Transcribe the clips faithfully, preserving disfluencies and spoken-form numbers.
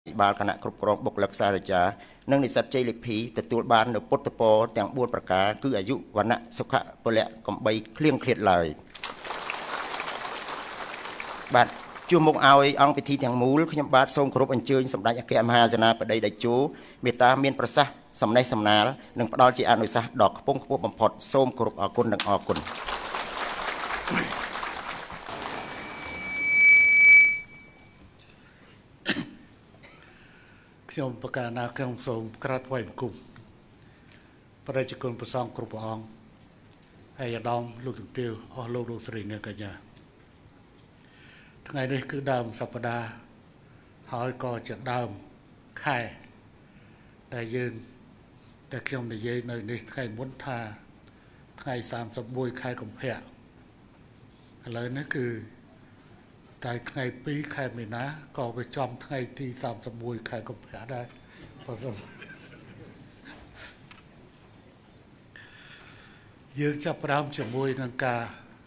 បាល់គណៈគ្រប់គ្រងបុគ្គលិកសារាចារនិងនិស្សិតជ័យលាភីទទួលបាននូវពុទ្ធពរទាំងបួនប្រការគឺអាយុវណ្ណៈសុខៈពលៈកំបីគ្លៀងឃ្លាតឡើយបាទជួបមុខឲ្យអង្គពិធីទាំងមូលខ្ញុំបាទសូមគោរពអញ្ជើញសម្ដេចអគ្គមហាសេនាបតីតេជោមេត្តាមានប្រសាសន៍សំណេះសំណាលនិងផ្ដល់ជាអនុសាសន៍ដ៏ខ្ពង់ខ្ពស់បំផុតសូមគោរពអរគុណនិងអរគុណខ្ញុំប្រកាសណាខ្ញុំសូមក្រាបថ្វាយបង្គំប្រជាជនប្រសងគ្រប់ព្រះអង្គហើយអាដាមលោកជំទាវអស់លោកលោកស្រីអ្នកកញ្ញាថ្ងៃនេះគឺដើមសប្តាហ៍ហើយក៏ជាដើមខែដែលយើងតែខ្ញុំនិយាយនៅនេះថ្ងៃមុនថាថ្ងៃសាមសិបមួយខែកុម្ភៈឥឡូវនេះគឺតែថ្ងៃពីរខែមីនាក៏វាចំថ្ងៃទីសាមសិបមួយខែកុម្ភៈដែរបើសិនយើងចាប់ផ្ដើមជាមួយនឹងការ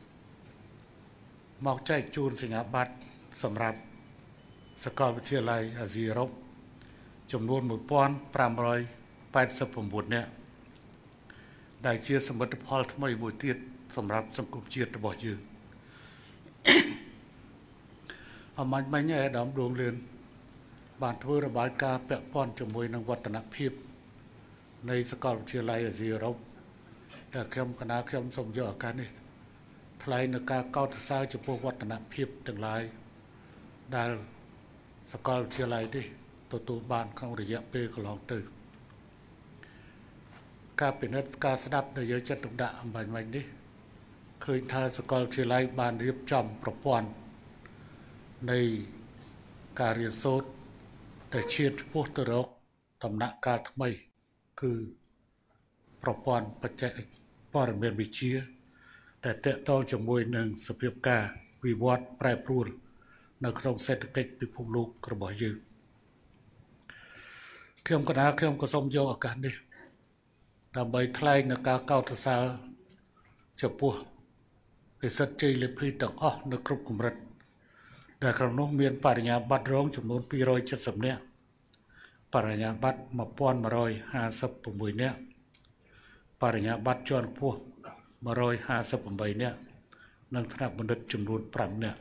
មកចែកជូនសញ្ញាបត្រសម្រាប់សាកលវិទ្យាល័យអាស៊ីអឺរ៉ុបចំនួនមួយពាន់ប្រាំរយប៉ែតសិបប្រាំ៩នាក់ដែលជាសមិទ្ធផលថ្មីមួយទៀតសម្រាប់សង្គមជាតិរបស់យើងអមាញ់មិញឯកឧត្តមដួងលឿនបានធ្វើរបាយការណ៍ពាក់ព័ន្ធជាមួយនឹងវឌ្ឍនភាពនៃសាកលវិទ្យាល័យអាស៊ីអឺរ៉ុបដែលខ្ញុំគណៈខ្ញុំសូមយកឱកាសនេះថ្លែងនៅការកោតសរសើរចំពោះវឌ្ឍនភាពទាំងឡាយដែលសាកលវិទ្យាល័យនេះទទួលបានក្នុងរយៈពេលកន្លងទៅការពិនិត្យការស្ដាប់ដែលយកចិត្តទុកដាក់អំបញ្ញមិញនេះឃើញថាសាកលវិទ្យាល័យបានរៀបចំប្រព័ន្ធនៃការរៀនសូត្រដែលឈានឆ្ពោះទៅរកដំណាក់កាលថ្មីគឺប្រព័ន្ធបច្ចេកព័ត៌មានវិទ្យាដែលតកតងជាមួយនឹងសភាពការវិវត្តប្រែប្រួលនៅក្នុងសេដ្ឋកិច្ចពិភពលោករបស់យើងខ្ញុំកណាខ្ញុំក៏សូមយកឱកាសនេះដើម្បីថ្លែងនៅការកោតសរសើរចំពោះនិស្សិតជ័យលាភីទាំងអស់នៅគ្រប់កម្រិតដែលក្នុងនោះមានបរិញ្ញាបត្ររងចំនួនពីររយเจ็ดสิบនាក់បរិញ្ញាបត្រmột nghìn một trămห้าสิบหกនាក់បរិញ្ញាបត្រជាន់ខ្ពស់một trămห้าสิบแปดនាក់និងថ្នាក់បណ្ឌិតចំនួនប្រាំនាក់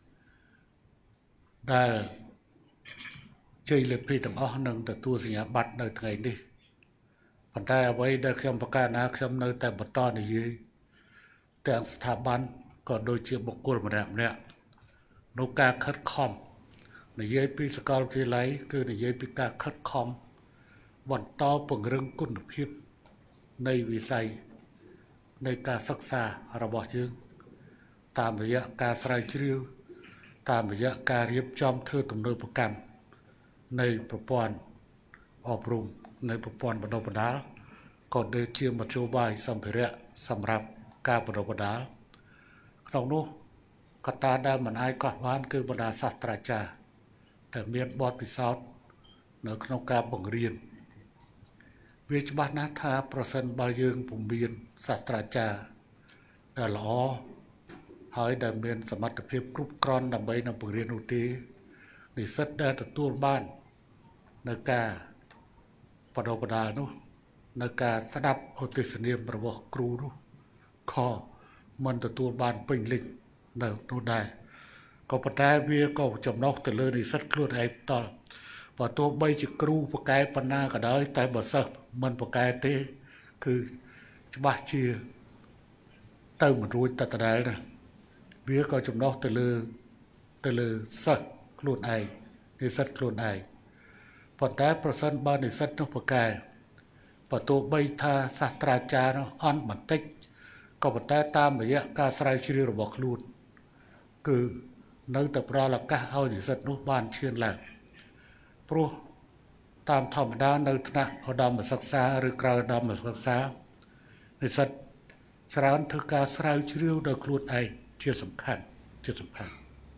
ដែលជ័យលាភីទាំងអស់នឹងទទួលសញ្ញាបត្រនៅថ្ងៃនេះប៉ុន្តែអ្វីដែលខ្ញុំប្រកាសណាខ្ញុំនៅតែបន្តនិយាយទាំងស្ថាប័នក៏ដូចជាបុគ្គលម្នាក់ម្នាក់នៅការខិតខំនិយាយពីសាកលវិទ្យាល័យគឺនិយាយពីការខិតខំបន្តពង្រឹងគុណភាពនៃវិស័យនៃការសិក្សារបស់យើងតាមរយៈការស្រាវជ្រាវតាមរយៈការរៀបចំធ្វើទំនើបកម្មនៃប្រព័ន្ធអប់រំនៃប្រព័ន្ធបណ្ដុះបណ្ដាលក៏ដូចជាមធ្យោបាយសម្ភារៈសម្រាប់ការបណ្ដុះបណ្ដាលក្នុងនោះកត្តាដែលមិនអាចកត់បានគឺបណ្ដាសាស្ត្រាចារ្យដែលមានបទពិសោធន៍នៅក្នុងការបង្រៀនវាច្បាស់ណាស់ថាប្រសិនបើយើងពុំមានសាស្ត្រាចារ្យដែលល្អហើយដែលមានសមត្ថភាពគ្រប់គ្រាន់ដើម្បីនឹងបង្រៀននោះទេនិស្សិតដែលទទួលបាននៅការបណ្ដុះបណ្ដាលនោះនៅការស្ដាប់ឧទ្ទិសនាមរបស់គ្រូនោះខមិនទទួលបានពេញលេញនៅនោះដែរក៏ប៉ុន្តែវាក៏ចំណុះទៅលើនិស្សិតខ្លួនឯងតល់បើទោះបីជាគ្រូបកកែប៉ុណ្ណាក៏ដោយតែបើសិស្សមិនបកកែទេគឺច្បាស់ជាទៅមិនរួចតតដែលណាវាក៏ចំណុះទៅលើទៅលើសិស្សខ្លួនឯងនិស្សិតខ្លួនឯងប៉ុន្តែប្រសិនបើនិស្សិតនោះបកកែបើទោះបីថាសាស្ត្រាចារ្យនោះអន់បន្តិចក៏ប៉ុន្តែតាមរយៈការស្រាវជ្រាវរបស់ខ្លួនគឺនៅតែផ្ដល់ឱកាសឲ្យនិស្សិតនោះបានឈានឡើងព្រោះតាមធម្មតានៅថ្នាក់ឧត្តមសិក្សាឬក្រៅឧត្តមសិក្សានិស្សិតច្រើនធ្វើការស្រាវជ្រាវដោយខ្លួនឯងជាសំខាន់ជាសំខាន់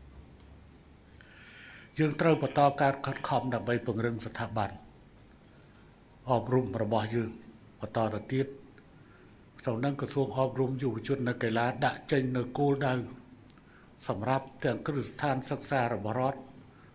យើងត្រូវបន្តការខិតខំដើម្បីពង្រឹងស្ថាប័នអប់រំរបស់យើងបន្តទៅទៀតក្នុងនឹងក្រសួងអប់រំយុវជននិងកីឡាដាក់ចេញនៅគោលដៅសម្រាប់ទាំងគ្រឹះស្ថានសិក្សារបស់រដ្ឋ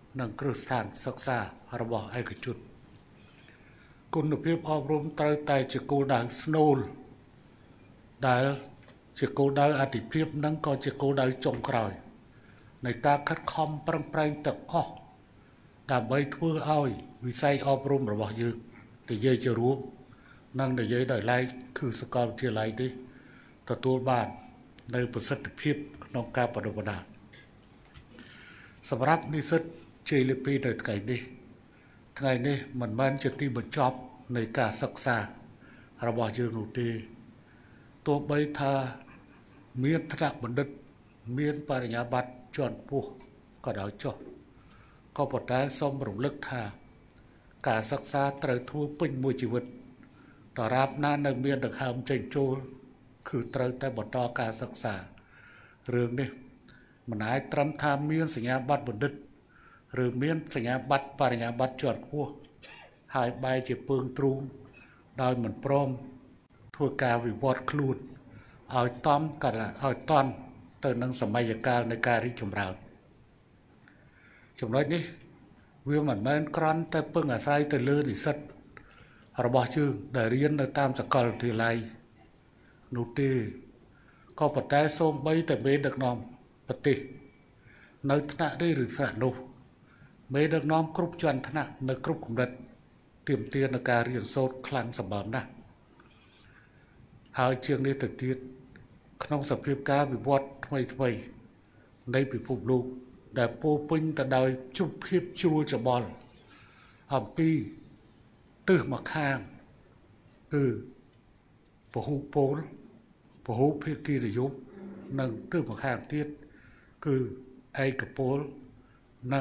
និងគ្រឹះស្ថានសិក្សារបស់ឯកជនគុណភាពអប់រំត្រូវតែជាគោលដៅស្នូលដែលជាគោលដៅអតិភិបនិងក៏ជាគោលដៅចុងក្រោយនៃការខិតខំប្រឹងប្រែងទាំងអស់ដើម្បីធ្វើឲ្យវិស័យអប់រំរបស់យើងនិយាយជារួមនិងនិយាយដោយឡែកគឺសាកលវិទ្យាល័យនេះទទួលបាននៅប្រសិទ្ធភាពក្នុងការបដិបត្តិសម្រាប់និស្សិតជ័យលាភីនៅថ្ងៃនេះថ្ងៃនេះមិនមែនជាទីបញ្ចប់នៃការសិក្សារបស់យើងនោះទេទោះបីថាមានថ្នាក់បណ្ឌិតមានបរិញ្ញាបត្រជាន់ខ្ពស់ក៏ដោយចុះក៏ប៉ុន្តែសូមរំលឹកថាការសិក្សាត្រូវធ្វើពេញមួយជីវិតដរាបណានៅមានដង្ហើមចេញចូលគឺត្រូវតែបន្តការសិក្សារឿងនេះមិនអាចត្រឹមថាមានសញ្ញាបត្របណ្ឌិតឬមានសញ្ញាបត្របរិញ្ញាបត្រជាន់ខ្ពស់ហើយបែរជាពើងទ្រូងដោយមិនព្រមធ្វើការវិវត្តខ្លួនឲ្យតំកាលឲ្យតន់ទៅនឹងសម័យកាលនៃការរីកចម្រើនចំណុចនេះវាមិនមែនគ្រាន់តែពឹងអាស្រ័យទៅលើនិស្សិតរបស់យើងដែលរៀននៅតាមសាកលវិទ្យាល័យនោះទេក៏ប៉ុន្តែសូម្បីតែមេដឹកនាំប្រទេសនៅថ្នាក់នេះឬថ្នាក់នោះមេដឹកនាំគ្រប់ជាន់ថ្នាក់នៅគ្រប់កម្រិតទាមទារនឹងការរៀនសូត្រខ្លាំងសម្បើមណាស់ហើយជាងនេះទៅទៀតក្នុងសភាពការវិវត្តថ្មីថ្មីនៃពិភពលោកដែលពោពេញទៅដោយជុំភាពជ្រួលច្បល់អំពីទិសមកខាងគឺពហុពលពហុភាគីនិយមនិងទិសមកខាងទៀតគឺឯកពលនិង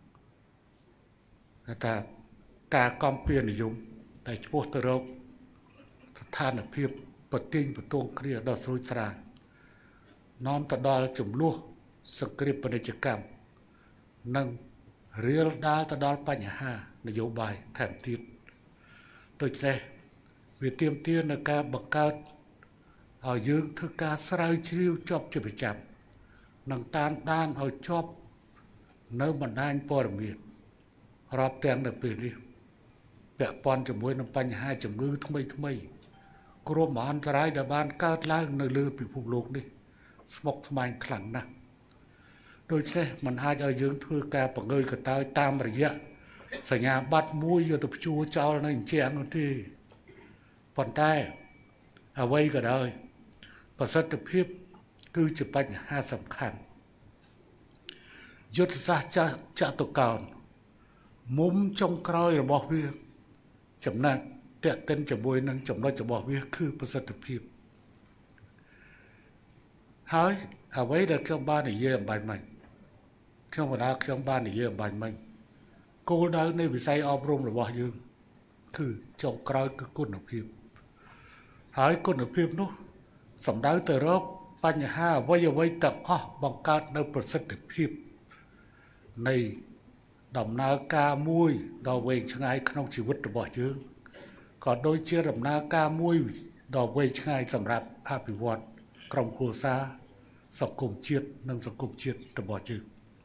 ថាការកំពៀនិយមដែលឆ្ពោះទៅរកស្ថានភាពប្រទាញបន្ទងគ្នាដ៏ស្រួចស្រាលនាំទៅដល់ចំនួនសង្គ្រាមពាណិជ្ជកម្មនិងរៀលដាលទៅដល់បញ្ហានយោបាយថែមទៀតដូច្នេះវាទាមទារនឹងការបង្កើតឲ្យយើងធ្វើការស្រាវជ្រាវជាប់ជាប្រចាំនិងតាមដានឲ្យជាប់នៅបណ្ដាញព័ត៌មានរាប់ទាំងនៅពេលនេះពាក់ព័ន្ធជាមួយនឹងបញ្ហាជំងឺថ្មីថ្មីគ្រោះមហន្តរាយដែលបានកើតឡើងនៅលើពិភពលោកនេះស្មុគស្មាញខ្លាំងណាស់ដូច្នេះมันអាចឲ្យយើងធ្វើការបង្ើយកតើយតាមរយៈសញ្ញាបត្រមួយយកទៅព្យួរចោលនៅអញ្ចឹងនោះទេប៉ុន្តែអ្វីក៏ដោយប្រសិទ្ធភាពគឺជាបញ្ហាសំខាន់យុទ្ធសាស្ត្រចតុកោណមុំចុងក្រោយរបស់វាចំណែកតេតិនជាមួយនឹងចំណុចរបស់វាគឺប្រសិទ្ធភាពហើយអ្វីដែលខ្ញុំបាននិយាយអំបញ្ញមិញខ្ញុំបណ្ដាខ្ញុំបាននិយាយអំបញ្ញមិញគោលដៅនៃវិស័យអប់រំរបស់យើងគឺចុងក្រោយគឺគុណភាពហើយគុណភាពនោះសំដៅទៅរកបញ្ហាអ្វីអ្វីទាំងអស់បង្កើតនៅប្រសិទ្ធភាពនៃដំណើរការមួយដ៏វែងឆ្ងាយក្នុងជីវិតរបស់យើងក៏ដូចជាដំណើរការមួយដ៏វែងឆ្ងាយសម្រាប់អភិវឌ្ឍក្រុមគ្រួសារសង្គមជាតិនិងសង្គមជាតិរបស់យើង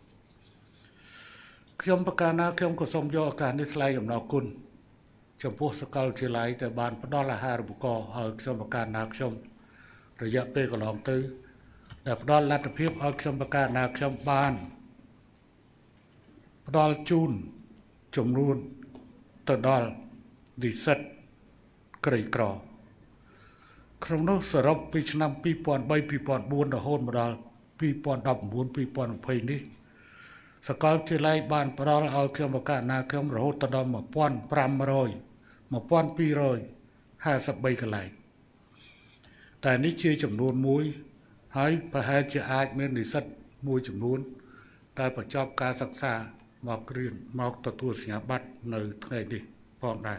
ខ្ញុំប្រកាសណាខ្ញុំក៏សូមយកឱកាសនេះថ្លែងអំណរគុណចំពោះសាកលវិទ្យាល័យដែលបានផ្ដល់អាហារូបករណ៍ឲ្យខ្ញុំប្រកាសណាខ្ញុំរយៈពេលកន្លងទៅដែលផ្ដល់លទ្ធភាពឲ្យខ្ញុំប្រកាសណាខ្ញុំបានផ្ដល់ជូនចំនួនទៅដល់និស្សិតក្រីក្រក្នុងនោះសរុបពីឆ្នាំពីរពាន់បី ពីរពាន់បួនរហូតមកដល់ពីរពាន់ដប់៩ ពីរពាន់ยี่สิบនេះសាកលវិទ្យាល័យបានផ្ដល់ឲ្យខ្ញុំឱកាសណាខ្ញុំរហូតដល់một nghìn năm trăm một nghìn hai trămห้าสิบสามកន្លែងតែនេះជាចំនួនមួយហើយប្រហែលជាអាចមាននិស្សិតមួយចំនួនដែលបញ្ចប់ការសិក្សាមករៀនមកទទួលសញ្ញាបត្រនៅថ្ងៃនេះផងដែរ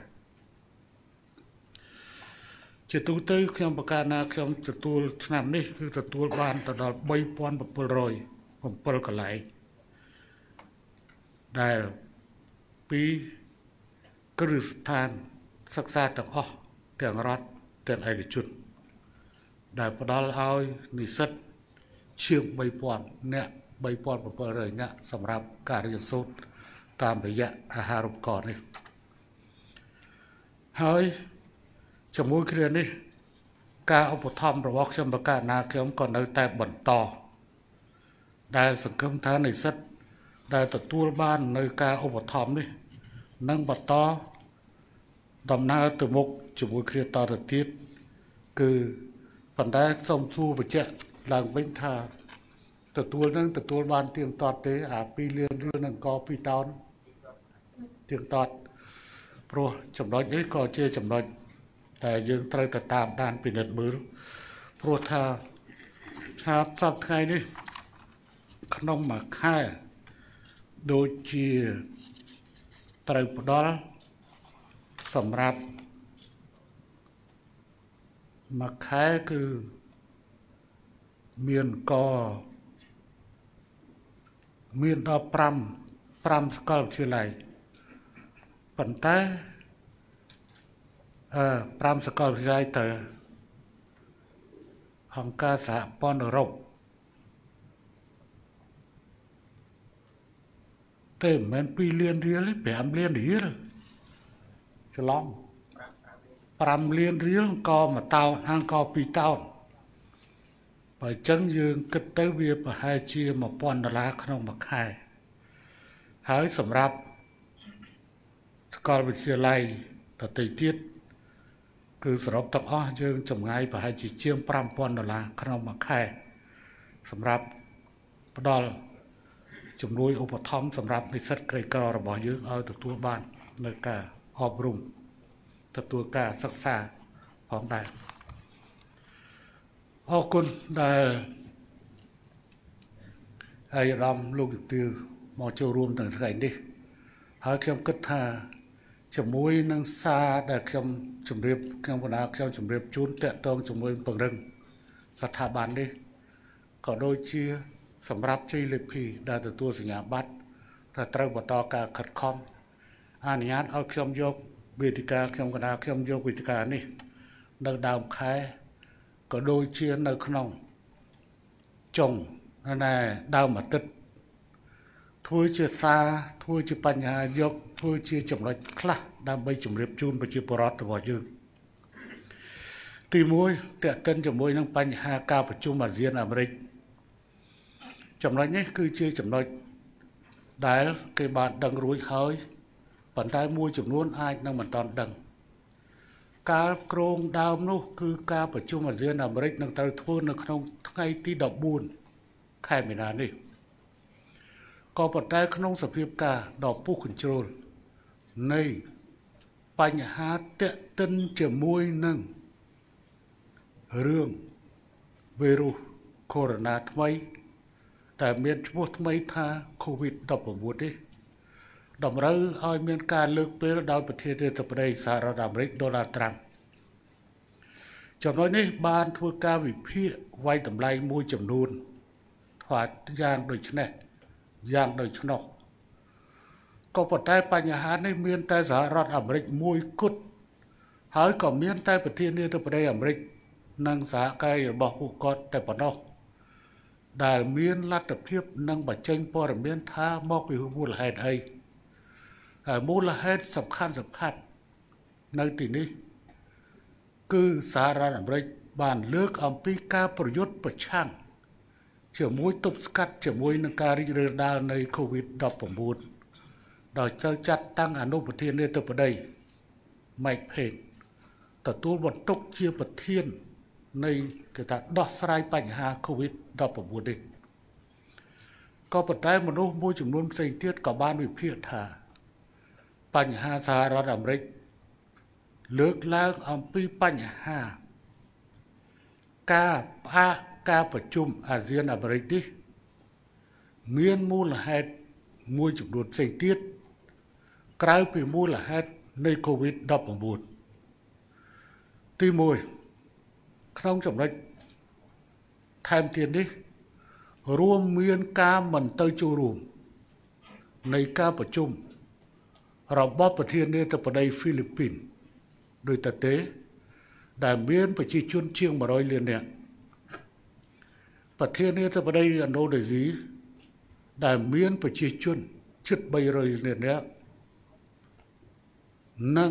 ជាទូទៅខ្ញុំប្រកាសណាខ្ញុំទទួលឆ្នាំនេះគឺទទួលបានទៅដល់三千七百零七កន្លែងដែលពីគ្រឹះស្ថានសិក្សាទាំងអស់ទាំងរដ្ឋទាំងឯកជនដែលផ្ដល់ឲ្យនិស្សិតជាង三千នាក់ 三千七百នាក់សម្រាប់ការរៀនសូត្រតាមរយៈអាហារូបករណ៍នេះហើយជាមួយគ្នានេះការឧបត្ថម្ភរបស់ខ្ញុំបកាណាខ្ញុំក៏នៅតែបន្តដែលសង្គមថានិស្សិតដែលទទួលបាននៅការឧបត្ថម្ភនេះនឹងបន្តដំណើរទៅមុខជាមួយគ្នាតទៅទៀតគឺប៉ុន្តែសូមសួរបញ្ជាក់ឡើងវិញថាទទួលនឹងទទួលបានទៀងទាត់ទេអាពីរលានរៀលនឹងក៏ពីរតោនទៀងទាត់ព្រោះចំណុចនេះក៏ជាចំណុចតែយើងត្រូវតែតាមដានពិនិត្យមើលព្រោះថាថាសប្តាហ៍ថ្ងៃនេះក្នុងមួយខែដូចជាត្រូវផ្ដល់សម្រាប់មួយខែគឺមានកមានដល់5 5សាកលវិទ្យាល័យប៉ុន្តែអឺ5សាកលវិទ្យាល័យទៅអង្គការសហព័ន្ធអឺរ៉ុបតែមិនមែនពីរលានរៀលទេ5លានរៀលច្រឡំ5លានរៀលក៏មួយតោនហាងក៏ពីរតោនបើអញ្ចឹងយើងគិតទៅវាប្រហែលជា1000ដុល្លារក្នុងមួយខែហើយសម្រាប់សាកលវិទ្យាល័យដទៃទៀតគឺសរុបទាំងអស់យើងចំណាយប្រហែលជាជាង5000ដុល្លារក្នុងមួយខែសម្រាប់ផ្ដល់ជំនួយឧបត្ថម្ភសម្រាប់និស្សិតក្រីក្ររបស់យើងឲ្យទទួលបាននៅការអប់រំទទួលការសិក្សាផងដែរអរគុណដែលអាយដាមលោកជំទាវមកចូលរួមនៅថ្ងៃនេះហើយខ្ញុំគិតថាជាមួយនឹងសារដែលខ្ញុំជម្រាបខ្ញុំបណ្ដាខ្ញុំជម្រាបជូនតកតងជាមួយពង្រឹងស្ថាប័ននេះក៏ដូចជាសម្រាប់ជ័យលេខពីដែលទទួលសញ្ញាបត្រថាត្រូវបន្តការខិតខំអនុញ្ញាតឲ្យខ្ញុំយកវេទិកាខ្ញុំកណ្ដាលខ្ញុំយកវេទិកានេះនៅដើមខែក៏ដូចជានៅក្នុងចុងណែដើមអាទិត្យធ្វើជាសារធ្វើជាបញ្ហាយកធ្វើជាចំណុចខ្លះដើម្បីជម្រាបជូនប្រជាពលរដ្ឋរបស់យើងទីមួយតេតិនជាមួយនឹងបញ្ហាការប្រជុំអាស៊ានអាមេរិកចំណុចនេះគឺជាចំណុចដែលគេបានដឹងរួចហើយប៉ុន្តែមួយចំនួនអាចនឹងមិនទាន់ដឹងការក្រងដើមនោះគឺការប្រជុំអាស៊ានអាមេរិកនឹងត្រូវធ្វើនៅក្នុងថ្ងៃទី14ខែមីនានេះក៏ប៉ុន្តែក្នុងសភាពការដ៏ពុះកញ្ជ្រោលនៃបញ្ហាទាក់ទិនជាមួយនឹងរឿងវីរុសកូវីដ ថ្មីដែលមានឈ្មោះថ្មីថា កូវីដ ដប់ប្រាំបួន នេះតម្រូវឲ្យមានការលើកពេលដោយប្រធានាធិបតីសហរដ្ឋអាមេរិក Donald Trump ចំណុចនេះបានធ្វើការវិភាគវាយតម្លៃមួយចំនួនថាយ៉ាងដូចនេះយ៉ាងដូច្នោះក៏ប៉ុន្តែបញ្ហានេះមានតែសហរដ្ឋអាមេរិកមួយគត់ហើយក៏មានតែប្រធានាធិបតីអាមេរិកនិងសហការីរបស់ពួកគាត់តែប៉ុណ្ណោះដែលមានលទ្ធភាពនឹងបញ្ចេញព័ត៌មានថាមកពីមូលហេតុអីហើយមូលហេតុសំខាន់សំខាន់នៅទីនេះគឺសហរដ្ឋអាមេរិកបានលើកអំពីការប្រយុទ្ធប្រឆាំងជាមួយទប់ស្កាត់ជាមួយនឹងការរីករាលដាលនៃ កូវីដ ដប់ប្រាំបួន ដោយចូលចាត់តាំងអនុប្រធានាធិបតី Mike Pence ទទួលបន្ទុកជាប្រធាននៃគេថាដោះស្រាយបញ្ហា កូវីដ ដប់ប្រាំបួន នេះក៏ប៉ុន្តែមនុស្សមួយចំនួនផ្សេងទៀតក៏បានវិភាគថាបញ្ហាសហរដ្ឋអាមេរិកលើកឡើងអំពីបញ្ហាការផ្អាកការប្រជុំអាស៊ានអាមេរិកនេះមានមូលហេតុមួយចំនួនផ្សេងទៀតក្រៅពីមូលហេតុនៃ កូវីដ ដប់ប្រាំបួន ទីមួយក្នុងចំណុចថែមទៀតនេះរួមមានការមិនទៅចូលរួមនៃការប្រជុំរបស់ប្រធានាធិបតីហ្វីលីពីនដោយតទេដែលមានប្រជាជនជាង100លាននាក់ប្រធានាធិបតីឥណ្ឌូនេស៊ីដែលមានប្រជាជនជិតបីរយលាននាក់និង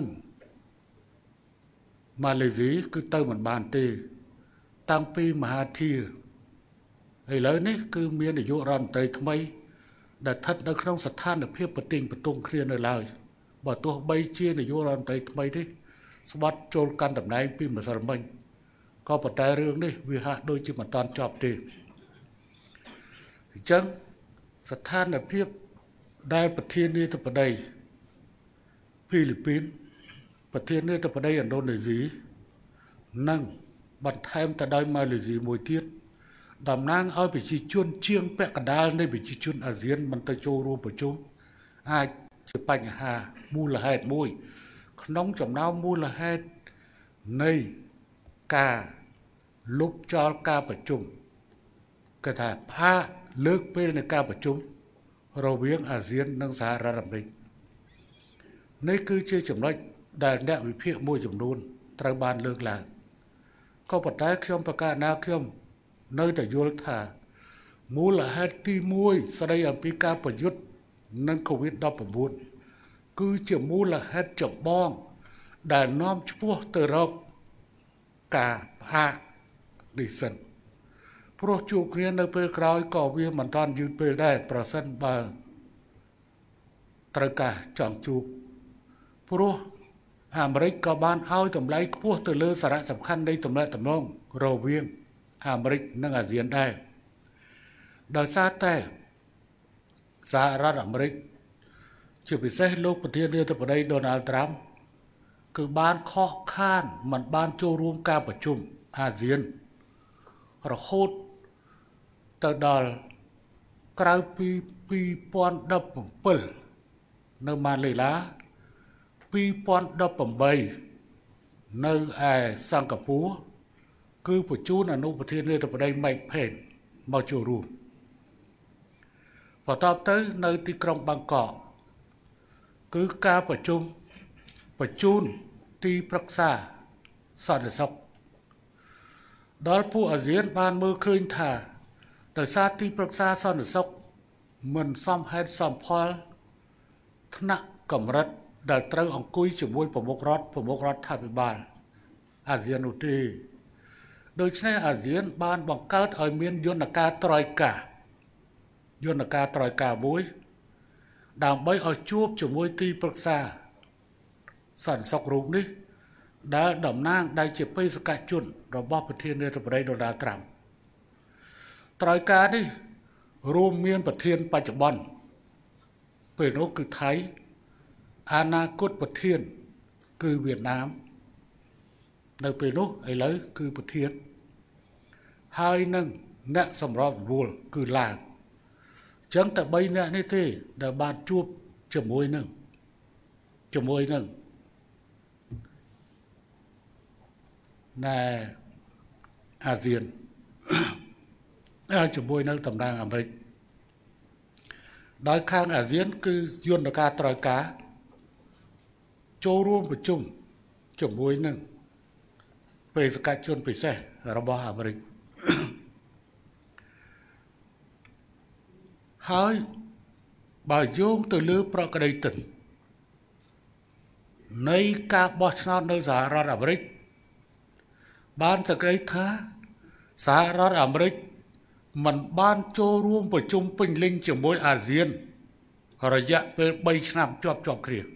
ម៉ាឡេស៊ីគឺទៅមិនបានទេតាំងពីមហាធាឥឡូវនេះគឺមាននាយករដ្ឋមន្ត្រីថ្មីដែលស្ថិតនៅក្នុងស្ថានភាពប្រទិញបន្ទងគ្នានៅឡើយបើទោះបីជានាយករដ្ឋមន្ត្រីថ្មីនេះស្បត់ចូលកាន់តំណែងពីម្សិលមិញក៏ប៉ុន្តែរឿងនេះវាហាក់ដូចជាមិនតាន់ចប់ទេអញ្ចឹងស្ថានភាពដែលប្រធានាធិបតីហ្វីលីពីនប្រធានាធិបតីឥណ្ឌូនេស៊ីនិងបន្ថែមទៅដោយម៉ាឡេស៊ីមួយទៀតតំណាងឲ្យប្រជាជនជាងពាក់កណ្ដាលនៃប្រជាជនអាស៊ានមិនទៅចូលរួមប្រជុំអាចជាបញ្ហាមូលហេតុមួយក្នុងចំណោមមូលហេតុនៃការលុបចោលការប្រជុំគេថាផាកលើកពេលនៃការប្រជុំរវាងអាស៊ាននិងសហរដ្ឋអាមេរិកនេះគឺជាចំណុចដែលអ្នកវិភាគមួយចំនួនត្រូវបានលើកឡើងក៏ប៉ុន្តែខ្ញុំប្រកាសណាខ្ញុំនៅតែយល់ថាមូលហេតុទីមួយស្ដីអំពីការប្រយុទ្ធនឹង COVID ដប់ប្រាំ៩ គឺជាមូលហេតុចម្បងដែលនាំឆ្ពោះទៅរកការផ្អាកនេះសិនព្រោះជួបគ្នានៅពេលក្រោយក៏វាមិនតាន់យឺតពេលដែរប្រសិនបើត្រូវការចង់ជួបព្រោះអាមេរិកក៏បានឲ្យតម្លៃខ្ពស់ទៅលើសារៈសំខាន់នៃទំនាក់ទំនងរវាងអាមេរិកនិងអាស៊ានដែរដោយសារតែសហរដ្ឋអាមេរិកជាពិសេសលោកប្រធានាធិបតីដូណាល់ត្រាំគឺបានខកខានមិនបានចូលរួមការប្រជុំអាស៊ានរហូតទៅដល់ក្រៅពីពីរពាន់ដប់ប្រាំbảyនៅម៉ាឡេឡាពីរពាន់ដប់ប្រាំបីនៅឯសិង្ហបុរីគឺបញ្ជូនអនុប្រធានាធិបតី Mike Pence មកចូលរួមបន្ទាប់ទៅនៅទីក្រុងបាងកកគឺការប្រជុំបញ្ជូនទីប្រឹក្សាសន្តិសុខដល់ពួកអាស៊ានបានមើលឃើញថាដោយសារទីប្រឹក្សាសន្តិសុខមិនសមហេតុសមផលថ្នាក់កម្រិតដែលត្រូវអង្គុយជាមួយប្រមុខរដ្ឋប្រមុខរដ្ឋាភិបាលអាស៊ាននោះទេដូច្នេះអាស៊ានបានបង្កើតឲ្យមានយន្តការត្រយការយន្តការត្រយការមួយដើម្បីឲ្យជួបជាមួយទីប្រឹក្សាសន្តិសុខរូបនេះដែលតំណាងដែលជាបេសកជនរបស់ប្រធានាធិបតីដូណាល់ត្រាំត្រយការនេះរួមមានប្រធានបច្ចុប្បន្នពេលនោះគឺថៃអនាគតប្រធានគឺវៀតណាមនៅពេលនោះឥឡូវគឺប្រធានហើយនឹងអ្នកសម្របសម្រួលគឺឡាវចឹងតែបីអ្នកនេះទេដែលបានជួបជាមួយនឹងជាមួយនឹងណែអាស៊ានហើយជាមួយនឹងតំណាងអាមេរិកដោយខាងអាស៊ានគឺយន្តការត្រយការចូលរួមប្រជុំជាមួយនឹងបេសកជនពិសេសរបស់អាមេរិកហើយបើយោងទៅលើប្រក្តីទិននៃការបោះឆ្នោតនៅសហរដ្ឋអាមេរិកបានសក្តិថាសហរដ្ឋអាមេរិកមិនបានចូលរួមប្រជុំពេញលេញជាមួយអាស៊ានរយៈពេលបីឆ្នាំជាប់ជាប់គ្នា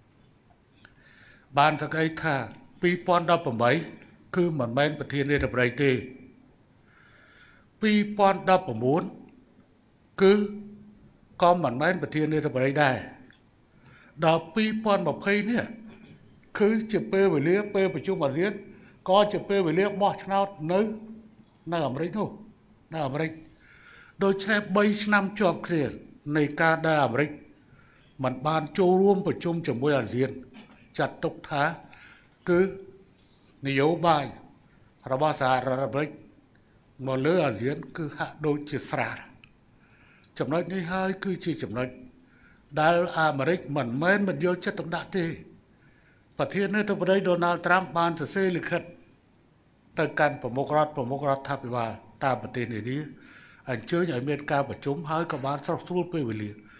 បានសក្តិថាពីរពាន់ដប់ប្រាំបីគឺមិនមែនប្រធានាធិបតីទេពីរពាន់ដប់ប្រាំ៩គឺក៏មិនមែនប្រធានាធិបតីដែរដល់ពីរពាន់ยี่สิบនេះគឺជាពេលវេលាពេលប្រជុំអាស៊ានក៏ជាពេលវេលាបោះឆ្នោតនៅនៅអាមេរិកនោះនៅអាមេរិកដូច្នេះបីឆ្នាំជាប់គ្នានៃការដែលអាមេរិកមិនបានចូលរួមប្រជុំជាមួយអាស៊ានចាត់ទុកថាគឺនយោបាយរបស់សហរដ្ឋអាមេរិកមកលើអាស៊ានគឺហាក់ដូចជាស្រាលចំណុចនេះហើយគឺជាចំណុចដែលអាមេរិកមិនមែនមិនយកចិត្តទុកដាក់ទេប្រធានាធិបតីដូណាល់ត្រាំបានសរសេរលិខិតទៅកាន់ប្រមុខរដ្ឋប្រមុខរដ្ឋាភិបាលតាមប្រទេសនានាអញ្ជើញឲ្យមានការប្រជុំហើយក៏បានស្រោះស្រួលពេលវេលា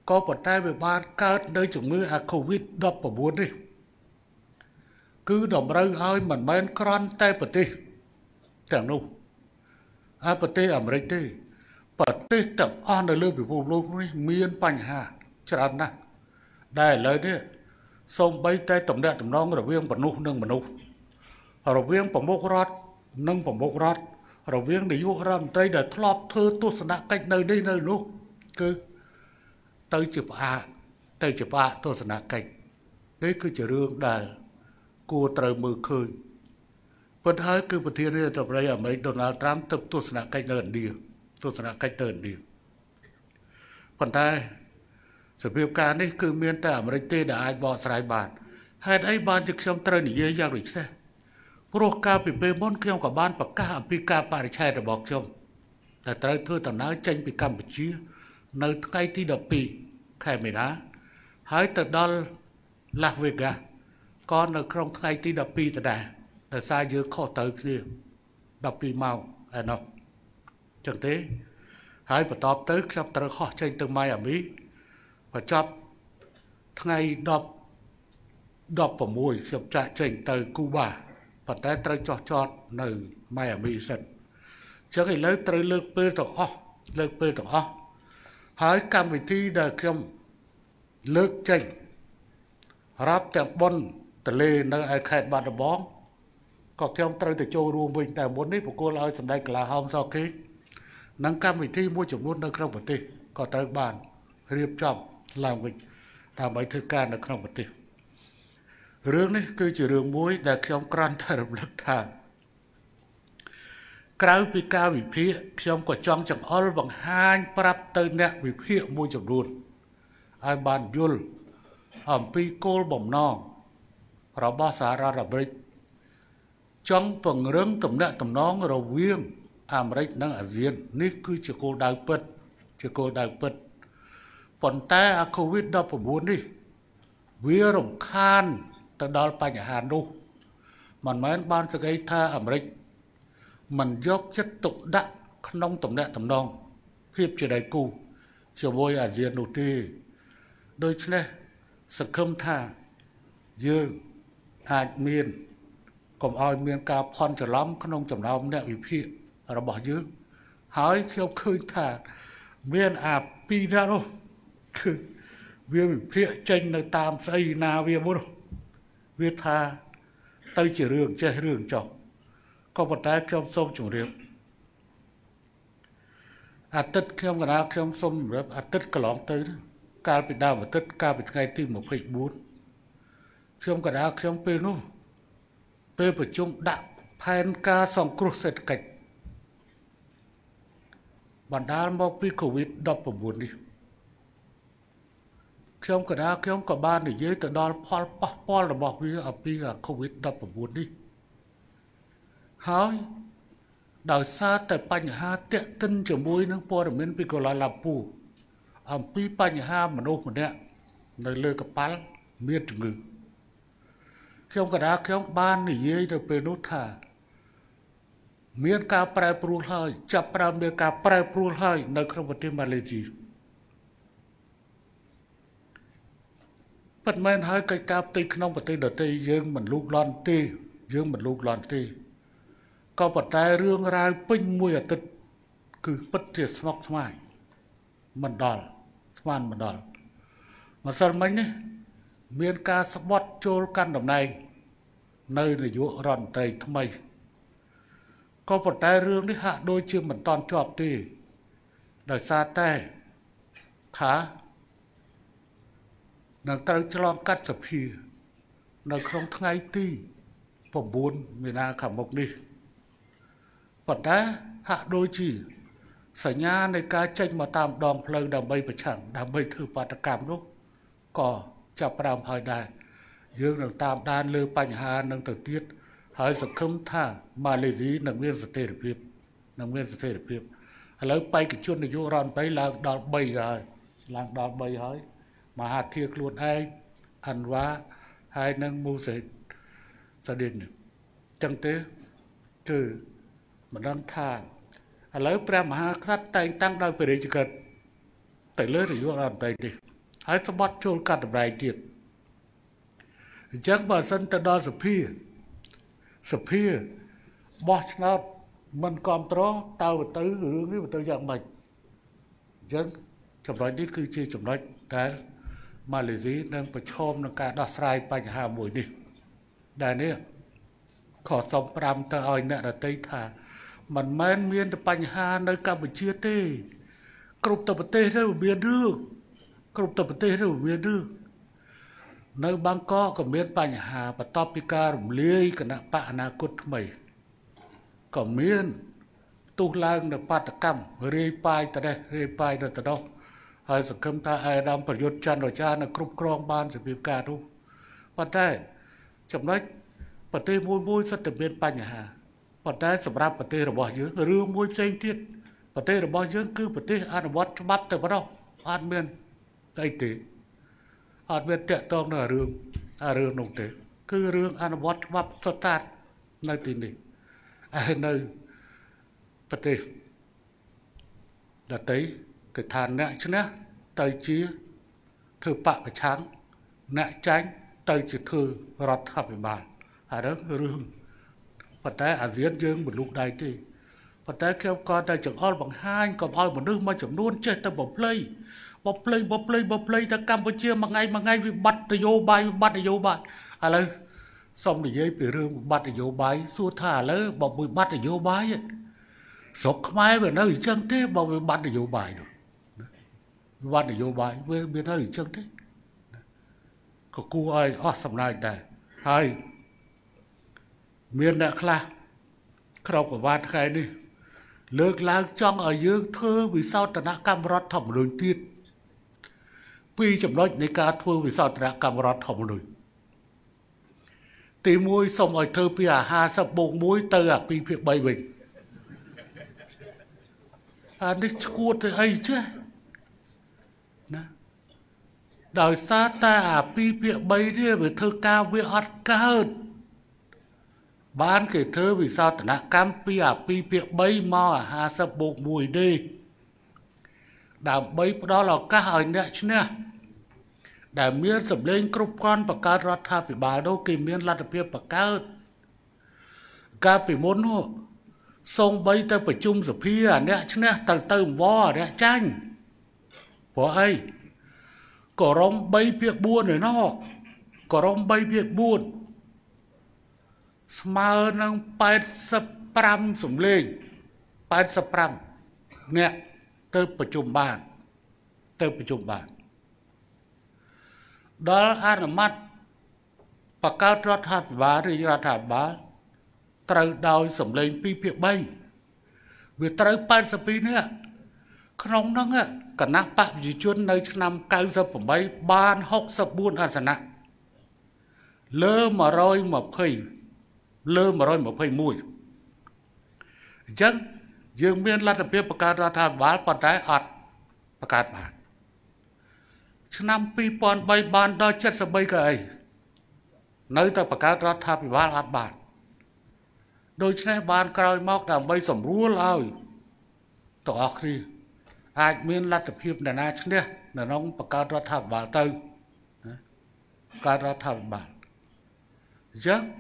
ก็ปนได้ไปบ้านเกิดในจุดมืออาโควิดดอกประบุนี่คือดอกเราเอาเหมือนมันครอนแต่ปฏิแต่นู้อาปฏิอเมริกาปฏิแต่อ่อนในเรื่องผิวโลกนี่มีอันปัญหาฉะนั้นนะได้เลยเนี่ยส่งไปแต่ต่ำแดดต่ำน้องเราเวียงปนุษย์นึ่งมนุษย์เราเวียงปมกรัดนึ่งปมกรัดเราเวียงในยุครำใจเดือดทลอบเธอตุสนะกันในในในลูกคือเตยจีบอาเตยจีบอาตุสนะกันนี่คือจะเรื่องได้กูเตยมือคืนปัญหาคือประเทศนี้จะไปอเมริกาโดนัลด์ทรัมป์ตึบตุสนะกันเดินเดียวตุสนะกันเดินเดียวปัญหาสภาพการนี้คือเมียนแต่อเมริกาได้บอกสายบาทให้ได้บ้านจะชมเตยหนีเยอะยากอีกแท้พวกกาปิเปมอนเกี่ยวกับบ้านปากกาพิกาปาริชัยจะบอกชมแต่เตยเธอต่างน้าเจนปิกัมปิชีในไงที่ดับปีใครไม่นะหายแต่ดอลลาสเวกัสก่อนในครองไงที่ดับปีแต่ได้แต่ซาเยอะข้อเตยนี่ดับปีเมาไอ้เนาะจังเต้หายประตอบเตยชับเตยข้อเจนตึงไม่อะมิพอจับไงดับดับประมวยชับจะเจนเตยกูบ้าปัตตาเตยจอดจอดในไม่อะมิสันจังไอ้เลิกเตยเลิกเปิดต่ออ้อเลิกเปิดต่ออ้อหายกรรมวิธีเด็กเข้มเลิกเจนรับแต่บนทะเลในไอแคดบาดบ้องก็เข้มเตยแต่โจรวมวิ่งแต่บนนี้พวกกูเราสำได้กล่าวหอมซอกกี้นังกรรมวิธีมุ่งจุดมุ่งในครองปฏิก็เตยบ้านเรียบจำลามวิ่งทำไปถึงการในครองปฏิเรื่องนี้คือจะเรื่องมุ้ยแต่เข้มกรันทารบลักทางกล่าวปีกาวิพีเข้มกว่าจองจังอลบังฮานปรับเตือนเนี่ยวิพีมุ่งจุดมุ่งไอบานยุลอัมพีโกลบ่มน้องเราบ้าสาราระบริจังฝั่งเรื่องตุ่มเนี่ยตุ่มน้องเราเวียงอเมริกนั่งอาเซียนนี่คือจะโกดาวเปิดจะโกดาวเปิดปนแต่โควิดดับผมบุญนี่เวียรมคานแต่ดอลปัญหาดูมันเหมือนบ้านสกายท่าอเมริกมันยกchất tục đắc nông tổng đại tổng nông phiếp chỉ đại cụ chiều bôi à diện nụ tì đôi chứ này sự khâm thà dương hạt miền còn oi miền ca phon trở lắm nông tổng nông nè bị phiếp rồi bỏ dương hỏi khiêu khơi thà miền à pi ra đâu cứ viên bị phiếp tranh nơi tam xây na viên bố đâu viên thà tay chỉ rường chơi rường chọcก็ปได้เข้มส้มจุ่มเรียบอาทิตย์เข้มกันนะเข้มส้มแบบอาทิตย์กระหล่องตื้อการปิดดาวอาทิตย์การปิดไงที่หมกผิดบูนเข้มกันนะเข้มเปนู้เปประชุมดับแผนการส่งครูเศรษฐกิจบรรดาบอกปีโควิดดับประบุนดิเข้มกันนะเข้มกับบ้านนี่เยอะแต่ดอลพอลปะพอลระบอกวิอาปีกับโควิดดับประบุนดิหายดาวซาแต่ปัญหาเตะตึนจะมวยนังพอดเหมือนปีกลาลาปูอันปีปัญหามนุษย์มันเนี่ยในเลือกปั้นเมียดมือเขี่ยวกระดาษเขี่ยวบ้านนี่เย่จะเป็นนุธาเมียนกาแปรปรูให้จับปรามเมียนกาแปรปรูให้ในครั้งประเทศมาเลเซียปัจจุบันหายไกลกาตีขนมประเทศเดือดตียืงเหมือนลูกหลอนตียืงเหมือนลูกหลอนตีก็ปัจจัยเรื่องราวปิ้งมวยติดคือปัจเจสมอกสมัยมันดอลสมานมันดอลมาสมัยนี้เมียนกาสปอตโจลกันดำในในในยุคร้อนใจทำไมก็ปัจจัยเรื่องนี้หะโดยเชื่อมันตอนจอบตีโดยซาแต่ขาหนังตรังฉลองกัดสพีในครองทั้งไอตีผมบุญมีนาขำมกนี่ปัจจัยหะโดยจีสัญญาในการเจงมาตามดองเพลิงดำใบประชังดำใบถือปาตกรรมนู้ก็จะปรามหายได้ยืงหนังตามด้านเลือปัญหาหนังตัดเทียดหายสักคำท่ามาเลเซียหนังเวียนสเตอร์เพียบหนังเวียนสเตอร์เพียบแล้วไปกับชุดในยุโรปไปลางดอกใบเลยลางดอกใบหายมาหาเทียกล้วนไอ้อันว่าให้หนังมูเสดเสด็จจังเตคือมันดังท่าแล้วพระมหากษัตริย์แต่งตั้งโดยพระเจ้าเกิดแต่เลือดอยู่อ่อนไปดิហើយស្បត់ចូលកាត់តម្លៃទៀតអញ្ចឹងបើសិនទៅដល់សភាសភាបោះឆ្នោតមិនគ្រប់គ្រងតើទៅរឿងនេះទៅយ៉ាងម៉េចអញ្ចឹងចំណុចនេះគឺជាចំណុចដែលម៉ាឡេស៊ីនឹងប្រឈមនឹងការដោះស្រាយបញ្ហាមួយនេះដែលនេះខសំប្រាំទៅឲ្យអ្នកដទៃថាមិនមែនមានតែបញ្ហានៅកម្ពុជាទេគ្រប់ទៅប្រទេសទៅមានរឿងគ្រប់ទៅប្រទេសទៅមានរឿងនៅបាងកកក៏មានបញ្ហាបន្ទាប់ពីការរំលាយគណៈបកអនាគតថ្មីក៏មានទុះឡើងនៅបាតកម្មរាយប៉ាយទៅនេះរាយប៉ាយទៅទៅនោះហើយសង្ឃឹមថាអាយដាមប្រយុទ្ធច័ន្ទរចានឹងគ្រប់គ្រងបានសភាពការនោះប៉ុន្តែចំណុចប្រទេសមួយមួយសិតតែមានបញ្ហាប៉ុន្តែសម្រាប់ប្រទេសរបស់យើងរឿងមួយផ្សេងទៀតប្រទេសរបស់យើងគឺប្រទេសអនុវត្តច្បាប់តែប៉ុណ្ណោះអត់មានអីទេអត់មានតាក់ទងនឹងរឿងអារឿងនោះទេគឺរឿងអនុវត្តច្បាប់ស្តាតនៅទីនេះហើយនៅប្រទេសដទៃគឺថាអ្នកឈ្នះទៅជាធ្វើបកប្រឆាំងអ្នកចាញ់ទៅជាធ្វើរដ្ឋាភិបាលហើយរឿងប៉ុន្តែអាស៊ានយើងមិនលូកដៃទេប៉ុន្តែខ្ញុំក៏តែចង្អុលបង្ហាញកុំឲ្យមនុស្សមួយចំនួនចេះទៅបំភ្លៃបំភ្លៃបំភ្លៃបំភ្លៃទៅកម្ពុជាមួយថ្ងៃមួយថ្ងៃវិបត្តិនយោបាយវិបត្តិនយោបាយឥឡូវសូមនិយាយពីរឿងវិបត្តិនយោបាយសួរថាឥឡូវបើវិបត្តិនយោបាយស្រុកខ្មែរវានៅអញ្ចឹងទេបើវិបត្តិនយោបាយនោះវិបត្តិនយោបាយវាមាននៅអញ្ចឹងទេក៏គួរឲ្យអស់សំណើចដែរហើយមានអ្នកខ្លះក្រុមប្រវត្តិថ្ងៃនេះលើកឡើងចង់ឲ្យយើងធ្វើវិសោធនកម្មរដ្ឋធម្មនុញ្ញទៀតពីរចំណុចនៃការធ្វើវិសោធនកម្មរដ្ឋធម្មនុញ្ញទីមួយសូមឲ្យធ្វើពីអាហារសិបបូកមួយទៅអាពីរភាគបីវិញអានេះឈួតទៅអីចេះណាដោយសារតែអាពីរភាគបីនេះវាធ្វើការវាអត់កើតបានគេធ្វើវិសោធនកម្មពីអាពីរភាគបីមកអាហារសិបបូកមួយនេះដើម្បីផ្ដល់ឱកាសឲ្យអ្នកឈ្នះដែលមានសម្លេងគ្រប់គ្រាន់បង្កើតរដ្ឋាភិបាលនោះគេមានលទ្ធភាពបង្កើតកាលពីមុននោះសូម្បីទៅប្រជុំសភាអ្នកឈ្នះទៅទៅវត្តអ្នកចាញ់ព្រោះអីក៏រំបីភាគបួនឯណោះក៏រំបីភាគបួនស្មើនឹង八十五សម្លេង八十五អ្នកទៅប្រជុំបានទៅប្រជុំបានដល់អនុម័តបង្កើតរដ្ឋាភិបាលឬរដ្ឋាភិបាលត្រូវដោយសម្លេងពីរភាគបីវាត្រូវ八十二នាក់ក្នុងនោះគណៈបកប្រជាជននៅឆ្នាំ九eightបានหกสิบสี่អាសនៈលើone hundred twentyលើone hundred twenty-oneអញ្ចឹងយើងមានលទ្ធភាពបង្កើតរដ្ឋាភិបាលប៉ុន្តែអត់បង្កើតបានឆ្នាំtwo thousand threeបានដល់seventy-threeក៏អីនៅតែបង្កើតរដ្ឋាភិបាលអត់បានដូច្នេះបានក្រោយមកដើម្បីសម្រួលឲ្យទាំងអស់គ្នាអាចមានលទ្ធភាពអ្នកណាឈ្នះនៅក្នុងបង្កើតរដ្ឋាភិបាលទៅបង្កើតរដ្ឋាភិបាលអញ្ចឹង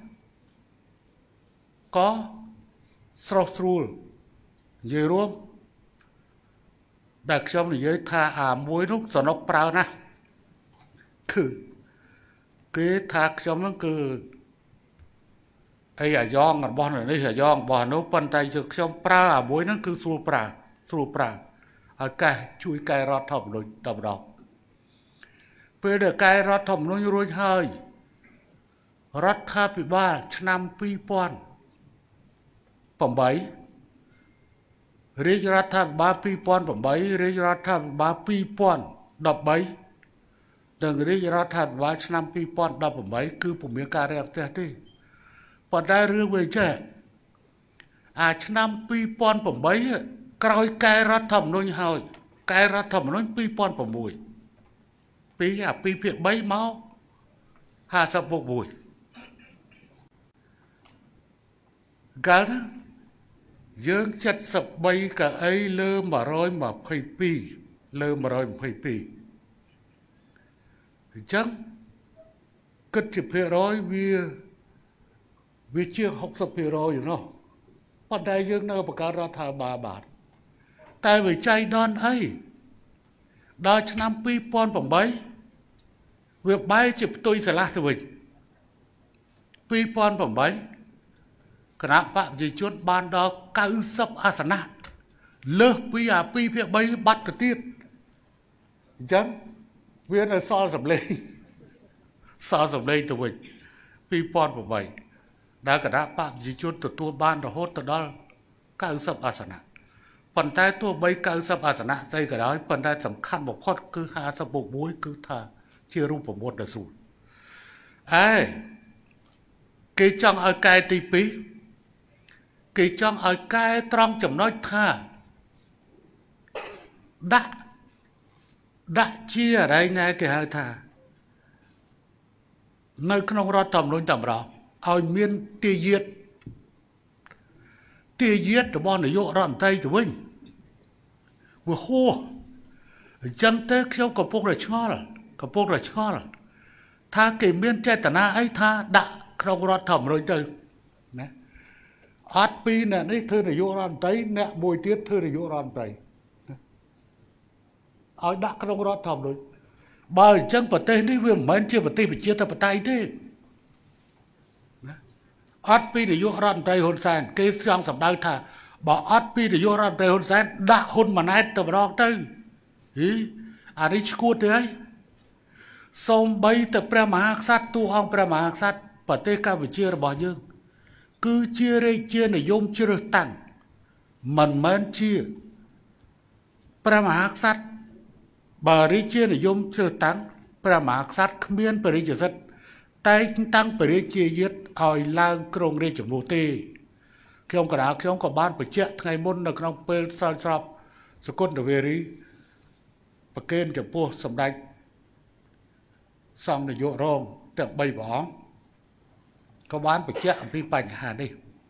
ក៏ស្រស់ស្រួលនិយាយរួមដែលខ្ញុំនិយាយថាអាមួយនោះសនុកប្រើណាស់គឺគេថាខ្ញុំហ្នឹងគឺអីអាយ៉ងរបស់នេះអាយ៉ងរបស់នោះប៉ុន្តែយើងខ្ញុំប្រើអាមួយហ្នឹងគឺស្រួលប្រើស្រួលប្រើឲ្យកែជួយកែរដ្ឋធម្មនុញ្ញតែម្ដងពេលដែលកែរដ្ឋធម្មនុញ្ញរួចហើយរដ្ឋាភិបាលឆ្នាំtwo thousand eightរាជរដ្ឋាភិបាលtwo thousand eightរាជរដ្ឋាភិបាលtwo thousand thirteenនិងរាជរដ្ឋាភិបាលឆ្នាំtwo thousand eighteenគឺពុំមានការរាំងស្ទះទេប៉ុន្តែរឿងវាចេះអាឆ្នាំtwo thousand eightក្រោយកែរដ្ឋធម្មនុញ្ញហើយកែរដ្ឋធម្មនុញ្ញtwo thousand sixពីអាពីរភាគបីមកfiftyបូកoneកាលណាយើងseventy-threeកៅអីលើone hundred twenty-twoលើone hundred twenty-two chẳng kết chụp hệ rồi vì vì chưa học sập hệ rồi you knowปัจจัยยังน่าประการรัฐบาลบาทแต่วิจัยดอนไอ้ดาวชนำปีปอนผมใบเว็บใบจิบตุยสละสวิปีปอนผมใบคณะปะจิชวนบานดาวก้าวซับอาสนะเลิกปีอาปีเพียใบบัตรตีดจังเวียนซอสำเลยซอสำเลยตัวปีปอนผมใบได้กระดาษปะจิชวนตัวตัวบ้านเราโหดตัวดอลก้าวซับอาสนะปัจจัยตัวใบก้าวซับอาสนะใจกระดาษปัจจัยสำคัญบอกข้อคือหาสบุกบุ้ยคือท่าเชื่อรูปผมหมดนะสูไอ้กิจจังเอาไก่ตีปีกิจจังเอาไก่ตรองจำน้อยท่าดักดักเชี่ยอะไรไงแกหาท่าในขนมรอดต่ำลงต่ำเราเอาเมียนตีเยียดตีเยียดตัวบอลในโยรันไตตัววิ่งว่าโหจังเตะเขี้ยวกับพวกเราชอลกับพวกเราชอลถ้าเกี่ยเมียนเจตนาไอ้ท่าดักขนมรอดต่ำลงเจอนะอัดปีเนี่ยนี่เธอในโยรันไตเนี่ยมวยเตี้ยเธอในโยรันไตเอาดักขนมรอดต่ำลงบ่อยจังประเทศนี้เวียนเหมือนเชื่อประเทศไปเชื่อแต่ประเทศที่อัดปีในยุรันไตรฮุนแซนเกี่ยงสำได้ท่าบอกอัดปีในยุรันไตรฮุนแซนด่าฮุนมาไหนตัวรองตื้อฮีอันนี้ชกูดเลยสมใบแต่พระมหากษัตริย์ตัวองพระมหากษัตริย์ประเทศกัมพูชีระบอบยังคือเชื่อเรื่องเชื่อในยมเชื่อตั้งมันเหมือนเชื่อพระมหากษัตริย์บริเชื่อในยมเชื่อตั้งพระมหากษัตริย์เขมียนปริจิตรแต่ตั้งปริเชียยึดเอาล่างกรงเรียจมูตีเกี่ยวกับดาเกี่ยวกับบ้านไปเจ้าไงมุนในกรงเปลสารสอบสกุลเดเวรีประเกณฑ์จะพูดสำได้ส่องในโยรองแต่ใบบ้องก็บ้านไปเจ้าพิปัญหาดิ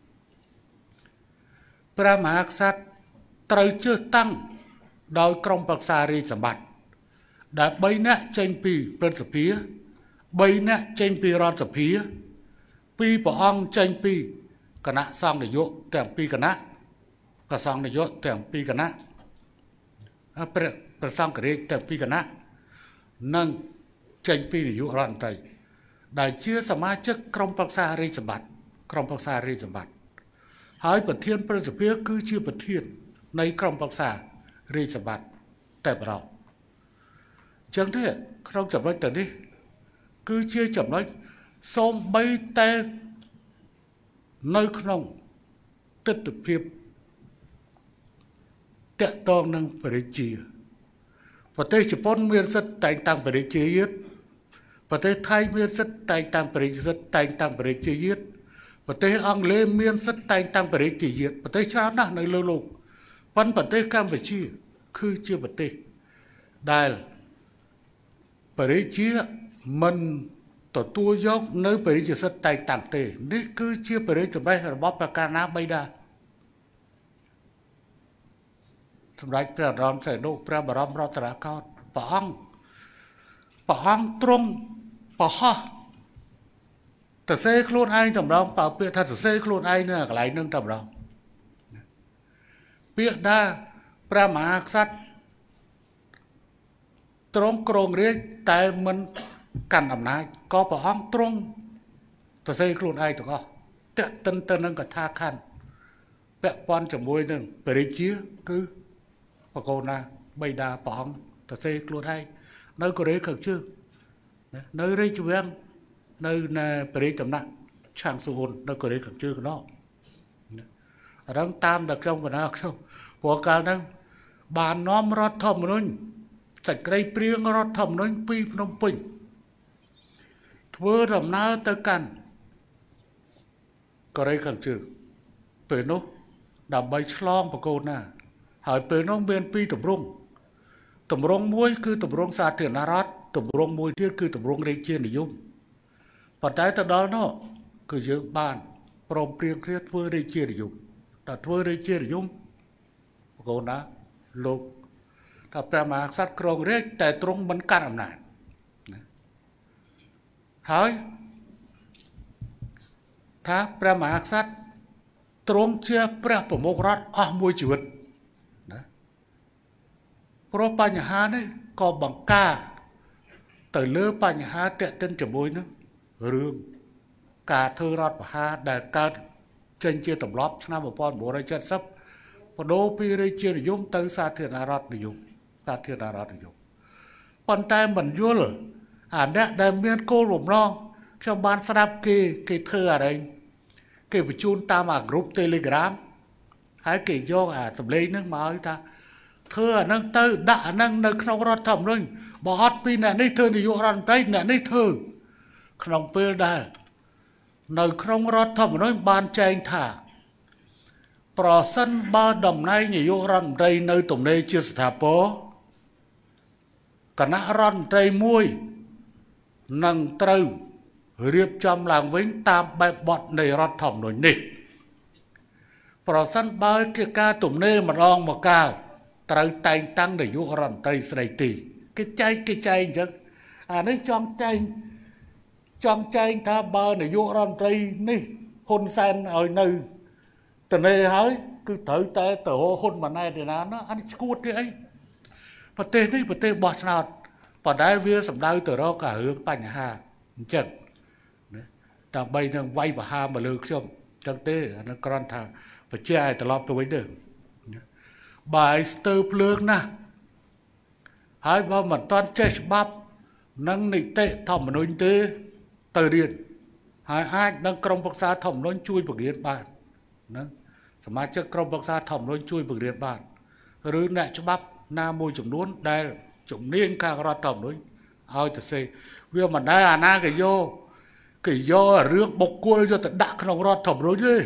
พระมหากษัตริย์ตรึกเชื่อตั้งโดยกรมปรึกษารีสมบัติได้ใบหน้าเจนปีเป็นสเปียใบหน้าเจนปีรอนสเปียปีปะองเจนปีคณะสร้างในโยแต่งปีคณะก็สร้างในโยแต่งปีคณะเป็นเป็นสร้างกระเรียแต่งปีคณะนั่งเจนปีในโยรันไตได้เชื่อสมาชิกกรมปรึกษารีสมบัติกรมปรึกษารีสมบัติหายประเทียนประสิทธิ์คือชื่อประเทียนในกรมปรึกษารีสมบัติแต่เราจังเถอะเราจับไว้แต่นี้คือเชื่อจับไว้ส้มใบแต่ในขนมติดเพียบเตะตองนั่งปริจีประเทศญี่ปุ่นมีสัตว์แต่งต่างปริจียึดประเทศไทยมีสัตว์แต่งต่างปริจีแต่งต่างปริจียึดประเทศอังกฤษมีสัตว์แต่งต่างปริจียึดประเทศชาตินั้นในโลกปันประเทศกัมพูชีคือเชื่อประเทศได้ปริจีมันตัวตัวยกในปริจิตรแต่งต่างเตนี่คือเชื่อปริจิตรระบบประการน้ำไม่ได้สำหรับพระรามใส่ลูกพระบรมราชาการปะอังปะอังตรงปะฮะแต่เซ่ครูนไอ้ทำเราป่าเปียท่านเซ่ครูนไอ้เนี่ยอะไรนึงทำเราเปียได้พระมหากษัตริย์ตรงกรงเรียกแต่มันกันอำนาจก็ปะห้องตรงแต่ใส่ครูนไอ้ถูกอ่ะเตะตันตันนั่งกับท่าขันแปะปอนจมูกหนึ่งไปริจีคือปะโกนาใบดาปะห้องแต่ใส่ครูนไอ้nơi có đấy cực chứ nơi đây chú em nơi nàyไปริจำนักช่างสุนnơi có đấy cực chứ nó đang tam đặc trong cái nào khôngหัวการนั้นบานน้อมรอดทอมนู้นสักไกรเปรี้ยงรอดทอมนู้นปีพนมปิงเพื่อทำน้าตะกันก็ได้ขังจืดเปิดนุดับใบฉลองปะโกนน่ะหายเปิดน้องเบียนปีตบรงตบรงมวยคือตบรงสาเถื่อนนารัตตบรงมวยที่คือตบรงเรเชียนิยมปัจจัยตะดอเนาะคือเยอะบ้านปรมเปรียงเครียดเพื่อเรเชียนิยมแต่เพื่อเรเชียนิยมปะโกนนะลูกถ้าพระมหากษัตริย์ครองเรียกแต่ตรงมันการอำนาจហើយថាព្រះមហាក្សត្រទ្រង់ជាព្រះប្រមុខរដ្ឋអស់មួយជីវិតណាព្រោះបញ្ហានេះក៏បង្ការទៅលើបញ្ហាតេតិនជាមួយនឹងរឿងការធ្វើរដ្ឋប្រហារដែលកើតចេញជាទម្លាប់ឆ្នាំmột nghìn chín trăm七mươiបដូរពីរាជានិយមទៅសាធារណរដ្ឋនិយមសាធារណរដ្ឋនិយមប៉ុន្តែមិនយល់អាអ្នកដែលមានគោលបំណងខ្ញុំបានស្ដាប់គេគេធ្វើអីគេបញ្ជូនតាមអា group Telegram ហើយគេយកអាសម្លេងហ្នឹងមកឲ្យថាធ្វើអាហ្នឹងទៅដាក់អាហ្នឹងនៅក្នុងរដ្ឋធម្មនុញ្ញបើអត់ពីអ្នកនេះធ្វើនាយករដ្ឋមន្ត្រីអ្នកនេះធ្វើក្នុងពេលដែលនៅក្នុងរដ្ឋធម្មនុញ្ញបានចែងថាប្រសិនបើតំណែងនាយករដ្ឋមន្ត្រីនៅទំនេរជាស្ថាពរគណៈរដ្ឋមន្ត្រីមួយនឹងត្រូវរៀបចំឡើងវិញតាមបែបបទនៃរដ្ឋធម្មនុញ្ញនេះប្រសិនបើជាការទំនេរម្ដងមកកាលត្រូវតែងតាំងនាយករដ្ឋមន្ត្រីស្ដីទីគេចែកគេចែកអញ្ចឹងអានេះចង់ចែងចង់ចែងថាបើនាយករដ្ឋមន្ត្រីនេះហ៊ុនសែនឲ្យនៅទំនេរហើយគឺត្រូវតែទៅហ៊ុនម៉ាណែតឯណាណាអានេះឈួតទេអីប្រទេសនេះប្រទេសបោះឆ្នោតប៉ុន្តែវាសម្ដៅទៅរកការរឿងបញ្ហាអញ្ចឹងណាដើម្បីនឹងវាយប្រហារមកលើខ្ញុំអញ្ចឹងទេអានេះគ្រាន់ថាបញ្ជាក់ឲ្យត្រឡប់ទៅវិញទៅបើឲ្យស្ទើរភ្លើងណាស់ហើយបើមិនតាន់ចេះច្បាប់នឹងនីតិធម្មនុញ្ញទេទៅរៀនហើយអាចនឹងក្រុមប្រឹក្សាធម្មនុញ្ញជួយបង្រៀនបានណាសមាជិកក្រុមប្រឹក្សាធម្មនុញ្ញជួយបង្រៀនបានឬអ្នកច្បាប់ណាមួយចំនួនដែលជំនាញខាងរដ្ឋធម្មនុញ្ញឲ្យទៅសេវាមិនដែរអាណាគេយកគេយករឿងបុគ្គលយកទៅដាក់ក្នុងរដ្ឋធម្មនុញ្ញទេ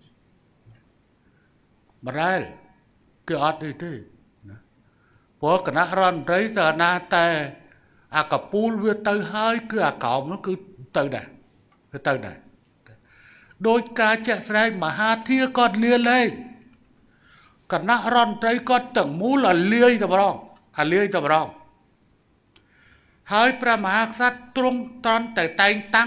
មិនដែរគឺអត់ទេទេណាព្រោះគណៈរដ្ឋមន្ត្រីទៅអាណាតែអាកពូលវាទៅហើយគឺអាក្រោមនោះគឺទៅដែរគឺទៅដែរដោយការជាក់ស្ដែងមហាធាគាត់លាលែងគណៈរដ្ឋមន្ត្រីគាត់ទាំងមូលអាលាយតែម្ដងអាលាយតែម្ដងហើយព្រះមហាក្សត្រទ្រង់ត្រង់តែតែងតាំង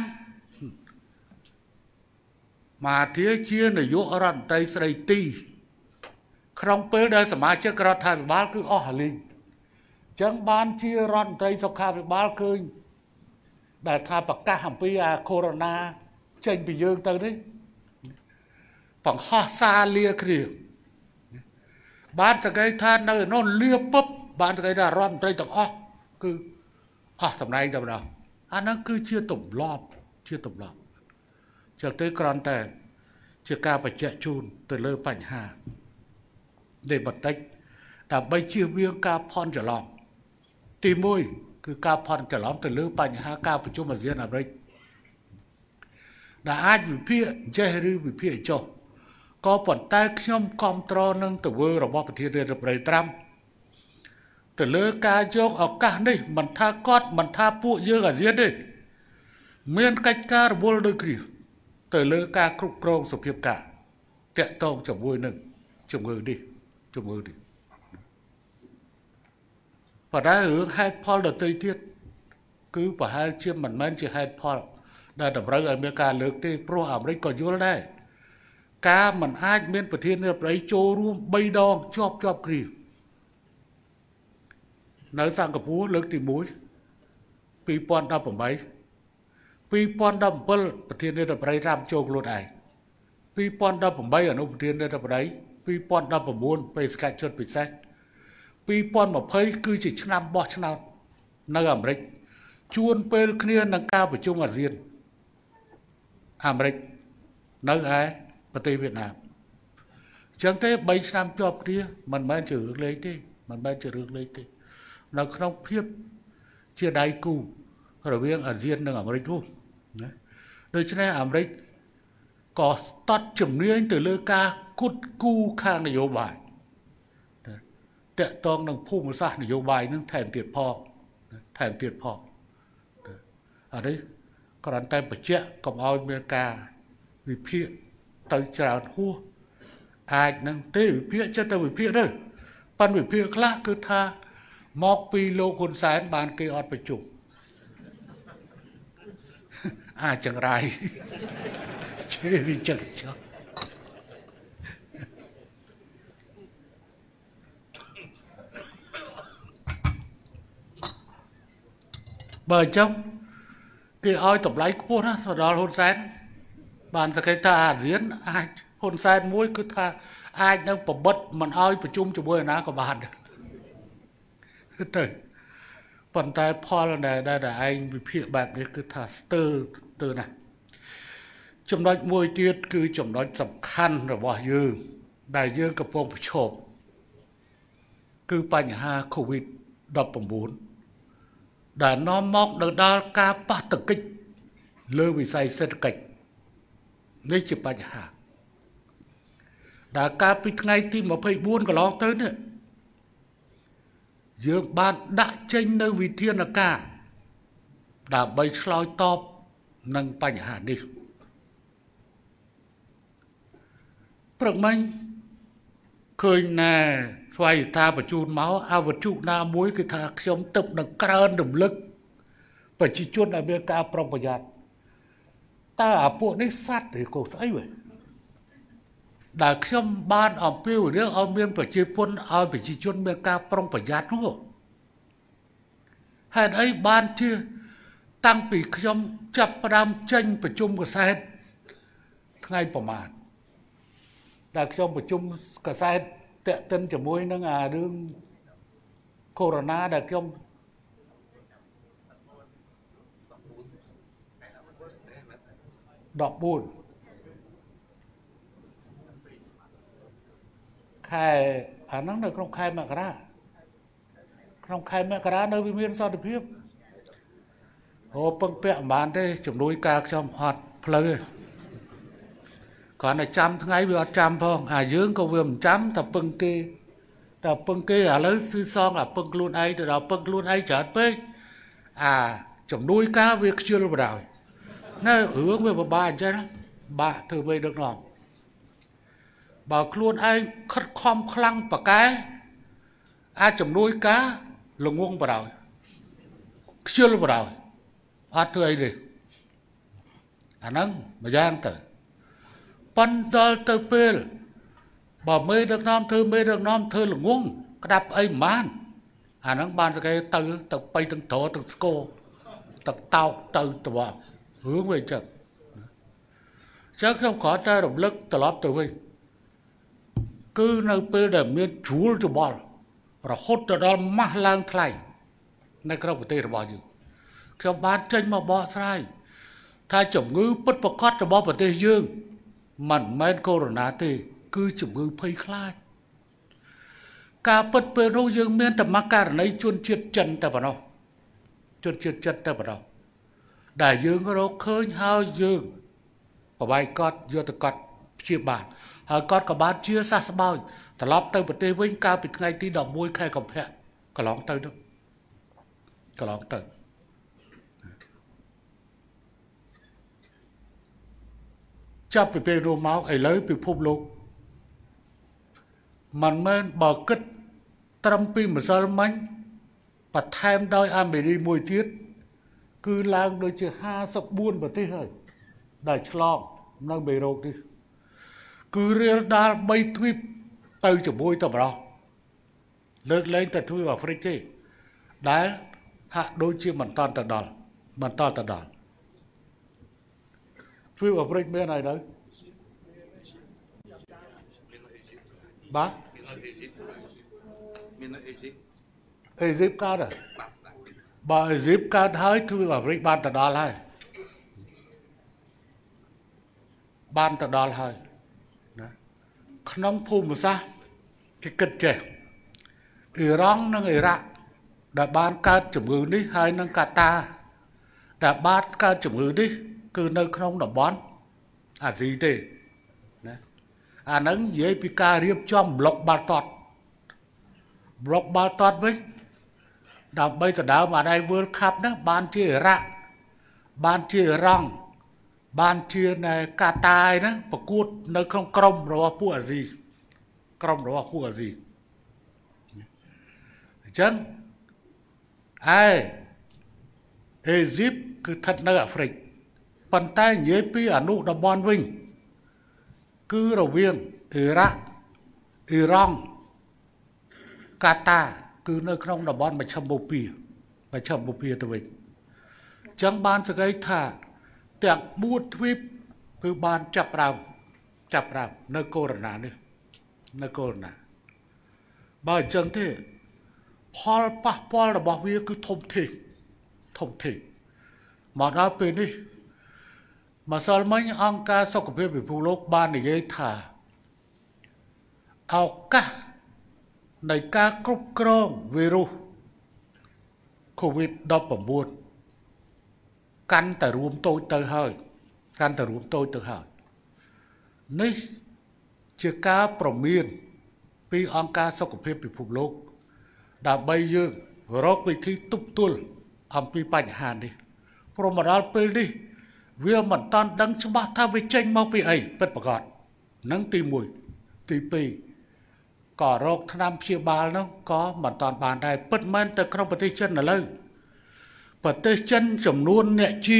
មហាធាជានាយករដ្ឋមន្ត្រីស្ដីទីក្នុងពេលដែលសមាជិករដ្ឋាភិបាលគឺអស់អាលីងចឹងបានជារដ្ឋមន្ត្រីសុខាភិបាលឃើញដែលថាប្រកាសអំពីអាកូវីដ ចេញពីយើងទៅនេះបង្ហោះសារលាគ្នាបានតែគេថានៅនោះលាពុបបានតែគេថារដ្ឋមន្ត្រីទាំងអស់គឺអស់តំណែងតែម្ដងអាហ្នឹងគឺជាទម្លាប់ជាទម្លាប់ចឹងទេគ្រាន់តែជាការបញ្ជាក់ជូនទៅលើបញ្ហាដែលបន្តិចដើម្បីជៀសវាងការផន់ច្រឡំទីមួយគឺការផន់ច្រឡំទៅលើបញ្ហាការប្រជុំអាស៊ានអាមេរិកដែលអាចវិភាគចេះឬវិភាគចុះក៏ប៉ុន្តែខ្ញុំគ្រប់គ្រងនឹងទៅធ្វើរបស់ប្រធានាធិបតីត្រាំទៅលើការយកឱកាសនេះមិនថាគាត់មិនថាពួកយើងអាស៊ានទេមានកិច្ចការរវល់ដូចគ្នាទៅលើការគ្រប់គ្រងសុខភាពការតាក់ទងជាមួយនឹងជំងឺនេះជំងឺនេះប៉ុន្តែរឿងហេតុផលដទៃទៀតគឺប្រហែលជាមិនមែនជាហេតុផលដែលតម្រូវឲ្យមានការលើកទេព្រោះអាមេរិកក៏យល់ដែរការមិនអាចមានប្រធានាធិបតីចូលរួមបីដងជាប់ជាប់គ្នានៅសិង្ហបុរីលើកទីមួយពីរពាន់ដប់ប្រាំពីរពាន់ដប់ប្រាំប្រធានាធិបតីត្រាំចូលខ្លួនឯងពីរពាន់ដប់ប្រាំអនុប្រធានាធិបតីពីរពាន់ដប់ប្រាំបេសកជនពិសេសពីរពាន់ยี่สิบគឺជាឆ្នាំបោះឆ្នោតនៅអាមេរិកជួនពេលគ្នានឹងការប្រជុំអាស៊ានអាមេរិកនៅឯប្រទេសវៀតណាមអញ្ចឹងទេបីឆ្នាំជាប់គ្នាមិនមែនជារឿងលេងទេមិនមែនជារឿងលេងទេនៅក្នុងភាពជាដៃគូរវាងអាស៊ាននិងអាមេរិកនោះណាដូច្នេះអាមេរិកក៏ស្ទាត់ជំនាញទៅលើការគូតគូខាងនយោបាយតកតងនឹងភូមិសាស្ត្រនយោបាយនឹងថែមទៀតផងថែមទៀតផងអានេះគ្រាន់តែបញ្ជាក់កុំឲ្យមានការវិភាគទៅច្រើនហួសអាចនឹងទេវិភាគចិត្តទៅវិភាគទៅប៉ុន្តែវិភាគខ្លះគឺថាមកពីលោកហ៊ុនសែនបានគេអត់ប្រជុំអាចង្រៃជេរីចឹងចុះបើអញ្ចឹងគេឲ្យតម្លៃខ្ពស់ណាស់ទៅដល់ហ៊ុនសែនបានសង្កេតថាអាស៊ានអាចហ៊ុនសែនមួយគឺថាអាចនៅប្របិតមិនឲ្យប្រជុំជាមួយអាណាក៏បានទៅប៉ុន្តែផលដែលដែលឯងវិភាគបែបនេះគឺថាស្ទើរទៅណាស់ចំណុចមួយទៀតគឺចំណុចសំខាន់របស់យើងដែលយើងកំពុងប្រឈមគឺបញ្ហា កូវីដ ដប់ប្រាំបួន ដែលនាំមកដល់ការប៉ះទង្គិចលើវិស័យសេដ្ឋកិច្ចនេះជាបញ្ហាដែលកាលពីថ្ងៃទីម្ភៃបួនកន្លងទៅនេះយើងបានដាក់ចេញនៅវិធានការដើម្បីឆ្លើយតបនឹងបញ្ហានេះព្រឹកមិញឃើញណែស្វ័យថាបញ្ជូនមកអវជុណាមួយគឺថាខ្ញុំទឹកនឹងក្រើនរំលឹកប្រជាជនឲ្យមានការប្រុងប្រយ័ត្នតើអាពួកនេះសัตว์ឬក៏ស្អីវ៉េដែលខ្ញុំបានអំពាវនាវឲ្យមានប្រជាពលរដ្ឋឲ្យប្រជាជនមានការប្រុងប្រយ័ត្ននោះហេតុអីបានជាតាំងពីខ្ញុំចាប់ផ្ដើមចេញប្រជុំកសែតថ្ងៃប្រមាណដែលខ្ញុំប្រជុំកសែតតាក់ទិនជាមួយនឹងអារឿងកូវីដ ដែលខ្ញុំដប់បួនខែអាហ្នឹងនៅក្នុងខែមករាក្នុងខែមករានៅវិមានសន្តិភាពអូពឹងពាក់មិនបានទេជំនួយការខ្ញុំអត់ផ្លូវទេគាត់តែចាំថ្ងៃវាអត់ចាំផងអាយើងក៏វាមិនចាំតែពឹងគេតែពឹងគេឥឡូវគឺសងអាពឹងខ្លួនឯងទៅដល់ពឹងខ្លួនឯងច្រើនពេកអាជំនួយការវាខ្ជិលបណ្ដោយនៅរឿងវាពិបាកអញ្ចឹងបាក់ធ្វើវិញដឹកនាំបើខ្លួនឯងខិតខំខ្លាំងប៉កែអាចជំនួយការល្ងងបណ្ដោយខ្ជិលបណ្ដោយអត់ធ្វើអីទេអាហ្នឹងម្យ៉ាងទៅប៉ុន្តែទៅពេលបើមេដឹកនាំធ្វើមេដឹកនាំធ្វើល្ងងក្តាប់អីមិនបានអាហ្នឹងបានតែគេទៅទៅបៃទាំងត្រទាំងស្គរទឹកតោកទៅត្បល់រឿងវាចឹងចឹងខ្ញុំគ្រាន់តែរំលឹកត្រឡប់ទៅវិញគឺនៅពេលដែលមានជួលច្បល់រហូតទៅដល់ម៉ាស់ឡើងថ្លៃនៅក្នុងប្រទេសរបស់យើងខ្ញុំបានចេញមកបកស្រាយថាជំងឺពិតប្រាកដរបស់ប្រទេសយើងមិនមែនកូវីដ ទេគឺជំងឺភ័យខ្លាចការពិតពេលនោះយើងមានតែមកករណីជនជាតិចិនតែប៉ុណ្ណោះជនជាតិចិនតែប៉ុណ្ណោះដែលយើងរកឃើញហើយយើងប្រវាយកត់យកទៅកត់ព្យាបាលហើយកត់ក៏បានជាសះស្បើយត្រឡប់ទៅប្រទេសវិញកាលពីថ្ងៃទីដប់មួយខែកុម្ភៈកន្លងទៅនោះកន្លងទៅចាប់ពីពេលរួមមកឥឡូវពិភពលោកមិនមែនបើគិតត្រឹមពីម្សិលមិញបន្ថែមដោយអាមេរិកមួយទៀតគឺឡើងដូចជាห้าสิบสี่ប្រទេសហើយដែលឆ្លងនៅមេរោគនេះគឺរៀលដាល់បីទ្វីបទៅជាមួយទៅម្ដងលើកលែងតែទ្វីបអាហ្វ្រិកទេដែលហាក់ដូចជាមិនតន់ទៅដល់មិនតន់ទៅដល់ទ្វីបអាហ្វ្រិកមានអីទៅបាទមានអេស៊ីបអេស៊ីបកើតបើអេស៊ីបកើតហើយទ្វីបអាហ្វ្រិកបានទៅដល់ហើយបានទៅដល់ហើយណាក្នុងភូមិសាស្ត្រគេគិតចេះអ៊ីរ៉ង់និងអ៊ីរ៉ាក់ដែលបានកើតជំងឺនេះហើយនិងកាតាដែលបានកើតជំងឺនេះគឺនៅក្នុងតំបន់អាស៊ីទេណាអានឹងនិយាយពីការរៀបចំប្លុកបាល់ទាត់ប្លុកបាល់ទាត់វិញដើម្បីទៅដើមអាដៃ World Cup ហ្នឹងបានជាអ៊ីរ៉ាក់បានជាអ៊ីរ៉ង់បានជានៅកាតាយហ្នឹងប្រកួតនៅក្នុងក្រុមរបស់ពួកអាស៊ីក្រុមរបស់ពួកអាស៊ីអញ្ចឹងឯអេស៊ីបគឺស្ថិតនៅអាហ្វ្រិកប៉ុន្តែនិយាយពីអនុតំបន់វិញគឺរវាងអ៊ីរ៉ាក់អ៊ីរ៉ង់កាតាគឺនៅក្នុងតំបន់មជ្ឈិមបូព៌ាមជ្ឈិមបូព៌ាទៅវិញអញ្ចឹងបានសង្កេតថាទាំងបួនទ្វីបគឺបានចាប់ផ្ដើមចាប់ផ្ដើមនៅកូរ៉ូណានេះនៅកូរ៉ូណាបើអញ្ចឹងទេផលប៉ះពាល់របស់វាគឺធំធេងធំធេងមកដល់ពេលនេះម្សិលមិញអង្គការសុខភាពពិភពលោកបាននិយាយថាឱកាសនៃការគ្រប់គ្រងវីរុស កូវីដ ដប់ប្រាំបួន កាន់តែរួមតូចទៅហើយកាន់តែរួមតូចទៅហើយនេះជាការប្រមានពីអង្គការសុខភាពពិភពលោកដើម្បីយើងរកវិធីទប់ទល់អំពីបញ្ហានេះព្រោះមកដល់ពេលនេះវាមិនតាន់ដឹងច្បាស់ថាវាចេញមកពីអីពិតប្រាកដនឹងទីមួយទីពីរក៏រកថ្នាំព្យាបាលនោះក៏មិនតាន់បានដែរពិតមែនទៅក្នុងប្រទេសចិនឥឡូវប្រទេសចិនចំនួនអ្នកជា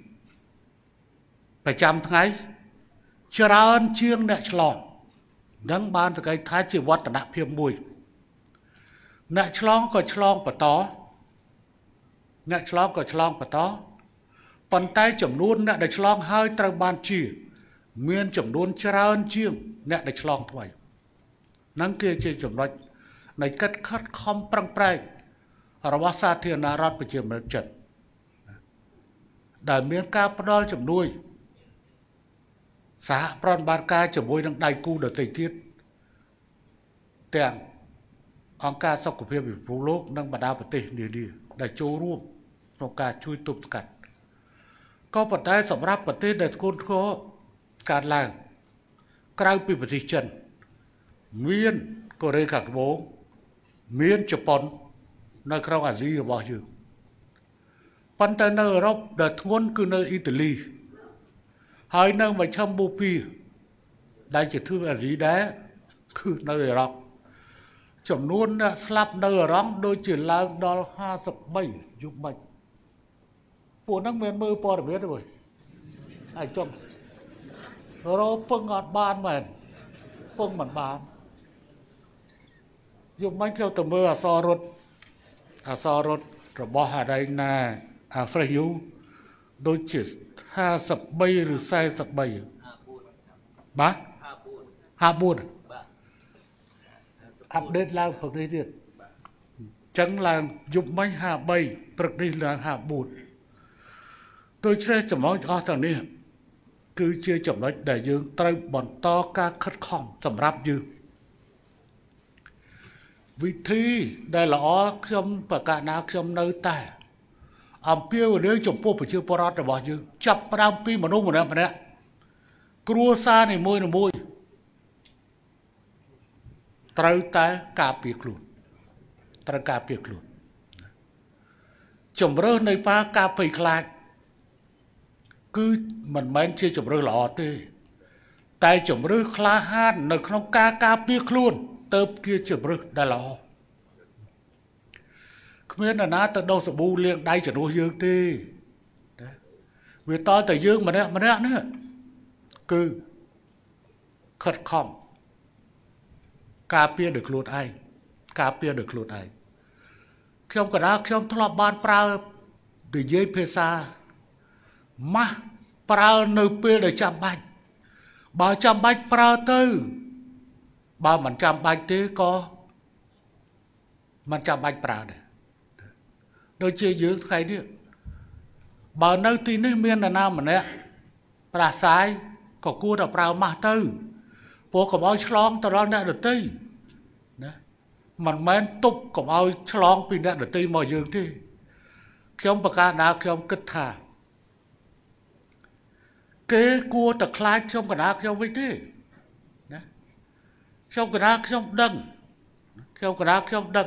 ប្រចាំថ្ងៃច្រើនជាងអ្នកឆ្លងនឹងបានសង្កេតថាជាវឌ្ឍនភាពមួយអ្នកឆ្លងក៏ឆ្លងបន្តអ្នកឆ្លងក៏ឆ្លងបន្តប៉ុន្តែចំនួនអ្នកដែលឆ្លងហើយត្រូវបានជាមានចំនួនច្រើនជាងអ្នកដែលឆ្លងថ្មីនឹងគឺជាចំណុចនៃកិច្ចខិតខំប្រឹងប្រែងរបស់សាធារណរដ្ឋប្រជាមានិតចិនដែលមានការផ្ដល់ជំនួយសហប្រតិបត្តិការជាមួយនឹងដៃគូដទៃទៀតទាំងអង្គការសុខភាពពិភពលោកនិងបណ្ដាប្រទេសនានាដែលចូលរួមក្នុងការជួយទប់ស្កាត់ក៏ប៉ុន្តែសម្រាប់ប្រទេសដែលធ្ងន់ធ្ងរកើតឡើងក្រៅពីប្រទេសចិនមានកូរ៉េខាងត្បូងមានជប៉ុននៅក្នុងអាស៊ីរបស់យើងប៉ុន្តែនៅអឺរ៉ុបដែលធ្ងន់គឺនៅអ៊ីតាលីហើយនៅមជ្ឈិមបូព៌ាដែលជាទ្វីបអាស៊ីដែរគឺនៅអឺរ៉ុបចំនួនអ្នកស្លាប់នៅអឺរ៉ុបដូចជាឡើងដល់ห้าสิบបីយុគមិនពួកហ្នឹងមានមើលព័ត៌មានទេហើយចុះរោពឹងអត់បានមែនពឹងមិនបានយុគមិនចូលទៅមើលអសររត់អសររត់របស់អាដៃណាអាហ្វ្រេសយូដូចជាห้าสิบបីឬสี่สิบបីបាទห้าสิบbốnអាប់ដេតឡើងព្រឹកនេះទៀតចឹងឡើងយប់មិញห้าสิบបីព្រឹកនេះឡើងห้าสิบbốnដូច្នេះចំណុចអស់ទាំងនេះគឺជាចំណុចដែលយើងត្រូវបន្តការខិតខំសម្រាប់យើងវិធីដែលល្អខ្ញុំប្រកាសណាខ្ញុំនៅតែអំពាវនាវចំពោះប្រជាពលរដ្ឋរបស់យើងចាប់ផ្ដើមពីមនុស្សម្នាក់ម្នាក់គ្រួសារនីមួយៗត្រូវតែការពារខ្លួនត្រូវការពារខ្លួនជំរឿននៃការការភ័យខ្លាចគឺមិនមែនជាជំរឿនល្អទេតែជំរឿនក្លាហាននៅក្នុងការការពារខ្លួនទៅជាជំរឿនដែលល្អគ្មាននរណាទៅដោះសាប៊ូលាងដៃជំនួសយើងទេវាតតែយើងម្នាក់ម្នាក់នេះគឺខិតខំការពារដោយខ្លួនឯងការពារដោយខ្លួនឯងខ្ញុំកណ្ដាលខ្ញុំធ្លាប់បានប្រើនិយាយភាសាម៉ាស់ប្រើនៅពេលដែលចាំបាច់បើចាំបាច់ប្រើទៅបើមិនចាំបាច់ទេក៏មិនចាំបាច់ប្រើដែរដូចជាយើងថ្ងៃនេះបើនៅទីនេះមាននរណាម្នាក់ប្រាស្រ័យក៏គួរតែប្រើម៉ាស់ទៅព្រោះកុំឲ្យឆ្លងទៅដល់អ្នកដទៃណាមិនមែនទប់កុំឲ្យឆ្លងពីអ្នកដទៃមកយើងទេខ្ញុំប្រកាសណាខ្ញុំគិតថាគេគួរតែខ្លាចខ្ញុំកណ្ដាលខ្ញុំវិញទេណាខ្ញុំកណ្ដាលខ្ញុំដឹងខ្ញុំកណ្ដាលខ្ញុំដឹង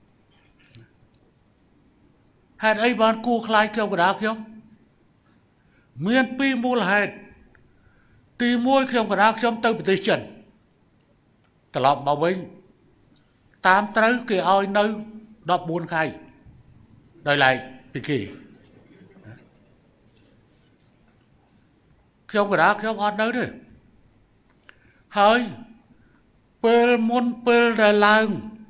ហេតុអីបានគួរខ្លាចខ្ញុំកណ្ដាលខ្ញុំមានពីរមូលហេតុទីមួយខ្ញុំកណ្ដាលខ្ញុំទៅប្រទេសចិនត្រឡប់មកវិញតាមត្រូវគេឲ្យនៅដប់បួនខែដោយឡែកពីគេខ្ញុំក៏ថាខ្ញុំអត់នៅទេហើយពេលមុនពេលដែលឡើង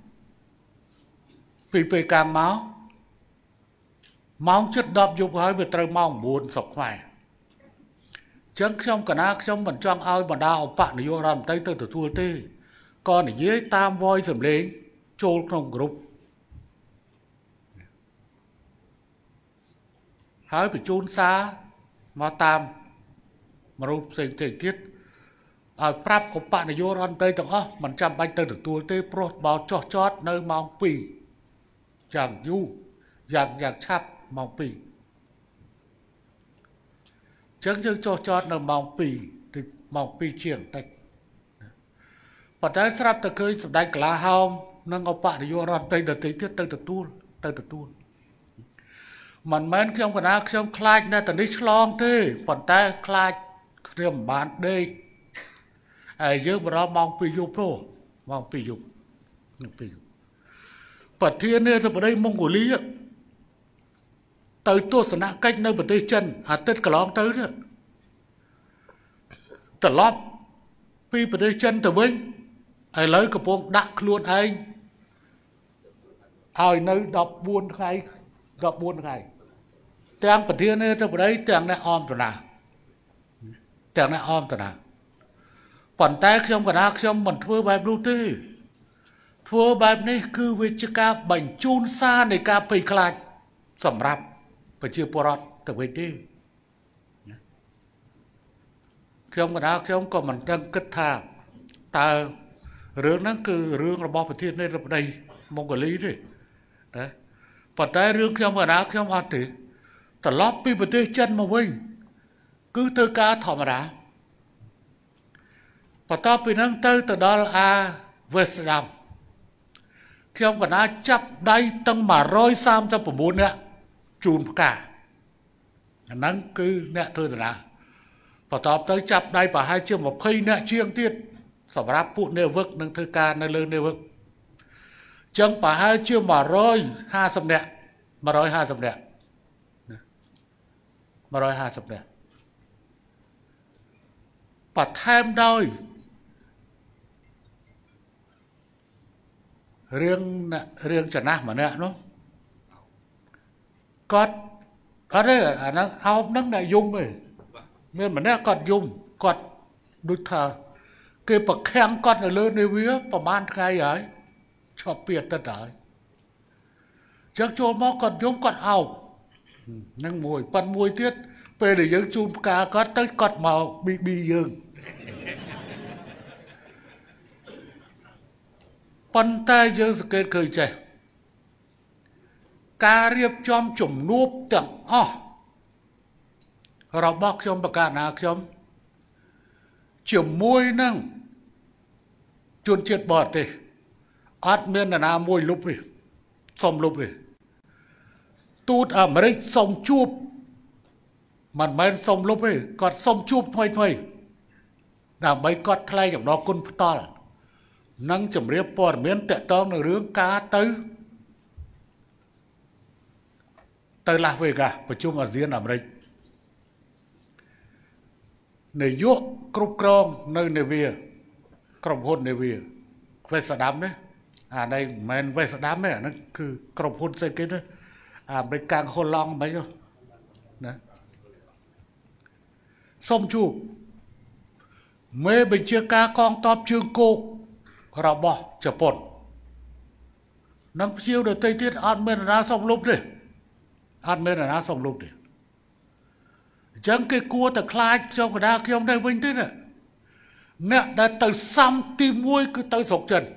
ពីពេលកាំងមកម៉ោងជិតដប់យប់ហើយវាត្រូវម៉ោង9ស្រុកខ្មែរចឹងខ្ញុំកណាខ្ញុំមិនចង់ឲ្យបណ្ដាឧបនាយករដ្ឋមន្ត្រីទៅទទួលទេក៏និយាយតាម voice សំឡេងចូលក្នុងក្រុមហើយបញ្ជូនសារមកតាមមនុស្សផ្សេងៗទៀតឲ្យប្រាប់ឧបនាយករដ្ឋមន្ត្រីទាំងអស់មិនចាំបាច់ទៅទទួលទេព្រោះបោចោះចតនៅម៉ោង2យ៉ាងយូរយ៉ាងយ៉ាងឆាប់ម៉ោង2ចឹងយើងចោះចតនៅម៉ោង2ទីម៉ោង2ជាងតិចប៉ុន្តែស្រាប់តែឃើញសម្ដេចកលាហោមនិងឧបនាយករដ្ឋមន្ត្រីដទៃទៀតទៅទទួលទៅទទួលមិនមែនខ្ញុំកណាខ្ញុំខ្លាចអ្នកតនេះឆ្លងទេប៉ុន្តែខ្លាចខ្ញុំមិនបានដេកហើយយើងបរំម៉ោង2យប់ព្រោះម៉ោង2យប់នឹង2យប់ប្រធានាធិបតីម៉ុងហ្គូលីទៅទស្សនកិច្ចនៅប្រទេសចិនអាទិត្យកន្លងទៅនេះត្រឡប់ពីប្រទេសចិនទៅវិញឥឡូវកំពុងដាក់ខ្លួនឯងឲ្យនៅ14ថ្ងៃ14ថ្ងៃទាំងប្រធានាធិបតីទាំងអ្នកអមតនាទាំងអ្នកអមតនាប៉ុន្តែខ្ញុំកណាខ្ញុំមិនធ្វើបែបនោះទេធ្វើបែបនេះគឺវាជាការបញ្ជូនសារនៃការភ័យខ្លាចសម្រាប់ប្រជាពលរដ្ឋទៅវិញទេខ្ញុំកណាខ្ញុំក៏មិនដឹងគិតថាតើរឿងហ្នឹងគឺរឿងរបស់ប្រធានាធិបតីម៉ុងហ្គូលីទេណាប៉ុន្តែរឿងខ្ញុំកណាខ្ញុំអត់ទេត្រឡប់ពីប្រទេសចិនមកវិញគឺធ្វើការធម្មតាបន្ទាប់ពីហ្នឹងទៅទៅដល់អាវេស្ដាមខ្ញុំកណាចាប់ដៃទាំង139នាក់ជូនផ្កាអាហ្នឹងគឺអ្នកធ្វើតារាបន្ទាប់ទៅចាប់ដៃប្រហែលជា20នាក់ជាងទៀតសម្រាប់ពួកនេវឹកនឹងធ្វើការនៅលើនេវឹកចឹងប្រហែលជា150នាក់150នាក់150នាក់បន្ថែមដោយរឿងរឿងចំណាស់ម្នាក់នោះគាត់គាត់ទេអាហ្នឹងអោបហ្នឹងតែយំទេមានម្នាក់គាត់យំគាត់ដូចថាគេប្រខាំងគាត់នៅលើនាវាប្រហែលថ្ងៃហើយឈប់ពីអតីតហើយចឹងចូលមកគាត់យំគាត់អោបហ្នឹងមួយប៉ុនមួយទៀតពេលដែលយើងជូនផ្កាគាត់ទៅគាត់មកប៊ីប៊ីយើងប៉ុន្តែយើងសង្កេតឃើញចេះការរៀបចំជំនួបទាំងអស់របស់ខ្ញុំប្រកាសណាខ្ញុំជាមួយនឹងជនជាតិបរទេសអត់មាននរណាមួយលុបទេសុំលុបទេទូតអាមេរិកសុំជួបមិនមែនសុំលុបទេគាត់សុំជួបថ្មីថ្មីដើម្បីគាត់ថ្លែងអំណរគុណផ្ទាល់និងជម្រាបព័ត៌មានតកតងនឹងរឿងការទៅទៅឡាស់វេហ្គាសប្រជុំអាស៊ានអាមេរិកនាយកគ្រប់គ្រងនៅនាវាក្រុមហ៊ុននាវាវេស្ដាមនេះអានេះមិនមែនវេស្ដាមទេអានេះគឺក្រុមហ៊ុនផ្សេងគេនេះអាមេរិកកាំងហូឡង់មិនណាសុំជួបមេបញ្ជាការកងទ័ពជើងគោករបស់ជប៉ុននឹងភ្ជាវដទៃទៀតអត់មាននរណាសុំលុបទេអត់មាននរណាសុំលុបទេអញ្ចឹងគេគួរតែខ្លាចខ្ញុំកណ្ដាលខ្ញុំទៅវិញទៀតអ្នកដែលទៅសំទី1គឺទៅស្រុកចិន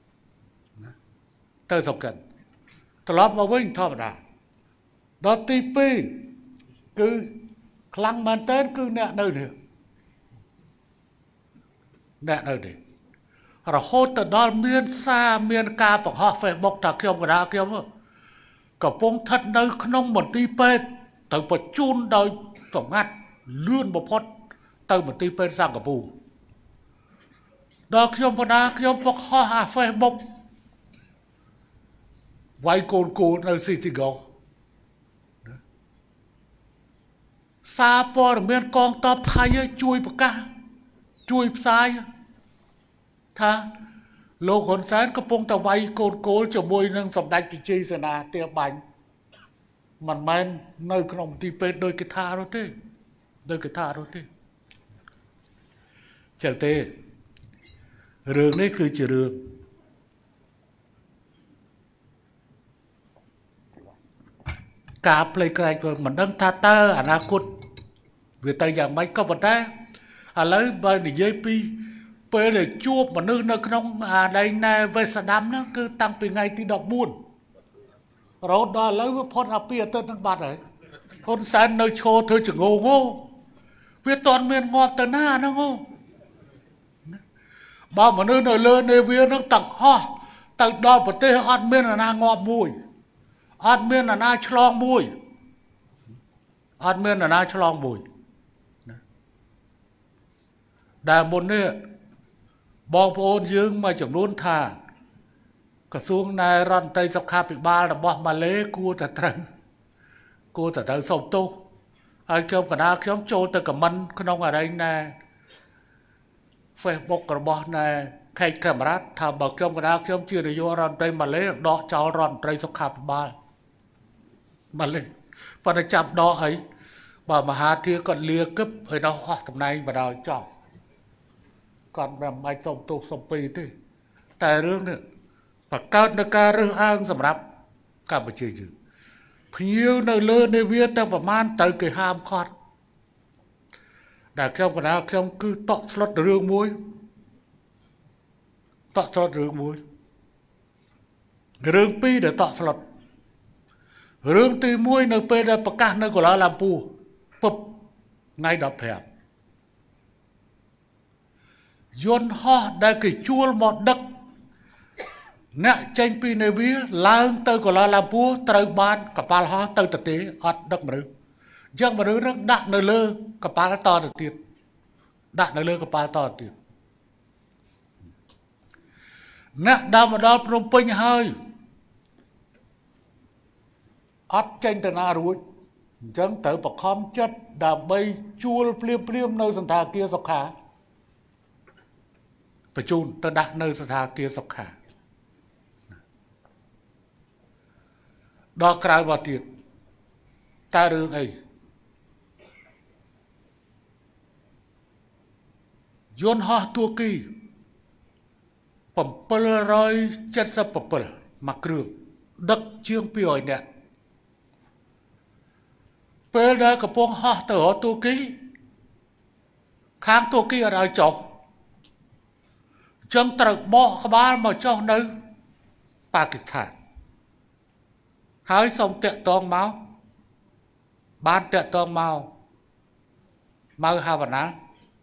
ទៅស្រុកចិនត្រឡប់មកវិញធម្មតាដល់ទី2គឺខ្លាំងមែនតើគឺអ្នកនៅនេះអ្នកនៅនេះរហូតទៅដល់មានសារមានការបង្ហោះ Facebook ថាខ្ញុំកណ្ដាលខ្ញុំកំពុងស្ថិតនៅក្នុងមន្ទីរពេទ្យទៅបញ្ជូនដោយប្រងាត់លឿនបំផុតទៅមន្ទីរពេទ្យសិង្ហបុរីដល់ខ្ញុំកណ្ដាលខ្ញុំបង្ហោះអា Facebook វាយកូនកូននៅ City Go សារព័ត៌មានកងទ័ពថៃជួយប្រកាសជួយផ្សាយថាលោកហ៊ុនសែនកំពុងតែវាយកូនគោលជាមួយនឹងសម្ដេចវិជ័យសេនាទាបាញ់មិនមែននៅក្នុងទីពេទ្យដោយគេថានោះទេដោយគេថានោះទេចឹងទេរឿងនេះគឺជារឿងការផ្លេចក្រែកមិនដឹងថាតើអនាគតវាទៅយ៉ាងម៉េចក៏ប៉ុន្តែឥឡូវបើនិយាយពីពេលដែលជួបមនុស្សនៅក្នុងអាដីណែវេសដាំហ្នឹងគឺតាំងពីថ្ងៃទីដប់បួនរហូតដល់ឥឡូវវាផុតអាពីអាទិត្យហ្នឹងបាត់ហើយហ៊ុនសែននៅឈរធ្វើចងងវាតន់មានងាប់ទៅណាហ្នឹងហ៎បើមនុស្សនៅលើនេវាហ្នឹងទាំងអស់ទៅដល់ប្រទេសអត់មានអាណាងាប់មួយអត់មានអាណាឆ្លងមួយអត់មានអាណាឆ្លងមួយដែលមុននេះបងប្អូនយើងមួយចំនួនថាក្រសួងណែរដ្ឋមន្ត្រីសុខាភិបាលរបស់ម៉ាឡេគួរតែត្រូវគួរតែត្រូវសុំទោសហើយខ្ញុំកណ្ដាលខ្ញុំចូលទៅខមមិនក្នុងអរិញណែ Facebook របស់ណែខេកកាមេរ៉ាថាបើខ្ញុំកណ្ដាលខ្ញុំជានាយករដ្ឋមន្ត្រីម៉ាឡេដកចោលរដ្ឋមន្ត្រីសុខាភិបាលម៉ាឡេប៉ុន្តែចាប់ដកអីបើមហាធាគាត់លាគឹបឲ្យដល់អស់តំណែងបដ ចោលគាត់មិនបាច់សុំទោសសុំពីទេតែរឿងនេះបង្កើតនៅការរើសអើងសម្រាប់កម្ពុជាយើងភ្ញៀវនៅលើនេវាទាំងប្រមាណទៅគេហាមឃាត់ដែលខ្ញុំកណ្ដាលខ្ញុំគឺតក់ស្លុតរឿងមួយតក់ស្លុតរឿងមួយរឿងពីរដែលតក់ស្លុតរឿងទីមួយនៅពេលដែលប្រកាសនៅកូឡាឡាំពូពឹបថ្ងៃដប់ប្រាំយន្តហោះដែលគេជួលមកដឹកអ្នកចេញពីនេវាឡើងទៅកូឡាឡាំពូត្រូវបានកប៉ាល់ហោះទៅទទេអត់ដឹកមនុស្សអញ្ចឹងមនុស្សនឹងដាក់នៅលើកប៉ាល់តទៅទៀតដាក់នៅលើកប៉ាល់តទៅទៀតអ្នកដើរមកដល់ភ្នំពេញហើយអត់ចេញទៅណារួចអញ្ចឹងត្រូវបខំចិត្តដើម្បីជួលភ្លាមភ្លាមនៅសន្តាគារសុខាបញ្ជូនទៅដាក់នៅសន្តាគារសុខាដល់ក្រៅមកទៀតតើរឿងអីយន្តហោះទួគី777មួយគ្រឿងដឹកជាងពីររយនាក់ពេលដែលកំពុងហោះទៅរកទួគីខាងទួគីអត់ឲ្យចុះចឹងត្រូវបកក្បាលមកចុះនៅប៉ាគីស្ថានហើយសូមតាក់ទងមកបានតាក់ទងមកមកហាវ៉ាណា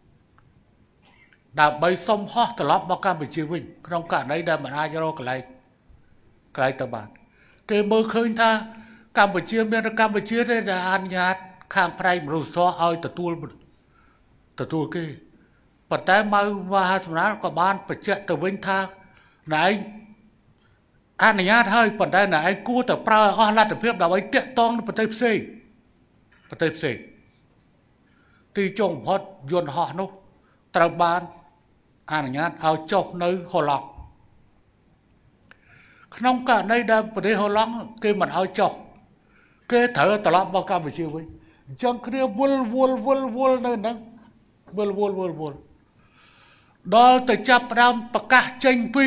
ដើម្បីសុំហោះត្រឡប់មកកម្ពុជាវិញក្នុងករណីដែលមិនអាចរកកន្លែងកន្លែងទៅបានគេមើលឃើញថាកម្ពុជាមានកម្ពុជាទេដែលអនុញ្ញាតខាងផ្នែកមនុស្សធម៌ឲ្យទទួលទទួលគេប៉ុន្តែមកមហាសម្រាលក៏បានបញ្ជាក់ទៅវិញថាណែឯងអនុញ្ញាតហើយប៉ុន្តែណែឯងគួរតែប្រើអស់លទ្ធភាពដើម្បីតាក់ទងនឹងប្រទេសផ្សេងប្រទេសផ្សេងទីចុងបំផុតយន្តហោះនោះត្រូវបានអនុញ្ញាតឲ្យចុះនៅហូឡង់ក្នុងករណីដែលប្រទេសហូឡង់គេមិនឲ្យចុះគេត្រូវត្រឡប់មកកម្ពុជាវិញអញ្ចឹងគ្នាវល់វល់វល់វល់នៅហ្នឹងវល់វល់វល់វល់ដល់ទៅចាប់ផ្ដើមប្រកាសចេញពី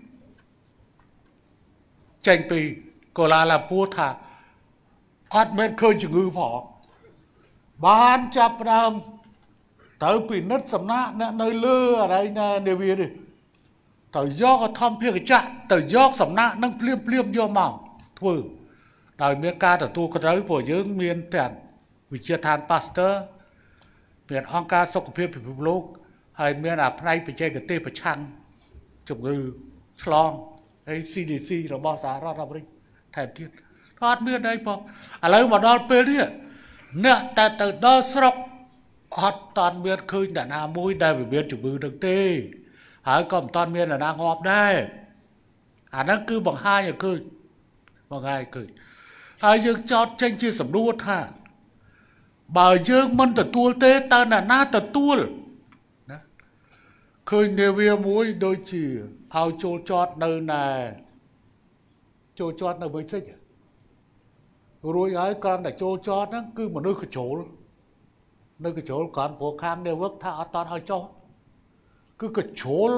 ចេញពីកូឡាឡាំពូថាអត់មានឃើញជំងឺផងបានចាប់ផ្ដើមទៅពិនិត្យសំណាក់អ្នកនៅលើអរិញនាវានេះទៅយកអធម្មភាគចាស់ទៅយកសំណាក់នឹងភ្លាមភ្លាមយកមកធ្វើដោយមានការទទួលខុសត្រូវព្រោះយើងមានទាំងវិទ្យាឋានប៉ាស្ទ័រមានអង្គការសុខភាពពិភពលោកហើយមានអាផ្នែកបច្ចេកទេសប្រឆាំងជំងឺឆ្លងហើយ C D C របស់សហរដ្ឋអាមេរិកថែមទៀតអត់មានអីផងឥឡូវមកដល់ពេលនេះអ្នកតែទៅដល់ស្រុកអត់តាន់មានឃើញអ្នកណាមួយដែលវាមានជំងឺនឹងទេហើយក៏មិនតាន់មានអ្នកណាងាប់ដែរអាហ្នឹងគឺបង្ហាញឲ្យឃើញបង្ហាញឲ្យឃើញហើយយើងចោទចេញជាសំណួរថាបើយើងមិនទទួលទេតើអ្នកណាទទួលណាឃើញនាវាមួយដូចជាឲ្យចូលចតនៅណែចូលចតនៅវិញសិចរួចហើយគ្រាន់តែចូលចតហ្នឹងគឺមនុស្សកញ្ចូលនៅកញ្ចូលគ្រាន់ព្រោះខាងនាវិកថាអត់តន់ឲ្យចុះគឺកញ្ចូល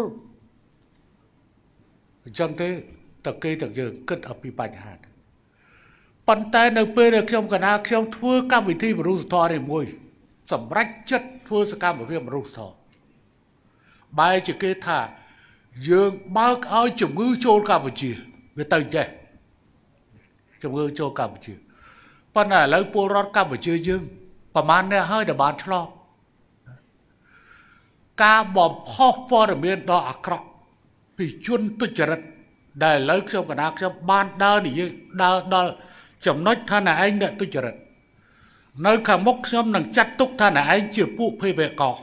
អញ្ចឹងទេតើគេទាំងយើងគិតអំពីបញ្ហាប៉ុន្តែនៅពេលដែលខ្ញុំកណាខ្ញុំធ្វើកម្មវិធីមនុស្សធម៌នេះមួយសម្រាប់ចិត្តធ្វើសកម្មភាពមនុស្សធម៌បែរជាគេថាយើងបើកឲ្យជំងឺចូលកម្ពុជាវាទៅចេះជំងឺចូលកម្ពុជាប៉ុន្តែឥឡូវពលរដ្ឋកម្ពុជាយើងប្រហែលអ្នកហើយដែលបានឆ្លងការបំផុសព័ត៌មានដ៏អាក្រក់ពីជនទុច្ចរិតដែលឥឡូវខ្ញុំកណាខ្ញុំបានដើរនិយាយដើរដល់ចំណុចថាអ្នកឯងអ្នកទុច្ចរិតនៅខាងមុខខ្ញុំនឹងចាត់ទុកថាអ្នកឯងជាពួកភេរវក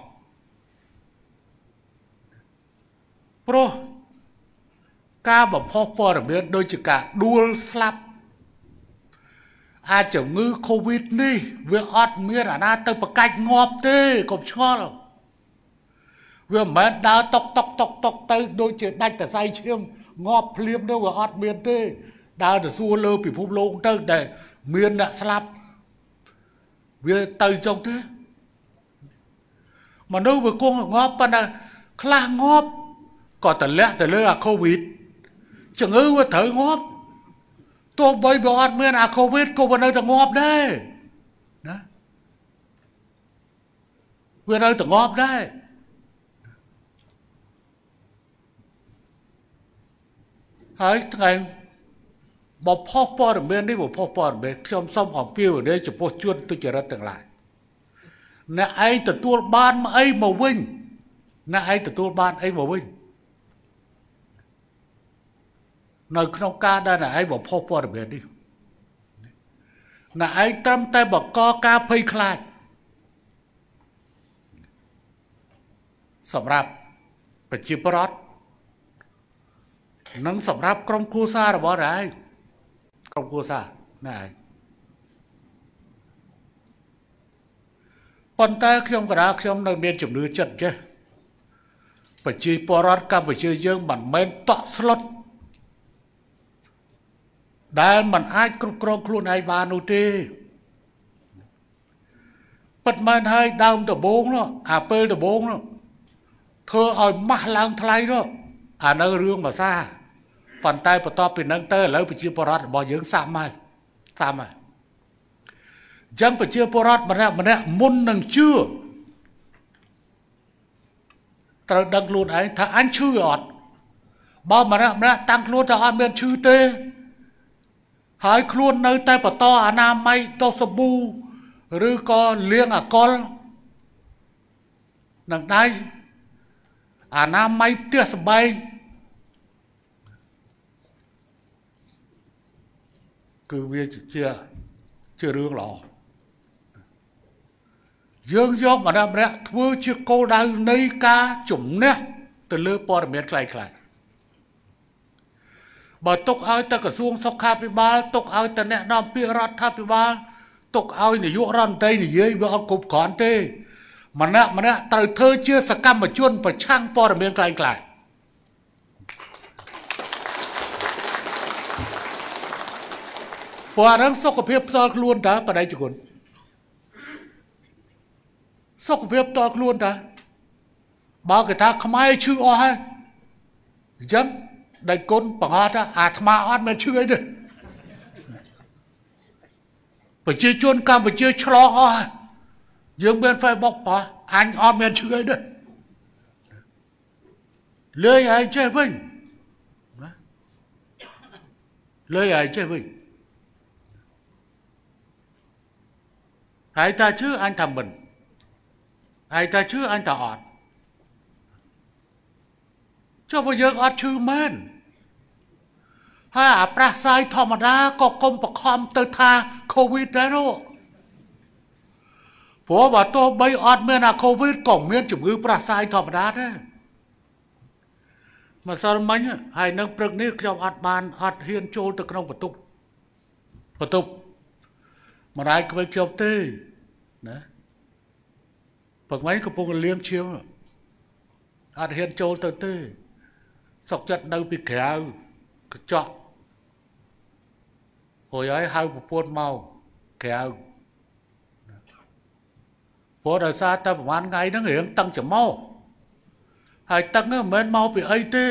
ព្រោះការបំផុសព័ត៌មានដូចជាការដួលស្លាប់អាចជំងឺ Covid នេះវាអត់មានអាណាទៅប្រកាច់ងាប់ទេកុំឆ្ងល់វាមិនមែនដើរតុកតុកតុកតុកទៅដូចជាដាច់តសៃឈាមងាប់ភ្លាមនោះវាអត់មានទេដើរទៅសួរលើពិភពលោកទៅដែលមានអ្នកស្លាប់វាទៅចុងទេមនុស្សវាគង់ងាប់ប៉ុន្តែខ្លះងាប់ក៏តម្លាក់ទៅលើអា Covid ជំងឺវាត្រូវងាប់ទោះបីវាអត់មានអា Covid ក៏វានៅតែងាប់ដែរណាវានៅតែងាប់ដែរហើយថ្ងៃបំផុសព័ត៌មាននេះបំផុសព័ត៌មានខ្ញុំសូមអំពាវនាវចំពោះជនទុច្ចរិតទាំងឡាយអ្នកឯងទទួលបានអីមកវិញអ្នកឯងទទួលបានអីមកវិញនៅក្នុងការដែលអ្នកឯងបំផុសព័ត៌មាននេះអ្នកឯងត្រឹមតែបង្កការភ័យខ្លាចសម្រាប់ប្រជាពលរដ្ឋនិងសម្រាប់ក្រុមគ្រួសាររបស់អ្នកឯងក្រុមគ្រួសារអ្នកឯងប៉ុន្តែខ្ញុំក៏ថាខ្ញុំនៅមានជំនឿចិត្តចេះប្រជាពលរដ្ឋកម្ពុជាយើងមិនមែនតក់ស្លុតដែលมันអាចគ្រប់គ្រងខ្លួនឯងបាននោះទេពិតមែនហើយដើមដំបូងនោះអាពេលដំបូងនោះធ្វើឲ្យម៉ាស់ឡើងថ្លៃនោះអានៅរឿងភាសាប៉ុន្តែបន្ទាប់ពីហ្នឹងទៅឥឡូវប្រជាពលរដ្ឋរបស់យើងសាំហើយសាំហើយអញ្ចឹងប្រជាពលរដ្ឋម្នាក់ម្នាក់មុននឹងជឿត្រូវដឹងខ្លួនឯងថាអញឈឺអត់បើម្នាក់ម្នាក់តាំងខ្លួនថាអត់មានឈឺទេហើយខ្លួននៅតែបន្តអនាម័យដុសសាប៊ូឬក៏លាងអាកុលនឹងដៃអនាម័យផ្ទះសម្បែងគឺវាជាជារឿងល្អយើងយកម្នាក់ម្នាក់ធ្វើជាគោលដៅនៃការជំនះទៅលើព័ត៌មានខ្លីៗបើទុកឲ្យតែក្រសួងសុខាភិបាលទុកឲ្យតែអ្នកនាំពាក្យរដ្ឋាភិបាលទុកឲ្យនាយករដ្ឋមន្ត្រីនិយាយវាអត់គ្រប់គ្រាន់ទេម្នាក់ម្នាក់ត្រូវធ្វើជាសកម្មជនប្រឆាំងព័ត៌មានខ្លីៗព្រោះអានឹងសុខភាពផ្ទាល់ខ្លួនតាបដិជគុណសុខភាពផ្ទាល់ខ្លួនតាបើគេថាខ្មែរឈឺអស់ហើយអញ្ចឹងដៃគុណបង្ហោះថាអាថ្មអត់មិនឈឺអីទេប្រជាជនកម្ពុជាឆ្លងអស់យើងមាន Facebook ប៉ះអញអត់មានឈឺអីទេលើយឲ្យចេះវិញណាលើយឲ្យចេះវិញហើយតាឈឺអញថាមិនហើយតាឈឺអញថាអត់ចុះបើយើងអត់ឈឺមែនហើយអាប្រាសាយធម្មតាក៏កុំបខំទៅថា Covid ដែរនោះព្រោះបើទោះបីអត់មានអា Covid ក៏មានជំងឺប្រាសាយធម្មតាដែរមកសល់មិញហើយនៅព្រឹកនេះខ្ញុំអត់បានអត់ហ៊ានចូលទៅក្នុងបន្ទប់បន្ទប់ម្ដាយក្មេងខ្ញុំទេណាបើមិនកំពុងលៀងឈាមអត់ហ៊ានចូលទៅទេសុកចិត្តនៅពីក្រៅកញ្ចក់ហើយហើយហៅប្រពន្ធមកក្រៅព្រោះដោយសារតែប្រហែលថ្ងៃហ្នឹងរៀងតឹងច្រមុះហើយតឹងហ្នឹងមិនមែនមកពីអីទេ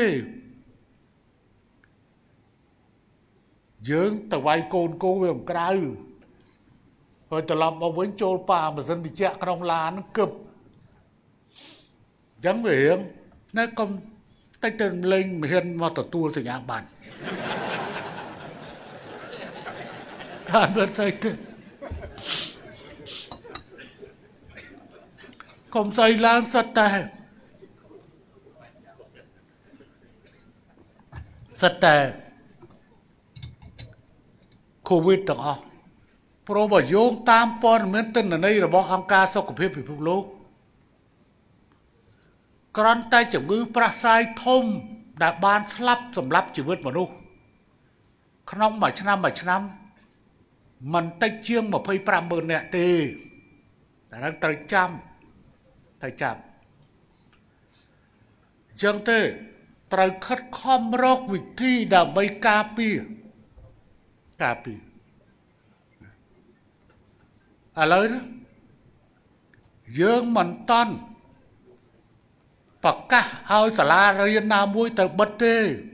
យើងទៅវាយកូនកូនវាក្រៅហើយត្រឡប់មកវិញចូលប៉ាម៉ាស៊ីនត្រជាក់ក្នុងឡានហ្នឹងគឹបអញ្ចឹងវារៀងណែកុំតិចទៅលេងមិនហ៊ានមកទទួលសញ្ញាបត្រខានមិនស្អីទេកុំស្អីឡើងសិតតែសិតតែកូវីដទាំងអស់ព្រោះបើយោងតាមព័ត៌មានទិន្នន័យរបស់អង្គការសុខភាពពិភពលោកគ្រាន់តែជំងឺផ្ដាសាយធំដែលបានស្លាប់សម្រាប់ជីវិតមនុស្សក្នុងមួយឆ្នាំមួយឆ្នាំមិនតិចជាងម្ភៃប្រាំម៉ឺននាក់ទេតែនឹងត្រូវចាំត្រូវចាំអញ្ចឹងទេត្រូវខិតខំរកវិធីដើម្បីការពារការពារឥឡូវយើងមិនតន់ប្រកាសឲ្យសាលារៀនណាមួយទៅបិទទេ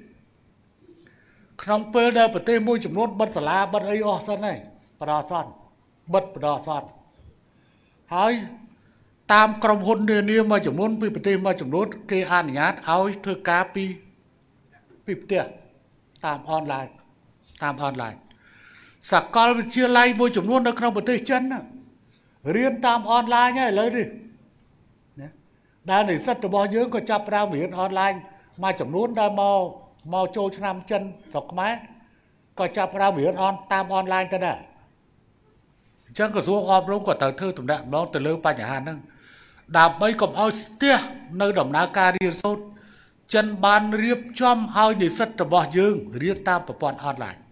ក្នុងពេលដែលប្រទេសមួយចំនួនបិទសាលាបិទអីអស់សិនហើយបដសតបិទបដសតហើយតាមក្រុមហ៊ុននានាមួយចំនួនពីប្រទេសមួយចំនួនគេអនុញ្ញាតឲ្យធ្វើការពីពីផ្ទះតាមអនឡាញតាមអនឡាញសាកលវិទ្យាល័យមួយចំនួននៅក្នុងប្រទេសចិនរៀនតាមអនឡាញហើយឥឡូវនេះណាដែលនិស្សិតរបស់យើងក៏ចាប់ផ្ដើមរៀនអនឡាញមួយចំនួនដែលមកមកចូលឆ្នាំចិនស្រុកខ្មែរក៏ចាប់ផ្ដើមរៀនអនតាមអនឡាញទៅដែរអញ្ចឹងក្រសួងអប់រំក៏ត្រូវធ្វើទំនាក់ទំនងទៅលើបញ្ហាហ្នឹងដើម្បីកុំឲ្យស្ទះនៅដំណើរការរៀនសូត្រចិនបានរៀបចំឲ្យនិស្សិតរបស់យើងរៀនតាមប្រព័ន្ធអនឡាញ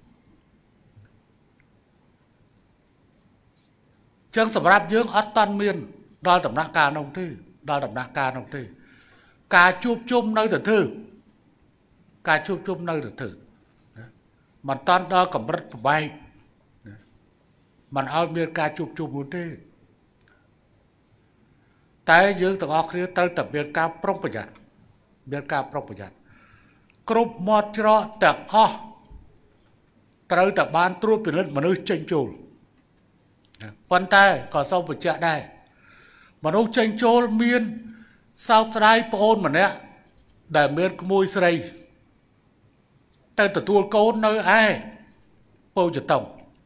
ចឹងសម្រាប់យើងអត់តាន់មានដល់ដំណាក់កាលនោះទេដល់ដំណាក់កាលនោះទេការជួបជុំនៅតែធ្វើការជួបជុំនៅតែធ្វើមិនតាន់ដល់កម្រិតប្របែកមិនឲ្យមានការជួបជុំនោះទេតែយើងទាំងអស់គ្នាត្រូវតែមានការប្រុងប្រយ័ត្នមានការប្រុងប្រយ័ត្នគ្រប់មាត់ច្រកទាំងអស់ត្រូវតែបានត្រួតពិនិត្យមនុស្សចេញចូលប៉ុន្តែក៏សូមបញ្ជាក់ដែរមនុស្សចេញចូលមានសោកស្ដាយប្អូនម្នាក់ដែលមានក្មួយស្រីទៅទទួលកូននៅឯពោធិ៍ចតុង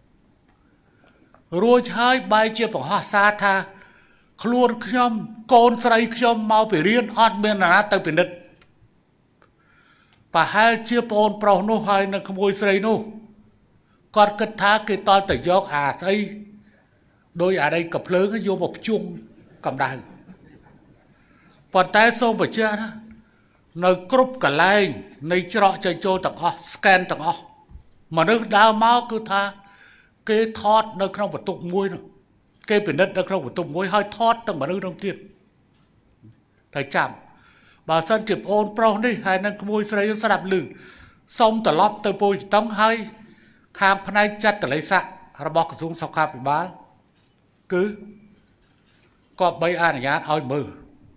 រួចហើយបែរជាបង្ហោះសារថាខ្លួនខ្ញុំកូនស្រីខ្ញុំមកពីរៀនអត់មានណាទៅពិនិត្យប្រហែលជាប្អូនប្រុសនោះហើយនៅក្មួយស្រីនោះគាត់គិតថាគេតល់តែយកអាស្អីដោយអានេះកំភ្លើងយកមកភ្ជុំកម្ដៅប៉ុន្តែសូមបញ្ជាក់ណានៅគ្រប់កន្លែងនៃច្រកចេញចូលទាំងអស់ scan ទាំងអស់មនុស្សដើរមកគឺថាគេថតនៅក្នុងបន្ទប់មួយនោះគេពិនិត្យនៅក្នុងបន្ទប់មួយហើយថតទាំងមនុស្សនោះទៀតតែចាំបើសិនជាប្អូនប្រុសនេះហើយនឹងក្មួយស្រីស្ដាប់ឮសុំត្រឡប់ទៅពោធិ៍ចតុងហើយខាងផ្នែកចាត់តលិស័ករបស់ក្រសួងសុខាភិបាលគឺក៏បីអនុញ្ញាតឲ្យមើល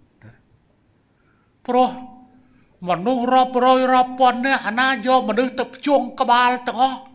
ព្រោះមនុស្សរាប់រយរាប់ពាន់នាក់អាណាយកមនុស្សទៅភ្ជង់ក្បាលទាំងអស់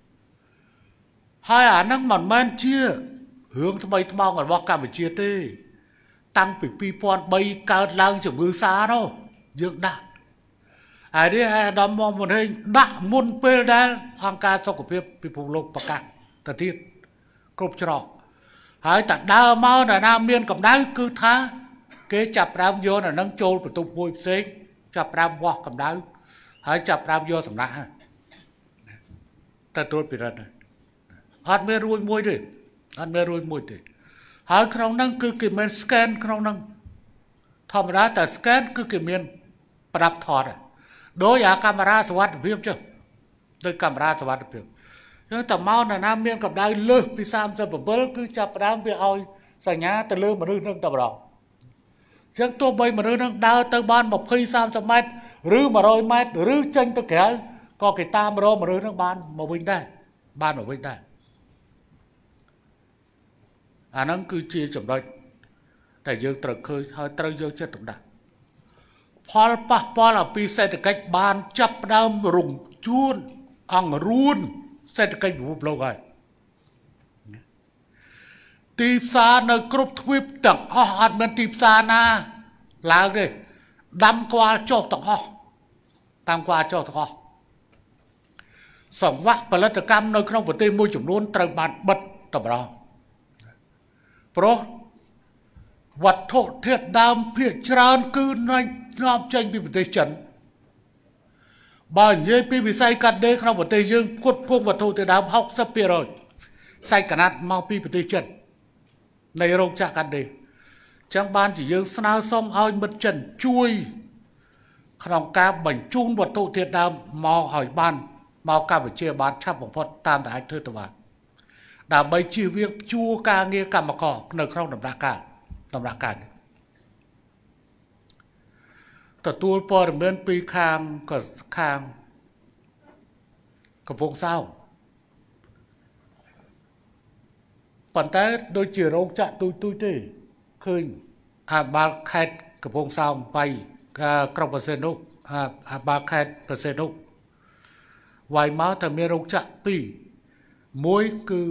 ហើយអាហ្នឹងមិនមែនជារឿងថ្មីថ្មោងរបស់កម្ពុជាទេតាំងពីពីរពាន់បីកើតឡើងជំងឺសានោះយើងដាក់ហើយនេះអាដាមមកមុនហេងដាក់មុនពេលដែលអង្គការសុខភាពពិភពលោកប្រកាសទៅទៀតគ្រប់ច្រកហើយតែដើរមកដល់ណាមានកម្ដៅគឺថាគេចាប់ផ្ដើមយកអានឹងចូលបន្ទប់មួយផ្សេងចាប់ផ្ដើមវាស់កម្ដៅហើយចាប់ផ្ដើមយកសំណាក់ទៅត្រួតពិនិត្យអត់មានរួចមួយទេអត់មានរួចមួយទេហើយក្នុងហ្នឹងគឺគេមាន scan ក្នុងហ្នឹងធម្មតាតែ scan គឺគេមានប្រដាប់ថតដោយអាកាមេរ៉ាសុវត្ថិភាពចុះដោយកាមេរ៉ាសុវត្ថិភាពតែមកណាមានកម្ដៅលើសពីសាមសិបប្រាំbảyគឺចាប់ផ្ដើមវាឲ្យសញ្ញាទៅលើមនុស្សនឹងតែម្ដងចឹងទោះបីមនុស្សនឹងដើរទៅបានยี่สิบ 30ម៉ែត្រឬone hundredម៉ែត្រឬចេញទៅក្រៅក៏គេតាមរកមនុស្សនឹងបានមកវិញដែរបានមកវិញដែរអាហ្នឹងគឺជាចំណុចដែលយើងត្រូវឃើញហើយត្រូវយកចិត្តទុកដាក់ផលប៉ះពាល់អំពីសេដ្ឋកិច្ចបានចាប់ផ្ដើមរំជួនអង្រួនសេដ្ឋកិច្ចពិភពលោកហើយទីផ្សារនៅគ្រប់ទ្វីបទាំងអស់អត់មានទីផ្សារណាឡើងទេដាំក្បាលចុះទាំងអស់តាមក្បាលចុះទាំងអស់សង្វាក់ផលិតកម្មនៅក្នុងប្រទេសមួយចំនួនត្រូវបានបិទតម្រង់ព្រោះវត្ថុធាតុដើមភាគច្រើនគឺនាំចេញពីប្រទេសចិនបើនិយាយពីវិស័យកាត់ដេរក្នុងប្រទេសយើងផ្គត់ផ្គង់វត្ថុធាតុដើមหกสิบเปอร์เซ็นต์ សាច់កណាត់មកពីប្រទេសចិននៃរោងចក្រកាត់ដេរចឹងបានជាយើងស្នើសុំឲ្យមិត្តចិនជួយក្នុងការបញ្ជូនវត្ថុធាតុដើមមកឲ្យបានមកកម្ពុជាបានឆាប់បំផុតតាមដែលអាចធ្វើទៅបានដើម្បីជៀសវាងជួការងារកម្មករនៅក្នុងដំណាក់កាលដំណាក់កាលទទួលព័ត៌មានពីខាងក៏ខាងកំពង់សោមប៉ុន្តែដូចជារោងចក្រទូចទូចទេឃើញអាបាលខេត្តកំពង់សោមវាយក្រុងប្រសេនុអាបាលខេត្តប្រសេនុវាយមកតែមានរោងចក្រពីរមួយគឺ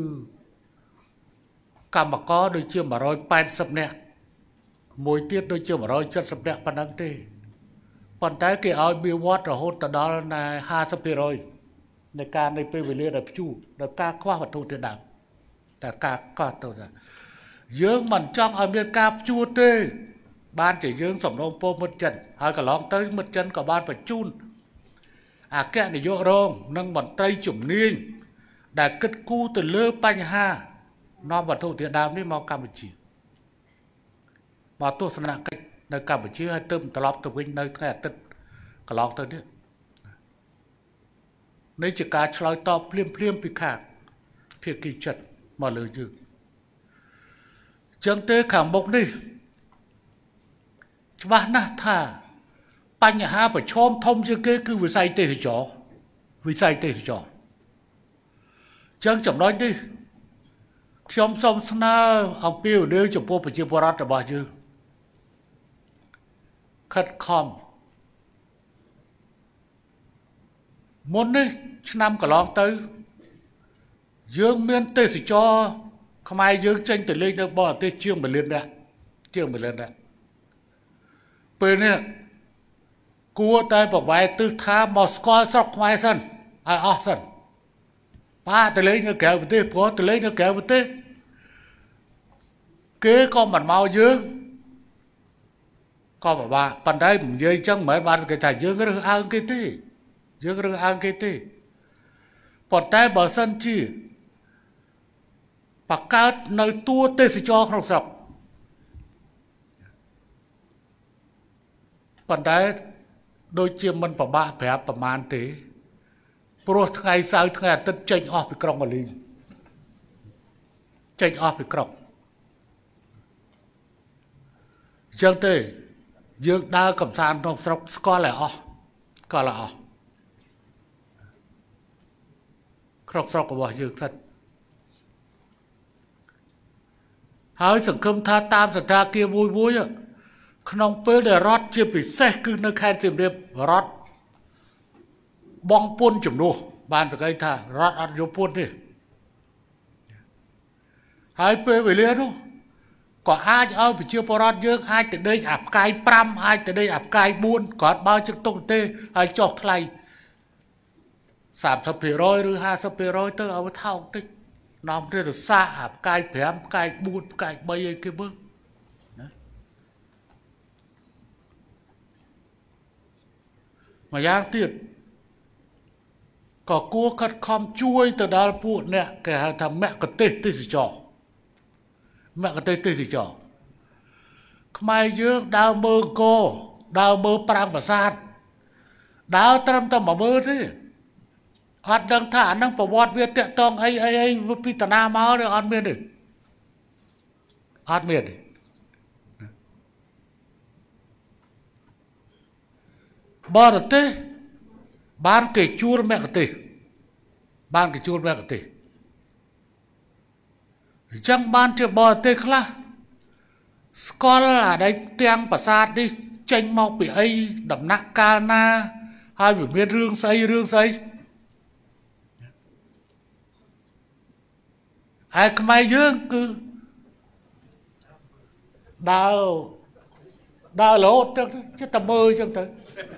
កម្មករដូចជាone hundred eightyនាក់មួយទៀតដូចជាone hundred seventyនាក់ប៉ុណ្ណឹងទេប៉ុន្តែគេឲ្យបៀវត្តរហូតទៅដល់ណាfifty percentនៃការនៃពេលវេលាដែលព្យួរដោយការខ្វះវត្ថុធាតុដើមតែការកត់ទៅថាយើងមិនចង់ឲ្យមានការព្យួរទេបានជាយើងសំណូមពរមិត្តចិនហើយកន្លងទៅមិត្តចិនក៏បានបញ្ជូនអគ្គនាយករងនិងមន្ត្រីជំនាញដែលគិតគូរទៅលើបញ្ហានាំវត្ថុធាតុដើមនេះមកកម្ពុជាមកទស្សនកិច្ចនៅកម្ពុជាហើយទើបត្រឡប់ទៅវិញនៅថ្ងៃអាទិត្យកន្លងទៅនេះនេះជាការឆ្លើយតបភ្លាមភ្លាមពីខាងភាគីចិនមកលើយើងចឹងទេខាងមុខនេះច្បាស់ណាស់ថាបញ្ហាប្រឈមធំជាងគេគឺវិស័យទេសចរវិស័យទេសចរចឹងចំណុចនេះខ្ញុំសូមស្នើអំពីវិនិយោគចំពោះប្រជាពលរដ្ឋរបស់យើងខិតខំមុននេះឆ្នាំកន្លងទៅយើងមានទេសចរខ្មែរយើងចេញទៅលេងនៅបរទេសជាងមួយលាននាក់ជាងមួយលាននាក់ពេលនេះគួរតែប្រវែទិសថាមកស្គាល់ស្រុកខ្មែរសិនឲ្យអស់សិនបាទទៅលេងនៅក្រៅប្រទេសព្រោះទៅលេងនៅក្រៅប្រទេសគេក៏មិនមកយើងក៏ពិបាកប៉ុន្តែនិយាយចឹងមិនមែនបានគេថាយើងរើសអើងគេទេយើងរើសអើងគេទេប៉ុន្តែបើសិនជាបង្កើតនៅតួទេសចរក្នុងស្រុកប៉ុន្តែដូចជាមិនប្របាក់ប្រាប់ប្រមាណទេព្រោះថ្ងៃសៅរ៍ថ្ងៃអាទិត្យចេញអស់ពីក្រុងម៉ាលីចេញអស់ពីក្រុងចឹងទេយើងដើរកំសាន្តក្នុងស្រុកស្គាល់ឲ្យអស់ស្គាល់ឲ្យអស់ក្នុងស្រុករបស់យើងស្ថិតហើយសង្ឃឹមថាតាមសន្តាគារមួយមួយក្នុងពេលដែលរដ្ឋជាពិសេសគឺនៅខេត្តសៀមរាបរដ្ឋបងពុនជំនួសបានសង្កេតថារដ្ឋអត់យកពុនទេហើយពេលវេលានោះក៏អាចឲ្យប្រជាពលរដ្ឋយើងអាចទៅដេកអាផ្កាយfiveអាចទៅដេកអាផ្កាយfourគាត់បើជឹកទុកទេហើយចុះថ្លៃthirty percent ឬfifty percent ទៅឲ្យថោកតិចនាំទៅរសាអាផ្កាយfiveផ្កាយfourផ្កាយthreeអីគេមើលណាមួយយ៉ាងទៀតក៏គួរខិតខំជួយទៅដល់ពួកអ្នកគេហៅថាមគ្គុទ្ទេសក៍ទេសចរមគ្គុទ្ទេសក៍ទេសចរខ្មែរយើងដើរមើលអង្គរដើរមើលប្រាង្គប្រាសាទដើរត្រឹមតែមកមើលទេអត់ដឹងថាអានឹងប្រវត្តិវាតាក់តងអីអីអីពីតាណាមកឬអត់មានទេអត់មានទេបរទេសបានគេជួលមគ្គុទ្ទេសក៍បានគេជួលមគ្គុទ្ទេសក៍អញ្ចឹងបានជាបរទេសខ្លះស្គាល់អាដែលទាំងប្រាសាទនេះចេញមកពីអីដំណាក់កាលណាហើយវាមានរឿងស្អីរឿងស្អីហើយខ្មែរយើងគឺដើរដើររហូតទៅចិត្តតែមើលអញ្ចឹងទៅ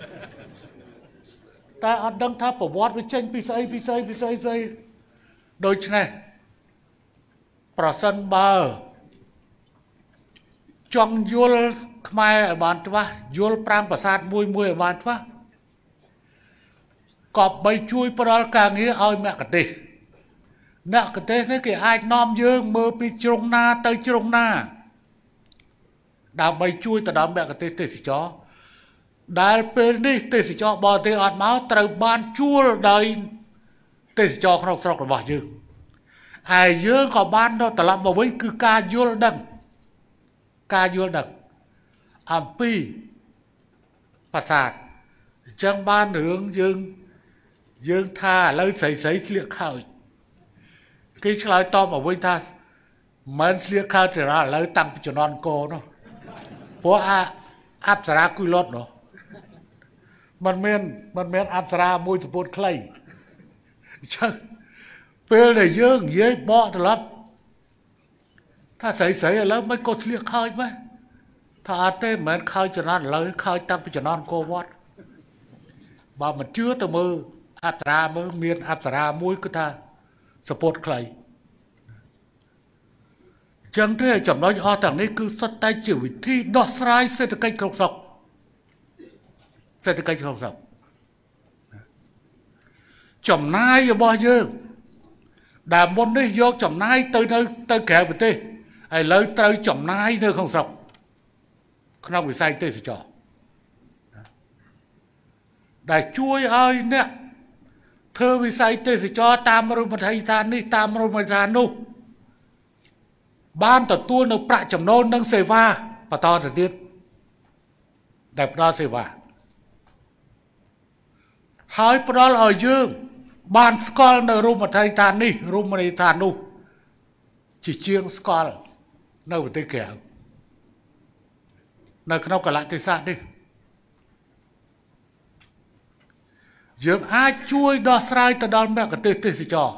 តែអត់ដឹងថាប្រវត្តិវាចេញពីស្អីពីស្អីពីស្អីស្អីដូច្នេះប្រសិនបើចង់យល់ខ្មែរឲ្យបានច្បាស់យល់ប្រាំប្រាសាទមួយមួយឲ្យបានច្បាស់ក៏បីជួយផ្ដល់ការងារឲ្យមគ្គុទ្ទេសក៍មគ្គុទ្ទេសក៍នេះគេអាចនាំយើងមើលពីជ្រុងណាទៅជ្រុងណាដើម្បីជួយទៅដល់មគ្គុទ្ទេសក៍ទេសចរដែលពេលនេះទេសចរបរទេសអត់មកត្រូវបានជួលដោយទេសចរក្នុងស្រុករបស់យើងហើយយើងក៏បានដល់ត្រឡប់មកវិញគឺការយល់ដឹងការយល់ដឹងអំពីប្រាសាទអញ្ចឹងបានរឿងយើងយើងថាឥឡូវស្រីស្រីស្លៀកខោចគេឆ្លើយតបមកវិញថាមិនស្លៀកខោចទេឥឡូវតាំងពីជំនាន់កនោះព្រោះអាអប្សរាគួយលត់នោះมันមានมันមានអប្សរាមួយសពុតខ្លីអញ្ចឹងពេលដែលយើងនិយាយបកត្រឡប់ថាស្រីស្រីឥឡូវមិនក៏ស្លៀកខោចមកថាអត់ទេមិនមែនខោចជំនាន់ឥឡូវខោចតាំងពីជំនាន់កវត្តបើមិនជឿទៅមើលអប្សរាមើលមានអប្សរាមួយគឺថាសពុតខ្លីចឹងទេចំណុចអស់ទាំងនេះគឺសុទ្ធតែជាវិធីដោះស្រាយសេដ្ឋកិច្ចក្នុងស្រុកសេដ្ឋកិច្ចក្នុងស្រុកចំណាយរបស់យើងដែលមុននេះយកចំណាយទៅនៅទៅក្រៅប្រទេសឥឡូវត្រូវចំណាយនៅក្នុងស្រុកក្នុងវិស័យទេសចរដែលជួយឲ្យអ្នកធ្វើវិស័យទេសចរតាមរមណីយដ្ឋាននេះតាមរមណីយដ្ឋាននោះបានទទួលនៅប្រាក់ចំណូលនិងសេវាបន្តទៅទៀតដែលផ្ដល់សេវាហើយផ្ដល់ឲ្យយើងបានស្គាល់នៅរមណីយដ្ឋាននេះរមណីយដ្ឋាននោះជាជាងស្គាល់នៅប្រទេសក្រៅនៅក្នុងកលៈទេសៈនេះយើងអាចជួយដោះស្រាយទៅដល់មគ្គុទ្ទេសក៍ទេសចរ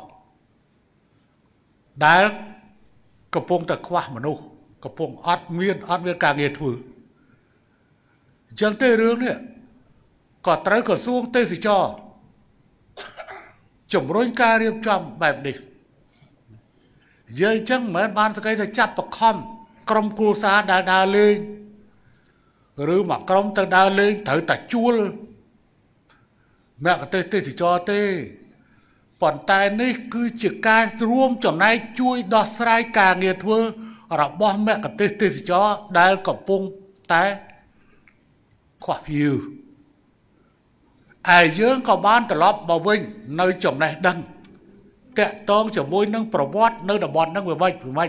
ដែលកំពុងតែខ្វះមនុស្សកំពុងអត់មានអត់មានការងារធ្វើអញ្ចឹងទេរឿងនេះក៏ត្រូវក្រសួងទេសចរជំរុញការរៀបចំបែបនេះយើងអញ្ចឹងមិនមែនបានសក្តិថាចាប់បខំក្រុមគ្រួសារដែលដើរលេងឬមកក្រុមទៅដើរលេងត្រូវតែជួលមគ្គុទ្ទេសក៍ទេសចរទេប៉ុន្តែនេះគឺជាការរួមចំណែកជួយដោះស្រាយការងារធ្វើរបស់មគ្គុទ្ទេសក៍ទេសចរដែលកំពុងតែខ្វះភៀវហើយយើងក៏បានត្រឡប់មកវិញនៅចំណេះដឹងតាក់ទងជាមួយនឹងប្រវត្តិនៅតំបន់ហ្នឹងវាមិនវាមិន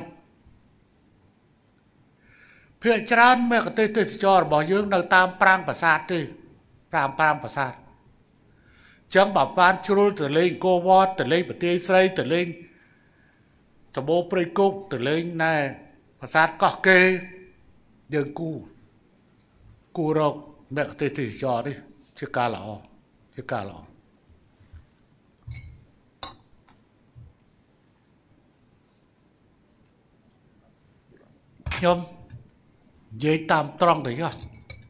ភាគច្រើនមគ្គុទ្ទេសក៍ទេសចររបស់យើងនៅតាមប្រាង្គប្រាសាទទេតាមប្រាង្គប្រាសាទចឹងបើបានជ្រុលទៅលេងគោវត្តទៅលេងប្រទេសស្រីទៅលេងសម្បូរព្រៃគុកទៅលេងណែប្រាសាទកោះកេរយើងគូគូរកមគ្គុទ្ទេសក៍ទេសចរនេះជាការល្អជាការល្អខ្ញុំនិយាយតាមត្រង់ទៅចុះឲ្យ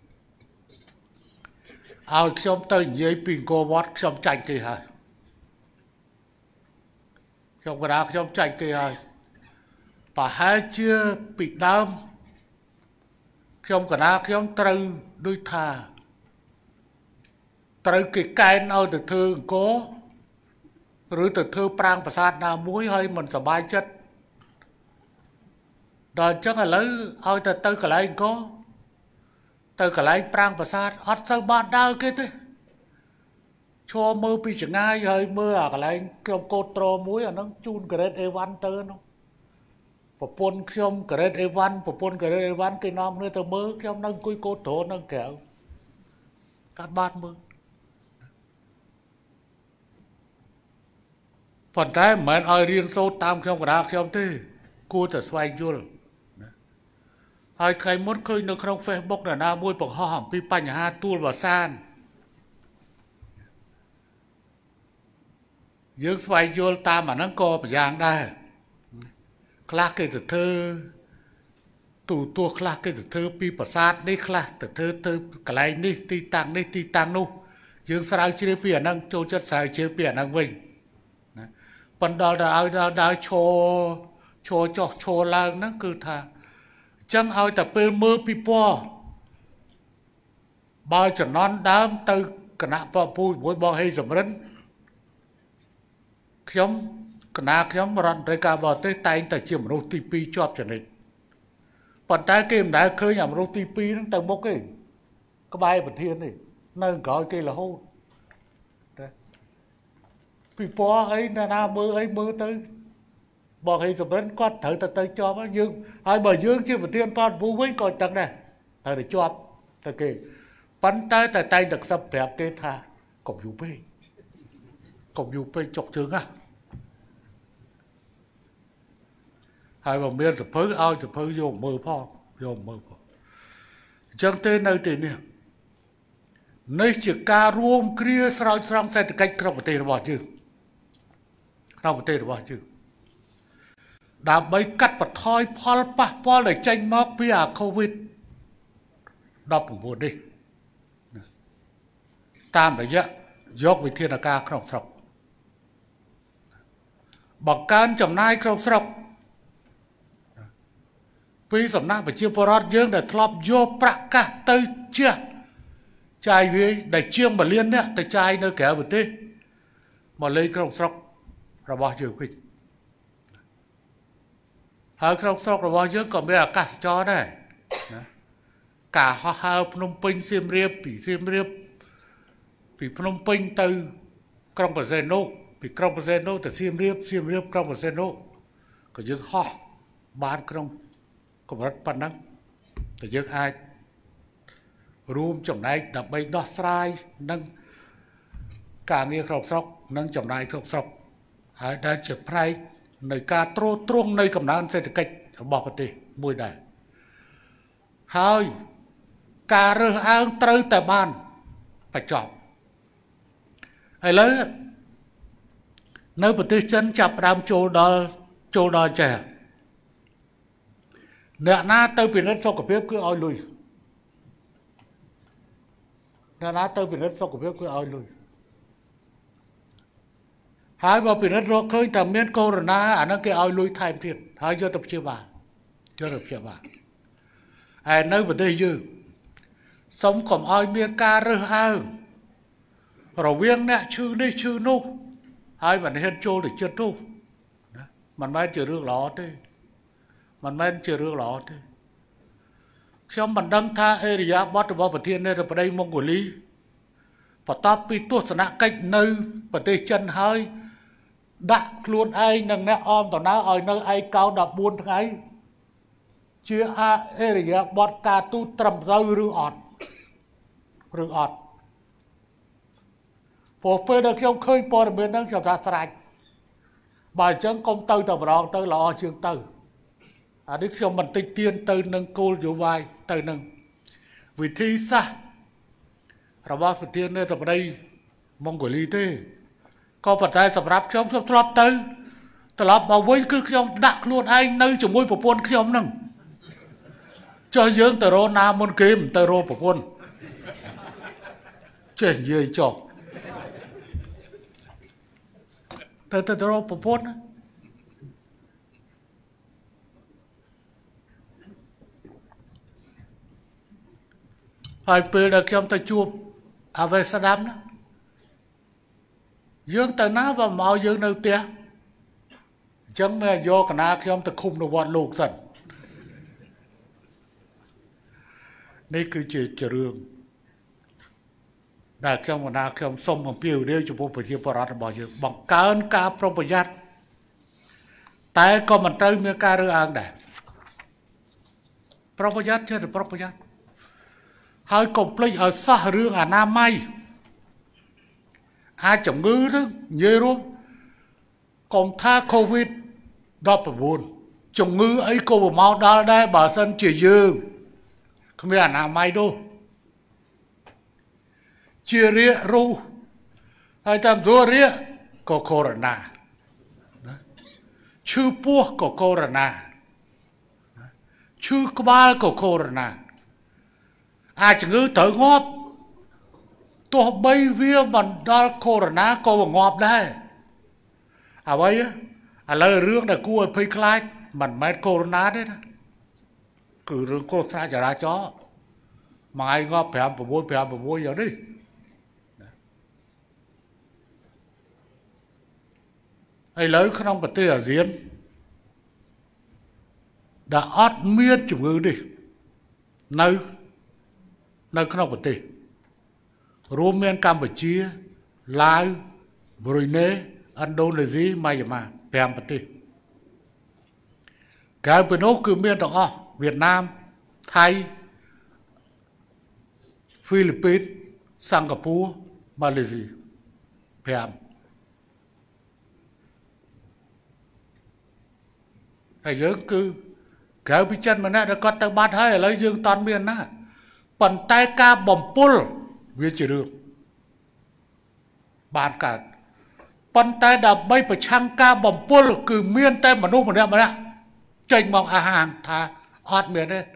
ខ្ញុំទៅនិយាយពីអង្គរវត្តខ្ញុំចាច់គេហើយខ្ញុំក៏ថាខ្ញុំចាច់គេហើយប្រហែលជាពីដើមខ្ញុំក៏ថាខ្ញុំត្រូវដូចថាត្រូវគេកែនឲ្យទៅធ្វើអង្គរឬទៅធ្វើប្រាង្គប្រាសាទណាមួយហើយមិនសប្បាយចិត្តដល់អញ្ចឹងឥឡូវឲ្យទៅទៅកន្លែងអង្គរទៅកន្លែងប្រាង្គប្រាសាទអត់សូវបានដើរគេទេឈរមើលពីចង្ងាយហើយមើលអាកន្លែងក្រុមកោតត្រមួយអាហ្នឹងជូន grade អេ វ៉ាន់ ទៅនោះប្រពន្ធខ្ញុំការ៉េតអេវ៉ាន់ប្រពន្ធការ៉េតអេវ៉ាន់គេនាំគ្នាទៅមើលខ្ញុំនៅអង្គុយកោតត្រនៅក្រៅកាត់បាត់មើលប៉ុន្តែមិនមែនឲ្យរៀនសូត្រតាមខ្ញុំកណ្ដាលខ្ញុំទេគួរតែស្វែងយល់ហើយថ្ងៃមុនឃើញនៅក្នុង Facebook ណាណាមួយបង្ហោះអំពីបញ្ហាទួលវ៉ាសានយើងស្វែងយល់តាមអាហ្នឹងក៏ប្រយ៉ាងដែរខ្លះគេទៅធ្វើទូទួខ្លះគេទៅធ្វើពីប្រាសាទនេះខ្លះទៅធ្វើទៅកន្លែងនេះទីតាំងនេះទីតាំងនោះយើងស្រាវជ្រាវពីអាហ្នឹងចូលចិត្តស្រាវជ្រាវពីអាហ្នឹងវិញណាប៉ុន្តែដល់ឲ្យដល់ដល់ឈរឈរចុះឈរឡើងហ្នឹងគឺថាអញ្ចឹងឲ្យតែពេលមើលពីពណ៌បើចំណន់ដើមទៅគណៈបពូមួយបងហេសំរិនខ្ញុំគណៈខ្ញុំរដ្ឋមន្ត្រីការបរទេសតែងតែជាមនុស្សទីពីរជាប់ចរិតប៉ុន្តែគេមិនដែលឃើញអាមនុស្សទីពីរហ្នឹងទៅមុខទេក្បែរប្រធានទេនៅក្រោយគេរហូតតែពីពណ៌អីណាណាមើលអីមើលទៅបងហេសំរិនគាត់ត្រូវតែទៅជាប់យើងហើយបើយើងជាប្រធានបពូវិញក៏ចឹងដែរត្រូវតែជាប់ទៅគេប៉ុន្តែតែតែងតែខ្សឹបប្រាប់គេថាកុំយូរពេកកុំយូរពេកចុកជើងណាហើយបើមានសភៅឲ្យសភៅយកមើលផងយកមើលផងអញ្ចឹងទេនៅទីនេះនេះជាការរួមគ្រាស្រោចស្រង់សេដ្ឋកិច្ចក្នុងប្រទេសរបស់យើងក្នុងប្រទេសរបស់យើងដើម្បីកាត់បន្ថយផលប៉ះពាល់ដែលចេញមកពីអា កូវីដ ដប់ប្រាំបួន នេះតាមរយៈយកវិធានការក្នុងស្រុកបង្កើនចំណាយក្នុងស្រុកពីសំណាក់ប្រជាពលរដ្ឋយើងដែលធ្លាប់យកប្រាក់កាសទៅជះចាយវាយដែលជាងមួយលានអ្នកទៅចាយនៅក្រៅប្រទេសមកលេងក្នុងស្រុករបស់យើងវិញហើយក្នុងស្រុករបស់យើងក៏មានអាកាសចរដែរណាការហោះហើរភ្នំពេញសៀមរាបពីសៀមរាបពីភ្នំពេញទៅក្រុងបរសេនុពីក្រុងបរសេនុទៅសៀមរាបសៀមរាបក្រុងបរសេនុក៏យើងហោះបានក្នុងកម្រិតប៉ុណ្ណឹងតែយើងអាចរួមចំណែកដើម្បីដោះស្រាយនឹងការងារក្នុងស្រុកនិងចំណាយក្នុងស្រុកហើយដែលជាផ្នែកនៃការទ្រទ្រង់នៃកំណើនសេដ្ឋកិច្ចរបស់ប្រទេសមួយដែរហើយការរើសអើងត្រូវតែបានបញ្ចប់ឥឡូវនៅប្រទេសចិនចាប់ផ្ដើមចូលដល់ចូលដល់ចេះអ្នកណាទៅពិនិត្យសុខភាពគឺឲ្យលុយអ្នកណាទៅពិនិត្យសុខភាពគឺឲ្យលុយហើយបើពិនិត្យរកឃើញថាមានកូវីដ អាហ្នឹងគេឲ្យលុយថែមទៀតហើយយកទៅព្យាបាលយកទៅព្យាបាលហើយនៅប្រទេសយើងសូមកុំឲ្យមានការរើសអើងរវាងអ្នកឈឺនេះឈឺនោះហើយមិនហ៊ានចូលទៅចិត្តនោះណាមិនមែនជារឿងល្អទេមិនមែនជារឿងល្អទេខ្ញុំមិនដឹងថាអេរិយាបថរបស់ប្រធានាធិបតីម៉ុងហ្គូលីបន្ទាប់ពីទស្សនកិច្ចនៅប្រទេសចិនហើយដាក់ខ្លួនឯងនិងអ្នកអមតណើឲ្យនៅឯកោដបួនថ្ងៃជាអេរិយាបថការទូតត្រឹមត្រូវឬអត់ឬអត់ព្រោះពេលដែលខ្ញុំឃើញព័ត៌មានហ្នឹងខ្ញុំថាស្រេចបើអញ្ចឹងកុំទៅតែម្ដងទៅល្អជាងទៅអានេះខ្ញុំមិនតិចទៀនទៅនឹងគោលនយោបាយទៅនឹងវិធីសាស្ត្ររបស់ប្រធានាធិបតីម៉ុងហ្គូលីទេក៏ប៉ុន្តែសម្រាប់ខ្ញុំខ្ញុំធ្លាប់ទៅត្រឡប់មកវិញគឺខ្ញុំដាក់ខ្លួនឯងនៅជាមួយប្រពន្ធខ្ញុំហ្នឹងចុះយើងទៅរកណាមុនគេមិនទៅរកប្រពន្ធចេះនិយាយចុះទៅទៅរកប្រពន្ធហើយពេលដែលខ្ញុំទៅជួបអាវេស្ដាំណាយើងទៅណាបើមកយើងនៅផ្ទះអញ្ចឹងយកកណាខ្ញុំទៅឃុំនៅវត្តលោកសិននេះគឺជារឿងដែលខ្ញុំកណាខ្ញុំសូមអំពាវនាវចំពោះប្រជាពលរដ្ឋរបស់យើងបង្កើនការប្រុងប្រយ័ត្នតែក៏មិនត្រូវមានការរើសអើងដែរប្រប្រយ័ត្នចេះតែប្រប្រយ័ត្នហើយកុំភ្លេចឲ្យសោះរឿងអនាម័យអាចជំងឺទៅនិយាយរួមកុំថា កូវីដ ដប់ប្រាំបួន ជំងឺអីក៏មកដល់ដែរបើសិនជាយើងគ្មានអនាម័យនោះជារាគរូសហើយតាមសួររាគក៏កូវីដ ណាឈឺពោះក៏កូវីដ ណាឈឺក្បាលក៏កូវីដ ណាអាចជំងឺត្រូវងាប់ទោះបីវាមិនដល់កូវីដ ណាក៏ងាប់ដែរអ្វីឥឡូវរឿងដែលគួរឲ្យភ័យខ្លាចមិនមែនកូវីដ ណាទេណាគឺរឿងគ្រោះថ្នាក់ចរាចរណ៍មួយថ្ងៃងាប់ប្រាំប្រាំមួយប្រាំប្រាំមួយយ៉ាងនេះឥឡូវក្នុងប្រទេសអាស៊ានដែលអត់មានជំងឺនេះនៅនៅក្នុងប្រទេសរួមមានកម្ពុជាឡាវប៊្រុយណេឥណ្ឌូនេស៊ីម៉ាយ៉ាម៉ាប្រាំប្រទេសក្រៅពីនោះគឺមានទាំងអស់វៀតណាមថៃហ្វីលីពីនសិង្ហបុរីម៉ាឡេស៊ីប្រាំហើយយើងគឺក្រៅពីចិនម្នាក់ដែលគាត់ទៅបាត់ហើយឥឡូវយើងតន់មានណាប៉ុន្តែការបំពុលវាជារឿងបានកើតប៉ុន្តែដើម្បីប្រឆាំងការបំពុលគឺមានតែមនុស្សម្នាក់ម្នាក់ចេញមកអាហារថាអត់មានទេ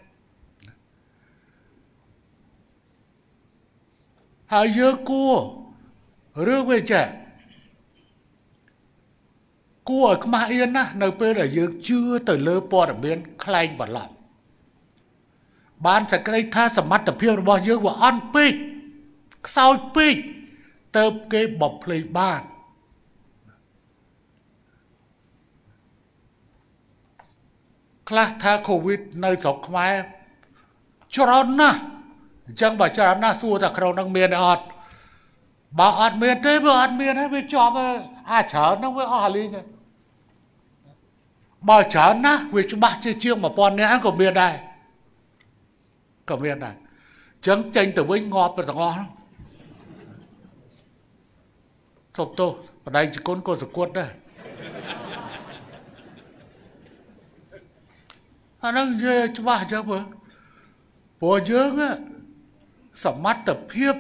ហើយយើងគួររឿងវាចេះគួរឲ្យខ្មាស់អៀនណាស់នៅពេលដែលយើងជឿទៅលើព័ត៌មានខ្លែងបន្លំបានសក្តិថាសមត្ថភាពរបស់យើងវាអន់ពេកខ្សោយពេកទៅគេបំភ្លេចបានខ្លះថាកូវីដនៅស្រុកខ្មែរច្រើនណាស់អញ្ចឹងបើច្រើនណាស់សួរថាក្នុងនឹងមានអត់បើអត់មានទេវាអត់មានទេវាជាប់អាច្រើនហ្នឹងវាអស់លីងបើច្រើនណាស់វាច្បាស់ជាជាងmột nghìnនាក់ក៏មានដែរក៏មានដែរអញ្ចឹងចេញទៅវិញងាប់ទៅទាំងអស់សុំទោសបដិជគុណក៏សគត់ដែរអានឹងនិយាយច្បាស់ចឹងមើលព្រោះយើងសមត្ថភាព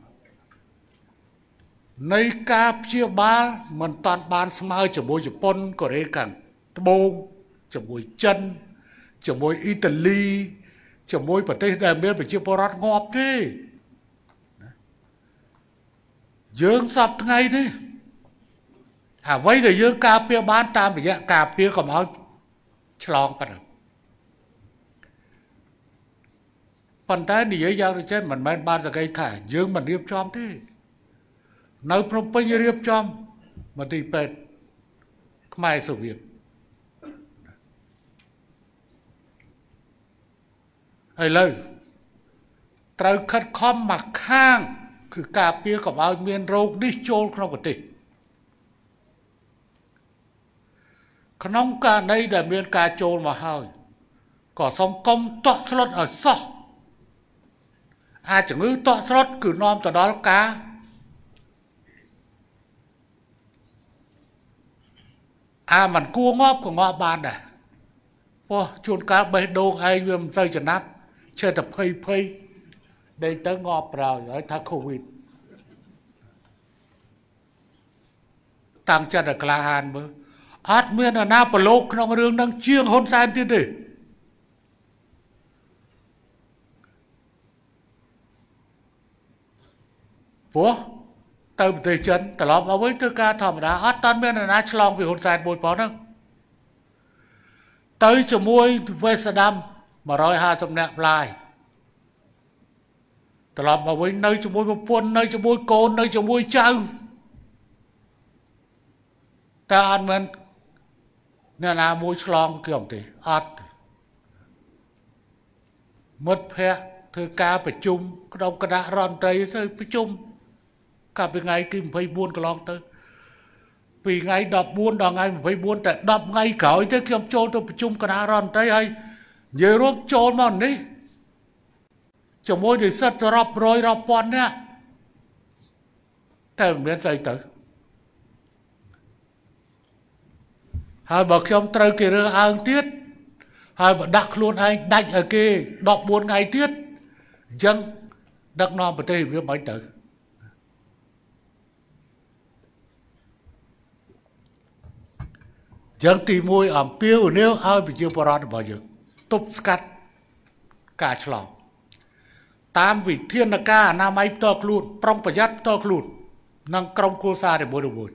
នៃការព្យាបាលមិនតាន់បានស្មើជាមួយជប៉ុនកូរ៉េខាងត្បូងជាមួយចិនជាមួយអ៊ីតាលីជាមួយប្រទេសដែលមានប្រជាពលរដ្ឋងាប់ទេយើងសពថ្ងៃនេះអ្វីដែលយើងការពារបានតាមរយៈការពារកុំឲ្យឆ្លងប៉ុណ្ណឹងប៉ុន្តែនិយាយយ៉ាងដូចនេះមិនមែនបានសក្តិថាយើងមិនរៀបចំទេនៅភ្នំពេញរៀបចំមន្ទីរពេទ្យខ្មែរសូវៀតឥឡូវត្រូវខិតខំមកខាងគឺការពារកុំឲ្យមានរោគនេះចូលក្នុងប្រទេសក្នុងករណីដែលមានការចូលមកហើយក៏សូមកុំតក់ស្លុតឲ្យសោះអាចជំងឺតក់ស្លុតគឺនាំទៅដល់ការអាមិនគួរងាប់ក៏ងាប់បានដែរពោះជួនកាលបេះដូងឯងវាមិនសូវចំណាប់ឈើតែភ័យភ័យដេកទៅងាប់ប្រោយហើយថាកូវីដតាំងចិត្តឲ្យក្លាហានមើលអត់មានអាណាប្រឡូកក្នុងរឿងនឹងជាងហ៊ុនសែនទៀតទេព្រោះទៅប្រទេសចិនត្រឡប់មកវិញធ្វើការធម្មតាអត់តាន់មានអាណាឆ្លងពីហ៊ុនសែនមួយផងហ្នឹងទៅជាមួយវេសដាមmột trăm hai mươiនាក់ផ្លាយត្រឡប់មកវិញនៅជាមួយប្រពន្ធនៅជាមួយកូននៅជាមួយចៅតែអត់មានអ្នកណាមួយឆ្លងគឺអត់ទេអត់មិត្តភ័ក្តិធ្វើការប្រជុំក្នុងគណៈរដ្ឋមន្ត្រីទៅប្រជុំកាលពីថ្ងៃទីยี่สิบสี่កន្លងទៅពីថ្ងៃដប់បួនដល់ថ្ងៃម្ភៃបួនតែដប់ថ្ងៃក្រោយទៅខ្ញុំចូលទៅប្រជុំគណៈរដ្ឋមន្ត្រីហើយនិយាយរួមចូលមកនេះជាមួយនិស្សិតរាប់រយរាប់ពាន់នាក់តែមិនមានស្អីទៅហើយបើខ្ញុំត្រូវគេរើសអើងទៀតហើយបើដាក់ខ្លួនឯងដាច់ឲ្យគេដប់បួនថ្ងៃទៀតអញ្ចឹងដឹកនាំប្រទេសវាមិនទៅចឹងទីមួយអំពាវនាវឲ្យប្រជាពលរដ្ឋរបស់យើងទប់ស្កាត់ការឆ្លងតាមវិធានការអនាម័យផ្ទាល់ខ្លួនប្រុងប្រយ័ត្នផ្ទាល់ខ្លួននិងក្រុមគ្រួសាររបស់របស់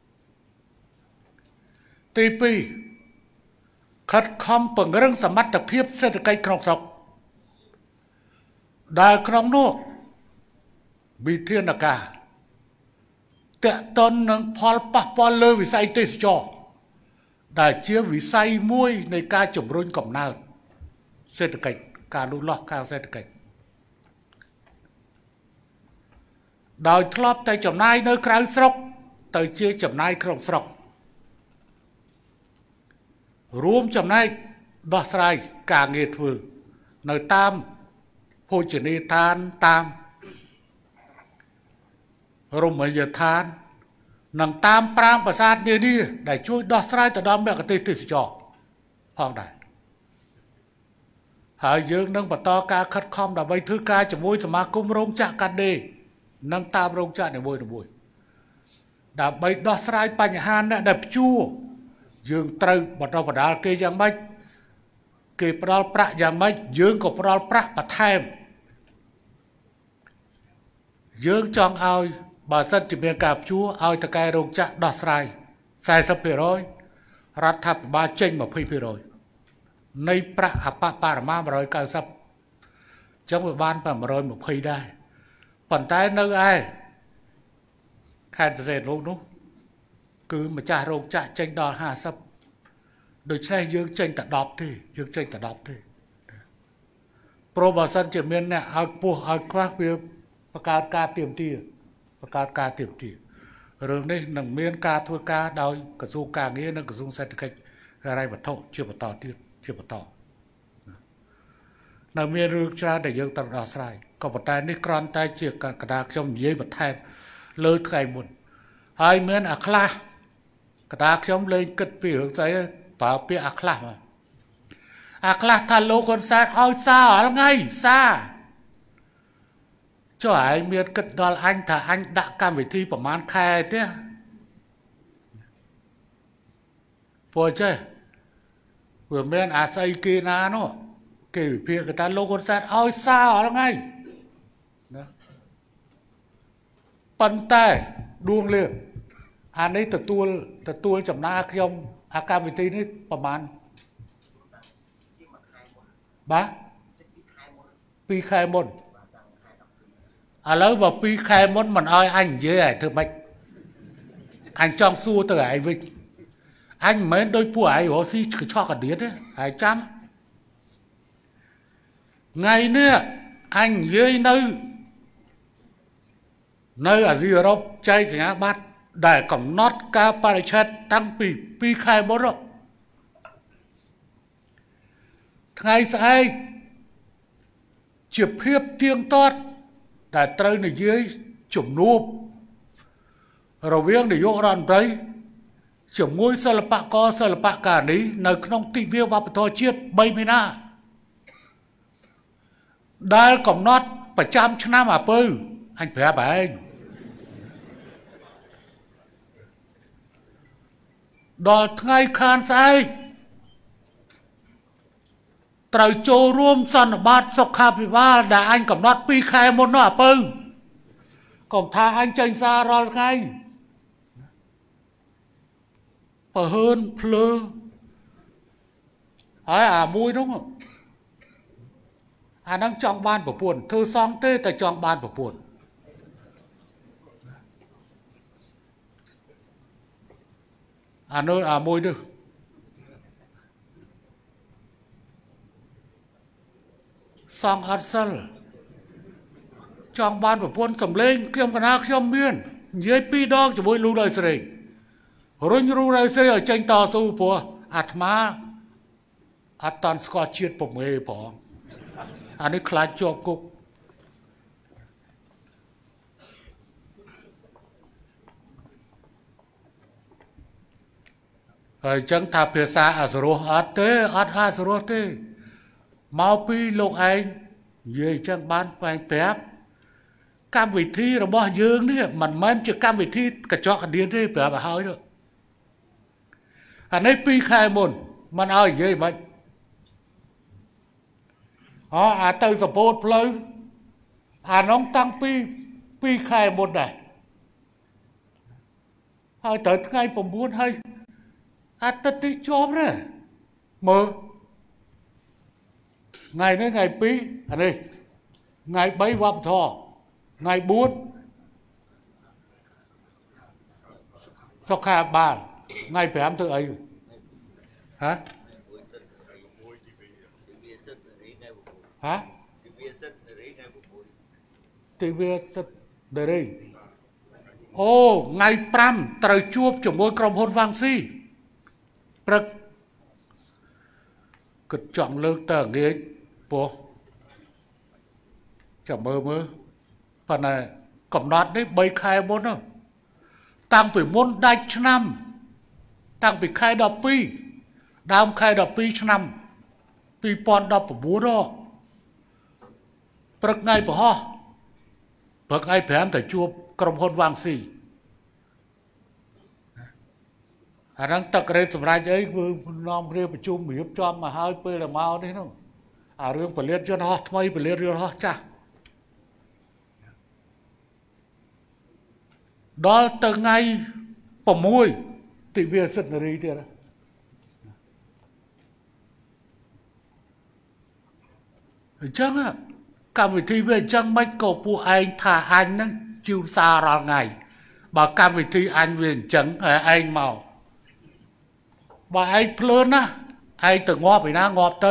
ទីពីរខិតខំពង្រឹងសមត្ថភាពសេដ្ឋកិច្ចក្នុងស្រុកដែលក្នុងនោះវិធានការតេតននឹងផលប៉ះពាល់លើវិស័យទេសចរដែលជាវិស័យមួយនៃការជំរុញកំណើតសេដ្ឋកិច្ចការលូតលាស់ខាងសេដ្ឋកិច្ចដោយធ្លាប់តែចំណាយនៅក្រៅស្រុកទៅជាចំណាយក្នុងស្រុករួមចំណែកដោះស្រាយការងារធ្វើនៅតាមភោជនីយដ្ឋានតាមរមណីយដ្ឋាននិងតាមប្រាង្គប្រាសាទនានាដែលជួយដោះស្រាយទៅដល់មគ្គុទ្ទេសក៍ទេសចរផងដែរហើយយើងនឹងបន្តការខិតខំដើម្បីធ្វើការជាមួយសមាគមរោងចក្រកាត់ដេរនិងតាមរោងចក្រនីមួយៗដើម្បីដោះស្រាយបញ្ហាអ្នកដែលព្យួរយើងត្រូវបន្តបណ្ដាលគេយ៉ាងម៉េចគេផ្ដល់ប្រាក់យ៉ាងម៉េចយើងក៏ផ្ដល់ប្រាក់បន្ថែមយើងចង់ឲ្យបើសិនជាមានការព្យួរឲ្យតកែរោងចក្រដោះស្រាយสี่สิบភាគរយរដ្ឋាភិបាលចេញยี่สิบភាគរយនៃប្រាក់អបបរមាone hundred ninetyអញ្ចឹងវាបានតែone hundred twentyដែរប៉ុន្តែនៅឯខេត្តផ្សេងលោកនោះគឺម្ចាស់រោងចក្រចេញដល់fiftyដូច្នេះយើងចេញតែtenទេយើងចេញតែtenទេព្រោះបើសិនជាមានអ្នកឲ្យពោះឲ្យខ្វះវាបង្កើតការទៀមទាបង្កើតការទៀមទារឿងនេះនឹងមានការធ្វើការដោយក្រសួងការងារនិងក្រសួងសេដ្ឋកិច្ចហិរញ្ញវត្ថុជាបន្តទៀតជាបន្តនៅមានរឿងច្រើនដែលយើងត្រូវដោះស្រាយក៏ប៉ុន្តែនេះគ្រាន់តែជាកណ្ដាលខ្ញុំនិយាយបន្ថែមលើថ្ងៃមុនហើយមានអាខ្លះកណ្ដាលខ្ញុំលេងគិតពីរឿងស្អីប្រើពាក្យអាខ្លះមកអាខ្លះថាលោកហ៊ុនសែនឲ្យសាររាល់ថ្ងៃសារចុះឯងមានគិតដល់អញថាអញដាក់កម្មវិធីប្រហែលខែទេព្រោះចេះវាមានអាស្អីគេណានោះគេវិភាគថាលោកហ៊ុនសែនឲ្យសាររាល់ថ្ងៃណាប៉ុន្តែដួងលឿអានេះទទួលទទួលចំណាខ្ញុំអាកម្មវិធីនេះប្រហែលបាទពីរខែមុនឥឡូវបើពីរខែមុនមិនឲ្យអញនិយាយឲ្យធ្វើម៉េចអញចង់សួរទៅឯងវិញអញមិនមែនដូចពួកឯងរស់ស៊ីកញ្ឆក់កណ្ដៀតទេហើយចាំថ្ងៃនេះអញនិយាយនៅនៅអាស៊ីអឺរ៉ុបចែកសញ្ញាបត្រដែលកំណត់ការបរិច្ឆេទតាំងពីពីរខែមុនថ្ងៃស្អែកជាភាពទៀងទាត់តែត្រូវនិយាយជំនួបរវាងនាយករដ្ឋមន្ត្រីជាមួយសិល្បករសិល្បករនេះនៅក្នុងទិវាវប្បធម៌ជាតិthreeមីនាដែលកំណត់ប្រចាំឆ្នាំអាពៅអញប្រាប់ឯងដល់ថ្ងៃខានស្អែកត្រូវចូលរួមសន្និបាតសុខាភិបាលដែលអញកំណត់ពីរខែមុននោះអាពៅកុំថាអញចេញសាររាល់ថ្ងៃបើហើនភ្លើហើយអាមួយនោះអាហ្នឹងចង់បានប្រពន្ធធ្វើសងទេតែចង់បានប្រពន្ធអានោះអាមួយនោះសងអត់សិលចង់បានប្រពន្ធសំលេងខ្ញុំកណាខ្ញុំមាននិយាយពីរដងជាមួយលោកដោយស្រីរុញរូរ៉ៃស្រីឲ្យចេញតស៊ូព្រោះអាត្មាអត់តន់ស្គាល់ជាតិពុំមេផងអានេះខ្លាចជាប់គុកហើយចឹងថាភាសាអសរោះអត់ទេអត់អសរោះទេមកពីលោកឯងនិយាយចឹងបានបែងប្រាប់កម្មវិធីរបស់យើងនេះមិនមែនជាកម្មវិធីកញ្ចក់កណ្ដៀនទេប្រាប់ឲ្យហើយនោះអានេះពីរខែមុនមិនឲ្យនិយាយមិនអូអាទៅសពោតផ្លូវអានោះតាំងពីពីរខែមុនដែរហើយទៅថ្ងៃ9ហើយអាទិត្យនេះជាប់ណាមើលថ្ងៃនេះថ្ងៃ2អានេះថ្ងៃ3វប្បធម៌ថ្ងៃ4សុខាបាលថ្ងៃ5ធ្វើអីហ៎ហ៎ទិវាសិទ្ធិនារីអូថ្ងៃ5ត្រូវជួបជាមួយក្រុមហ៊ុនវ៉ាងស៊ីព្រឹកគិតចង់លើកតើងាយពោះចាំមើលមើលប៉ុន្តែកំណត់នេះ3ខែមុនហ្នឹងតាំងពីមុនដាច់ឆ្នាំតាំងពីខែ12ដើមខែ12ឆ្នាំ2019ព្រឹកថ្ងៃប្រហោះព្រឹកថ្ងៃ5ទៅជួបក្រុមហ៊ុនវ៉ាងស៊ីអាហ្នឹងទឹករេតសម្រាប់អីគឺនាំគ្នាប្រជុំរៀបចំមកហើយពេលតែមកនេះនោះអារឿងពលាតយន្តហោះថ្មីពលាតយន្តហោះចាស់ដល់ទៅថ្ងៃ6ទិវាសិទ្ធិនារីទៀតអញ្ចឹងកម្មវិធីវាអញ្ចឹងមិនក៏ពួកឯងថាអញហ្នឹងជូនសាររាល់ថ្ងៃបើកម្មវិធីអញវាអញ្ចឹងឯងមកបើឯងភ្លើនណាឯងទៅងាប់ឯណាងាប់ទៅ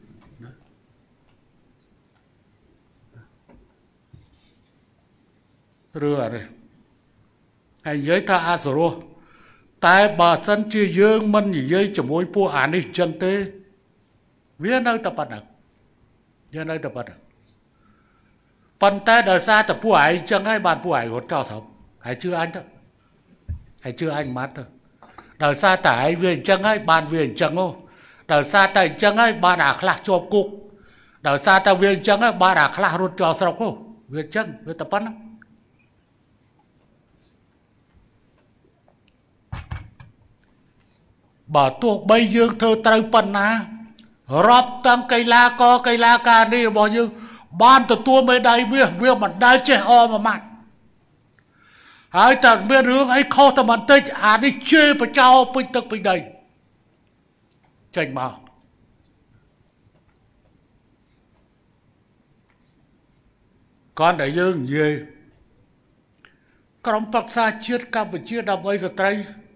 រឿងអីហើយនិយាយថាអសរោះតែបើសិនជាយើងមិននិយាយជាមួយពួកអានេះចឹងទេវានៅតែប៉ុណ្ណឹងវានៅតែប៉ុណ្ណឹងប៉ុន្តែដោយសារតែពួកឯងចឹងហើយបានពួកឯងរត់ចោលស្រុកហើយជឿអញទៅហើយជឿអញម៉ាត់ទៅដោយសារតែឯងវាអញ្ចឹងហើយបានវាអញ្ចឹងហ៎ដោយសារតែអញ្ចឹងហើយបានអាខ្លះជាប់គុកដោយសារតែវាអញ្ចឹងហើយបានអាខ្លះរត់ចោលស្រុកហ៎វាអញ្ចឹងវាតែប៉ុណ្ណឹងបើទោះបីយើងធ្វើត្រូវប៉ុណ្ណារាប់តាំងកីឡាករកីឡាការីរបស់យើងបានទទួលមេដាយមាសវាមិនដែលចេះអមួយម៉ាត់ហើយតែមានរឿងអីខុសតែបន្តិចអានេះជេរបចោពេញទឹកពេញដីចេញមកcòn đểយើងនិយាយក្រុមប្រឹក្សាជាតិកម្ពុជាដើម្បីស្ត្រី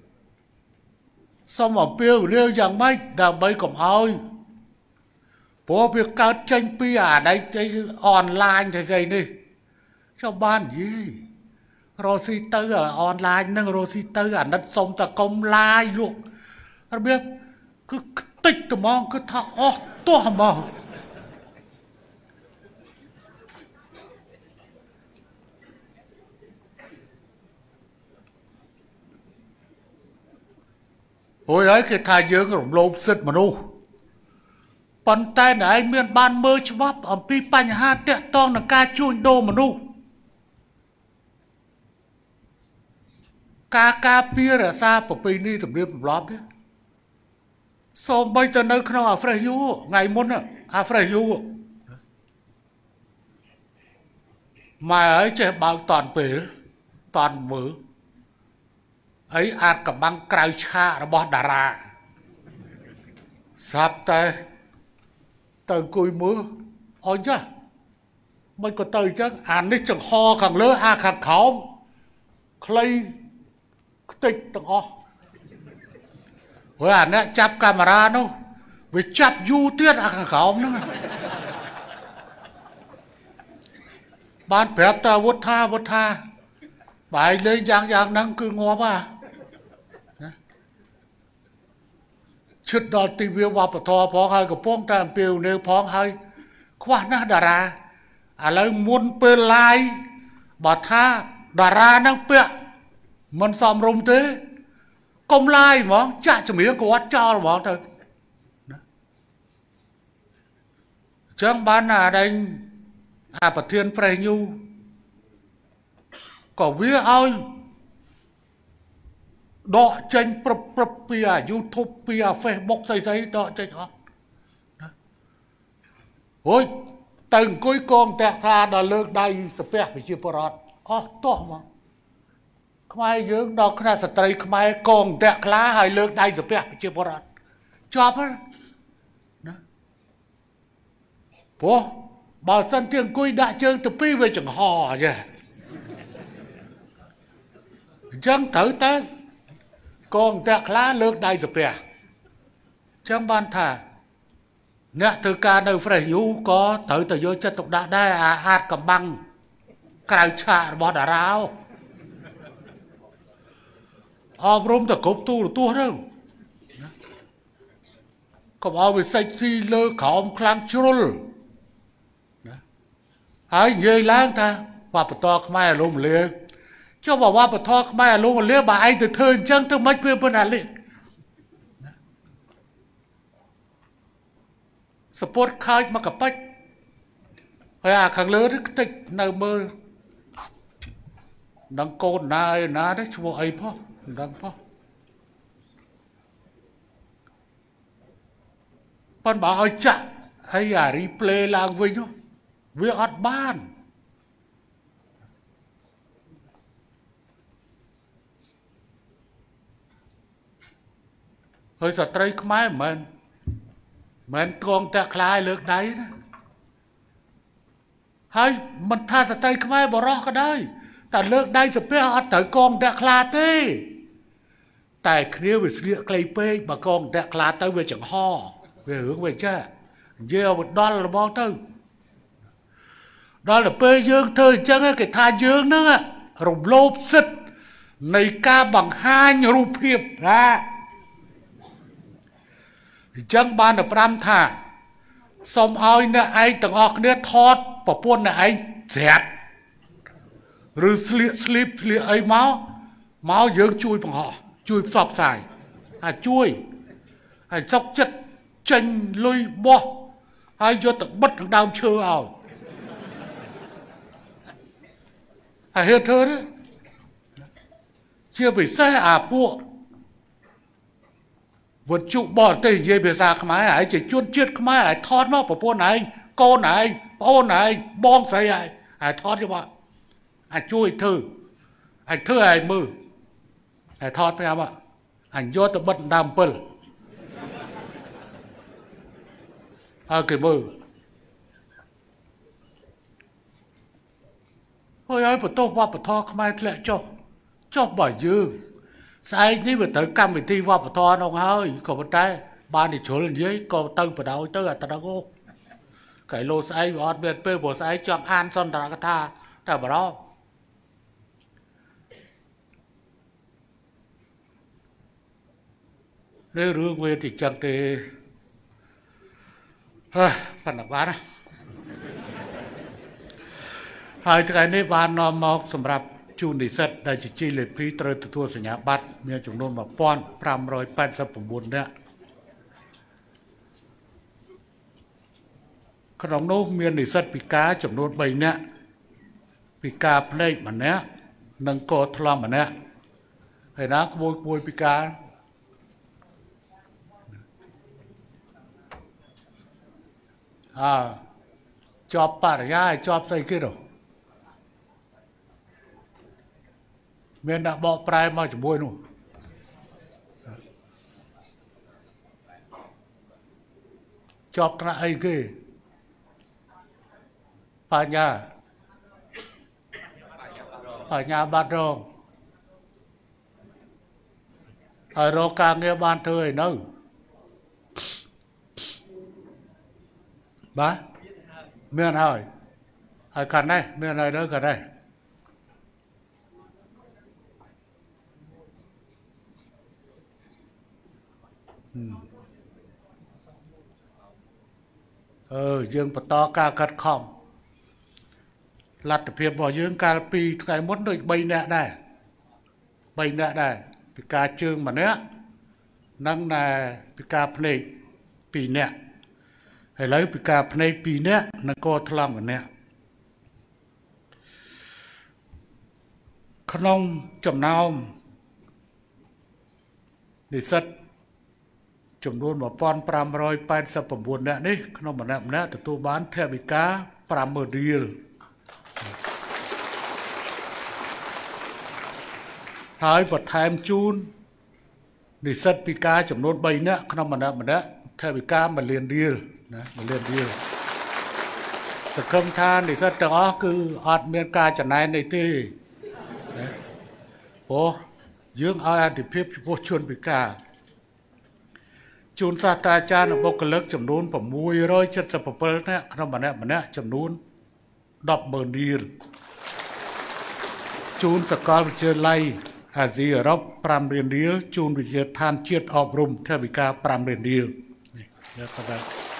សូមអំពាវនាវយ៉ាងម៉េចដើម្បីកុំឲ្យព្រោះវាកើតចេញពីអាដៃអនឡាញទៅស្អីនេះចូលបាននិយាយរស់ស៊ីទៅអនឡាញហ្នឹងរស់ស៊ីទៅអាណិតសុំតកុំឡាយលោករបៀបគឺខ្ទេចត្មងគឺថាអស់ទោះហ្មងអូយហើយគេថាយើងរំលោភសិទ្ធិមនុស្សប៉ុន្តែណែឯងមានបានមើលច្បាប់អំពីបញ្ហាតាក់ទងនឹងការជួញដូរមនុស្សការការពាររក្សាប្រពៃណីទំនៀមទម្លាប់នេះសូម្បីតែនៅក្នុងអាហ្វ្រេសយូថ្ងៃមុនអាហ្វ្រេសយូម៉ែហើយចេះបើកតន់ពេលតន់មើលអីអាចកំបាំងក្រៅឆាករបស់តារាស្រាប់តែទៅអង្គុយមើលអញ្ចឹងមិនក៏ទៅអញ្ចឹងអានេះចង្ហរខាងលើអាខាងក្រោមខ្លីខ្ទេចទាំងអស់ហើយអាអ្នកចាប់កាមេរ៉ានោះវាចាប់យូរទៀតអាខាងក្រោមហ្នឹងបានប្រាប់តាវុធថាវុធថាបាយលេងយ៉ាងយ៉ាងហ្នឹងគឺងាប់ហ่าឈិតដល់ទីវាវប្បធម៌ផងហើយកំពុងតែអំពាវនាវផងហើយខ្វះណាស់តារាឥឡូវមុនពេល live បើថាតារានឹងពាក់មិនសមរម្យទេកុំ live ហ្មងចាក់ចម្រៀងគាត់ចោលហ្មងទៅចឹងបានអាដែងអាប្រធាន Fresh News ក៏វាឲ្យដកចេញប្រព្រឹត្តពីអា YouTube ពីអា Facebook ស្អីស្អីដកចេញអស់ណាអូយទៅអង្គុយកងតាក់ថាដល់លើកដៃស្ពះប្រជាពលរដ្ឋអស់តោះមកខ្មែរយើងដល់ខ្នាតស្ត្រីខ្មែរកងតាក់ខ្លាហើយលើកដៃស្ពះប្រជាពលរដ្ឋចប់ហើយណាព្រោះបើសិនជាអង្គុយដាក់ជើងទៅពីរវាចង្ហអញ្ចឹងអញ្ចឹងត្រូវតែកងតាក់ខ្លាលើកដៃស្ពះអញ្ចឹងបានថាអ្នកធ្វើការនៅ Fresh News ក៏ត្រូវតែយកចិត្តទុកដាក់ដែរអាហាតកំបាំងក្រៅឆាករបស់តារាអប់រំទៅគ្រប់ទូរទស្សន៍ទៅកុំឲ្យវាសេចស៊ីលើក្រោមខ្លាំងជ្រុលណាហើយនិយាយឡើងថាវប្បធម៌ខ្មែរអលំលាចុះបើវប្បធម៌ខ្មែរអលំលាបើឯងទៅធ្វើអញ្ចឹងទៅមិនវាប៉ុណ្ណាលេសពតខើចមកកប៉ិចហើយអាខាងលើនេះខ្ទេចនៅមើលដឹងកូនណាឯណាទេឈ្មោះអីផងមិនដឹងផងប៉ុន្តែបើឲ្យចាក់ហើយអា replay ឡើងវិញវាអត់បានហើយស្ត្រីខ្មែរមិនមែនកងតាក់ខ្លាយលើកដៃណាហើយមិនថាស្ត្រីខ្មែរបរោះក៏ដោយតែលើកដៃស្ពះអត់ត្រូវកងតាក់ខ្លាទេតែគ្នាវាស្លៀកខ្លីពេកបើកងតាក់ខ្លាទៅវាចង្ហវារឿងវាចានិយាយឲ្យដល់របស់ទៅដល់ទៅពេលយើងធ្វើអញ្ចឹងគេថាយើងហ្នឹងរំលោភសិទ្ធិនៃការបង្ហាញរូបភាពណាអញ្ចឹងបានតែប្រាំថាសូមឲ្យអ្នកឯងទាំងអស់គ្នាថតប្រពន្ធអ្នកឯងស្រាប់ឬស្លៀកស្លីបស្លៀកអីមកមកយើងជួយបង្ហោះជួយផ្សព្វផ្សាយអាចជួយហើយសុកចិត្តចេញលុយបោះហើយយកទៅបិទក្នុងដើមឈើឲ្យហើយហេតុធ្វើទេជាពិសេសអាពួកវត្ថុបរទេសនិយាយភាសាខ្មែរហើយជាជនជាតិខ្មែរហើយថតមកប្រពន្ធឯងកូនឯងប្អូនឯងបងស្រីឯងហើយថតយកមកអាចជួយធ្វើអាចធ្វើឲ្យមើលហើយថតប្រាប់អញយកទៅបិទដើមពិលឲ្យគេមើលហើយឲ្យបន្ទោសវប្បធម៌ខ្មែរធ្លាក់ចុះចុះបើយើងស្អែកនេះវាត្រូវកម្មវិធីវប្បធម៌នោះហើយក៏ប៉ុន្តែបាននិយាយនិយាយក៏ទៅបដ ாய் ទៅអាត្រង់អូកែលោស្អែកវាអត់មានពេលព្រោះស្អែកចង់អានសន្តរកថាតែបរោនេះរឿងវាទីចឹងទេហឺប៉ុណ្ណាបានណាហើយថ្ងៃនេះបាននាំមកសម្រាប់ជូននិស្សិតដែលជាជីលេភីត្រូវទទួលសញ្ញាបត្រមានចំនួនmột nghìn năm trăm tám mươi chínនាក់ក្នុងនោះមាននិស្សិតពិការចំនួន3នាក់ពិការភ្នែកម្នាក់និងកថ្លង់ម្នាក់ហើយណាក្មួយក្មួយពិការអើជាប់បរិយាជាប់ស្អីគេទៅមានដាក់បកប្រែមកជាមួយនោះជាប់ថ្នាក់អីគេបញ្ញាបញ្ញាបាត់រងហើយរកការងារបានធ្វើឲ្យនៅបាទមានហើយហើយខាងនេះមានហើយនៅខាងនេះអឺយើងបន្តការកាត់ខំលទ្ធភាពរបស់យើងកាលពីថ្ងៃមុនដូចបីនាក់ដែរបីនាក់ដែរពីការជើងម្នាក់និងតែពីការភ្នែកពីរនាក់ឥឡូវពីការភ្នែកពីរនាក់និងកថ្លង់ម្នាក់ក្នុងចំណោមនិស្សិតចំនួនmột nghìn năm trăm tám mươi chínនាក់នេះក្នុងម្នាក់ម្នាក់ទទួលបានថវិកា five thousandរៀលហើយបន្ថែមជូននិស្សិតពីការចំនួន3នាក់ក្នុងម្នាក់ម្នាក់ថវិកាoneលានរៀលណាoneលានរៀលសង្ឃឹមថានិស្សិតទាំងអស់គឺអត់មានការចំណែននេះទេណាព្រោះយើងឲ្យអាទិភាពចំពោះជនពិការជួនសាស្ត្រាចារ្យនិងបុគ្គលិកចំនួនsix hundred seventy-sevenនាក់ក្នុងម្នាក់ម្នាក់ចំនួនten thousandរៀលជូនសាកលវិទ្យាល័យអាស៊ីអឺរ៉ុបfiveលានរៀលជូនវិទ្យាឋានជាតិអប់រំថវិកាfiveលានរៀលនេះយកទៅ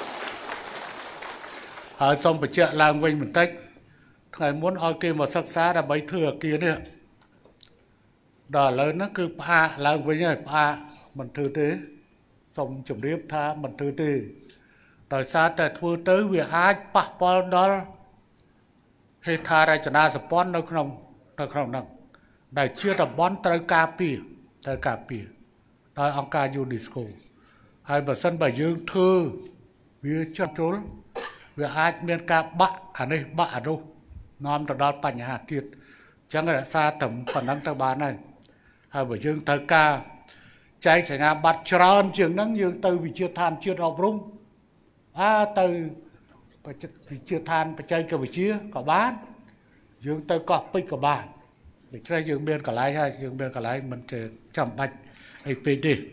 ហើយសូមបញ្ជាក់ឡើងវិញបន្តិចថ្ងៃមុនឲ្យគេមកសិក្សាដើម្បីធ្វើអគារនេះដល់ឥឡូវហ្នឹងគឺផ្អាកឡើងវិញហើយផ្អាកមិនធ្វើទេសូមជម្រាបថាមិនធ្វើទេដោយសារតែធ្វើទៅវាអាចប៉ះពាល់ដល់ហេដ្ឋារចនាសម្ព័ន្ធនៅក្នុងនៅក្នុងហ្នឹងដែលជាតំបន់ត្រូវការពារត្រូវការពារដោយអង្គការ UNESCO ហើយបើសិនបើយើងធ្វើវាចាត់ចូលវាអាចមានការបាក់អានេះបាក់អានោះនាំទៅដល់បញ្ហាទៀតអញ្ចឹងរក្សាតែប៉ុណ្ណឹងទៅបានហើយហើយបើយើងត្រូវការចែកសញ្ញាបត្រច្រើនជាងហ្នឹងយើងទៅវិទ្យាឋានជាតិអប់រំអាទៅវិទ្យាឋានបច្ចេកវិទ្យាក៏បានយើងទៅកោះពេជ្រក៏បានដូច្នេះយើងមានកន្លែងហើយយើងមានកន្លែងមិនចាំបាច់អីពេកទេ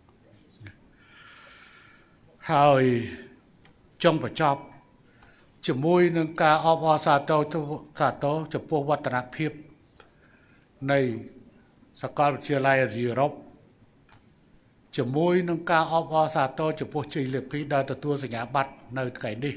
ហើយចុងបញ្ចប់ជាមួយនឹងការអបអរសាទរសាទរចំពោះវឌ្ឍនភាពនៃសាកលវិទ្យាល័យអាស៊ីអឺរ៉ុបជាមួយនឹងការអបអរសាទរចំពោះជ័យលាភីដែលទទួលសញ្ញាបត្រនៅថ្ងៃនេះ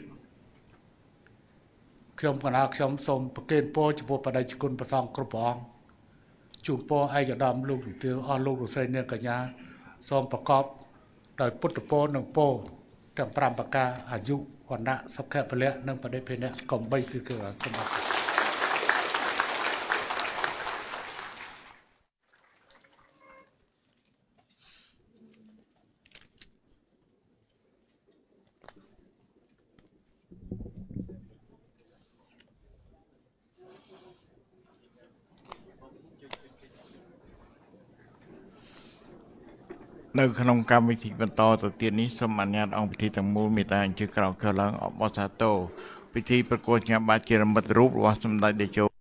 ខ្ញុំកណាខ្ញុំសូមប្រគេនពរចំពោះបដិជគុណព្រះសង្ឃគ្រប់ព្រះអង្គជូនពរឯកឧត្តមលោកជំទាវអស់លោកលោកស្រីនាងកញ្ញាសូមប្រកបដោយពុទ្ធពរនិងពរទាំងfiveប្រការអាយុវណ្ណៈសុខៈពលៈនិងបដិភេណៈកំបីគឺគឺសម្បត្តិនៅក្នុងកម្មវិធីបន្តទៅទៀតនេះសូមអនុញ្ញាតអង្គពិធីទាំងមូលមេត្តាអញ្ជើញក្រោកខើឡើងអបអរសាទរពិធីប្រគល់សញ្ញាបត្រជានិមិត្តរូបរបស់សម្ដេចតេជោ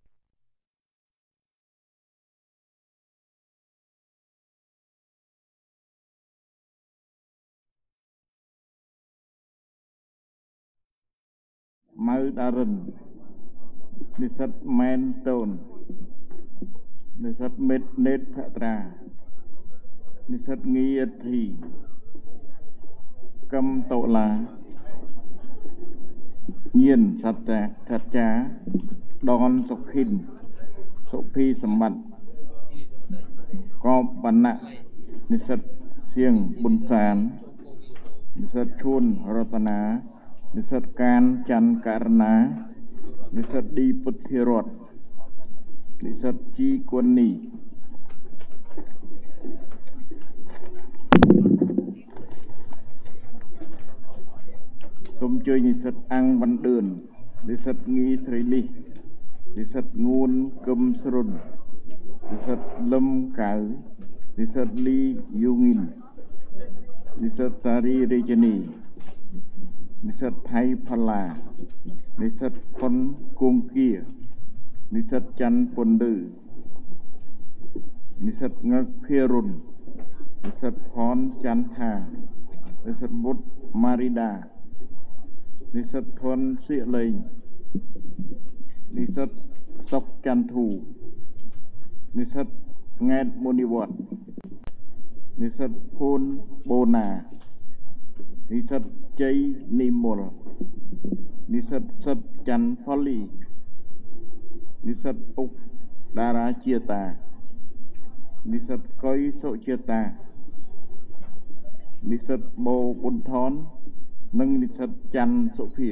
ម៉ៅដារិននិស្សិតម៉ែនតូននិស្សិតមេតនេតភត្រានិស្សិតងីអធីកឹមតូឡាញៀនសត្តាសច្ចាដនសុខិនសុភីសម្បត្តិកបបណ្ណៈនិស្សិតសៀងប៊ុនសាននិស្សិតឈួនរតនានិស្សិតកានច័ន្ទករណានិស្សិតឌីពុទ្ធិរតនិស្សិតជីគុណនីសូមជួយនិស្សិតអង្គវណ្ឌឿននិស្សិតងីស្រីលីនិស្សិតងួនកឹមស្រុននិស្សិតលឹមកៅនិស្សិតលីយូងីននិស្សិតសារីរាជនីនិស្សិតថៃផល្លានិស្សិតផុនគងគៀនិស្សិតច័ន្ទពន្លឺនិស្សិតងឹកភារុននិស្សិតផនច័ន្ទថានិស្សិតបុត្រម៉ារីដានិស្សិតធនសៀកលេងនិស្សិតសុកចន្ទធូនិស្សិតង៉ែតមុនីវត្តនិស្សិតភូនបូណានិស្សិតជ័យនិមលនិស្សិតសិតច័ន្ទផលីនិស្សិតអុកតារាជាតានិស្សិតកុយសុជាតានិស្សិតបូប៊ុនថននិងនិស្សិតច័ន្ទសុភា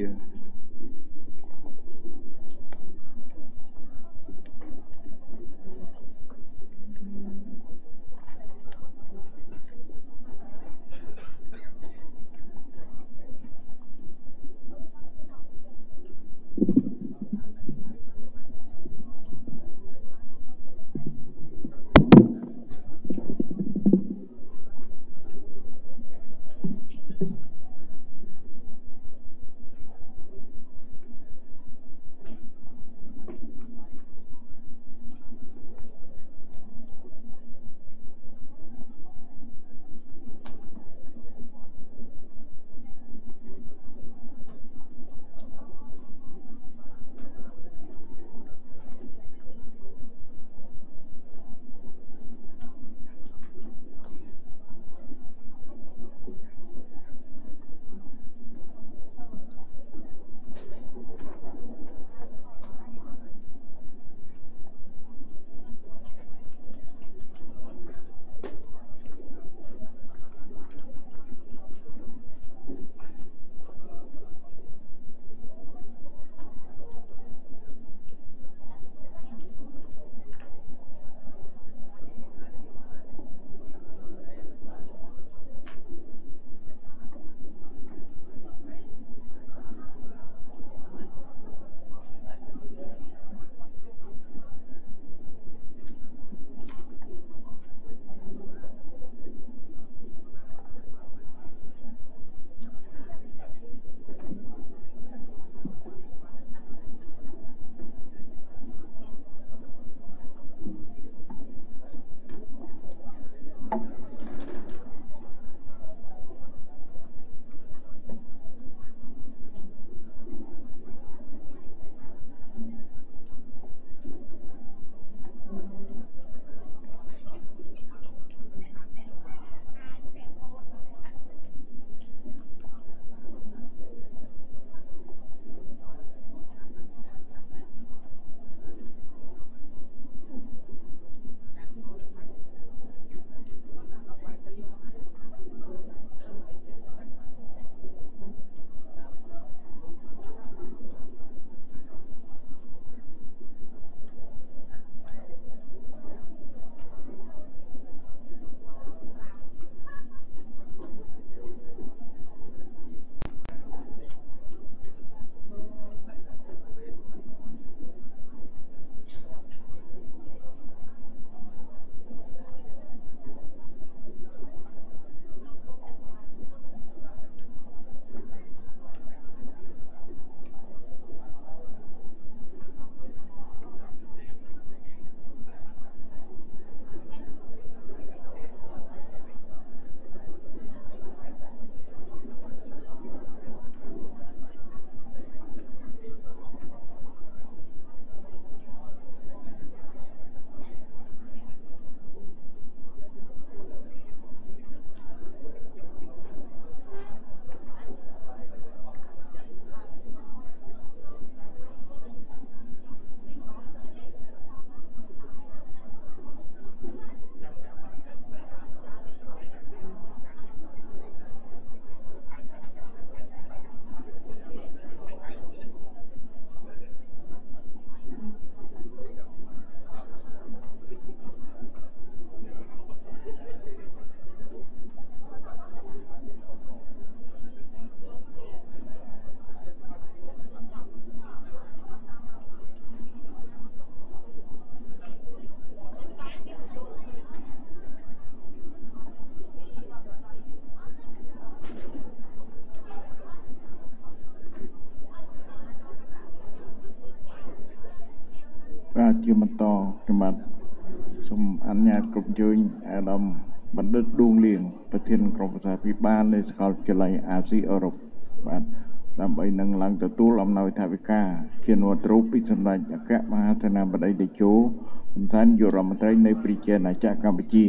បាទជាបន្តខ្ញុំបាទសូមអនុញ្ញាតគ្រប់ជើញអាដាមបណ្ឌិតឌួងលៀងប្រធានក្រុមប្រឹក្សាភិបាលនៃសាកលវិទ្យាល័យអាស៊ីអឺរ៉ុបបាទដើម្បីនឹងឡើងទទួលអំណោយថវិកាជានុវត្តរូបពីសម្ដេចអគ្គមហាសេនាបតីតេជោ បន្ថែមនាយករដ្ឋមន្ត្រីនៃព្រះរាជាណាចក្រកម្ពុជា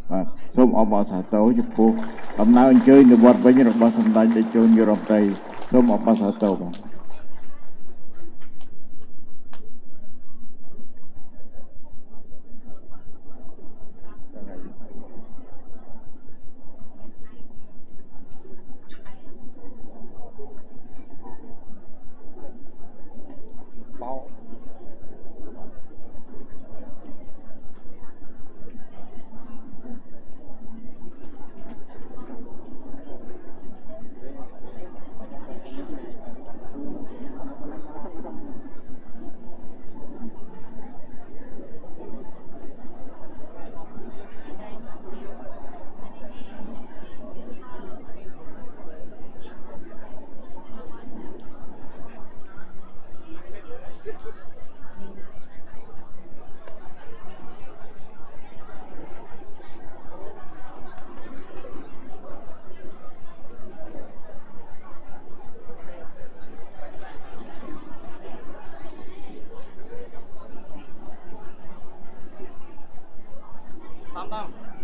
បាទសូមអបអរសាទរចំពោះដំណើរអញ្ជើញនៅវត្តវិញរបស់សម្ដេចតេជោនាយរដ្ឋមន្ត្រីសូមអបអរសាទរបាទតាមតាម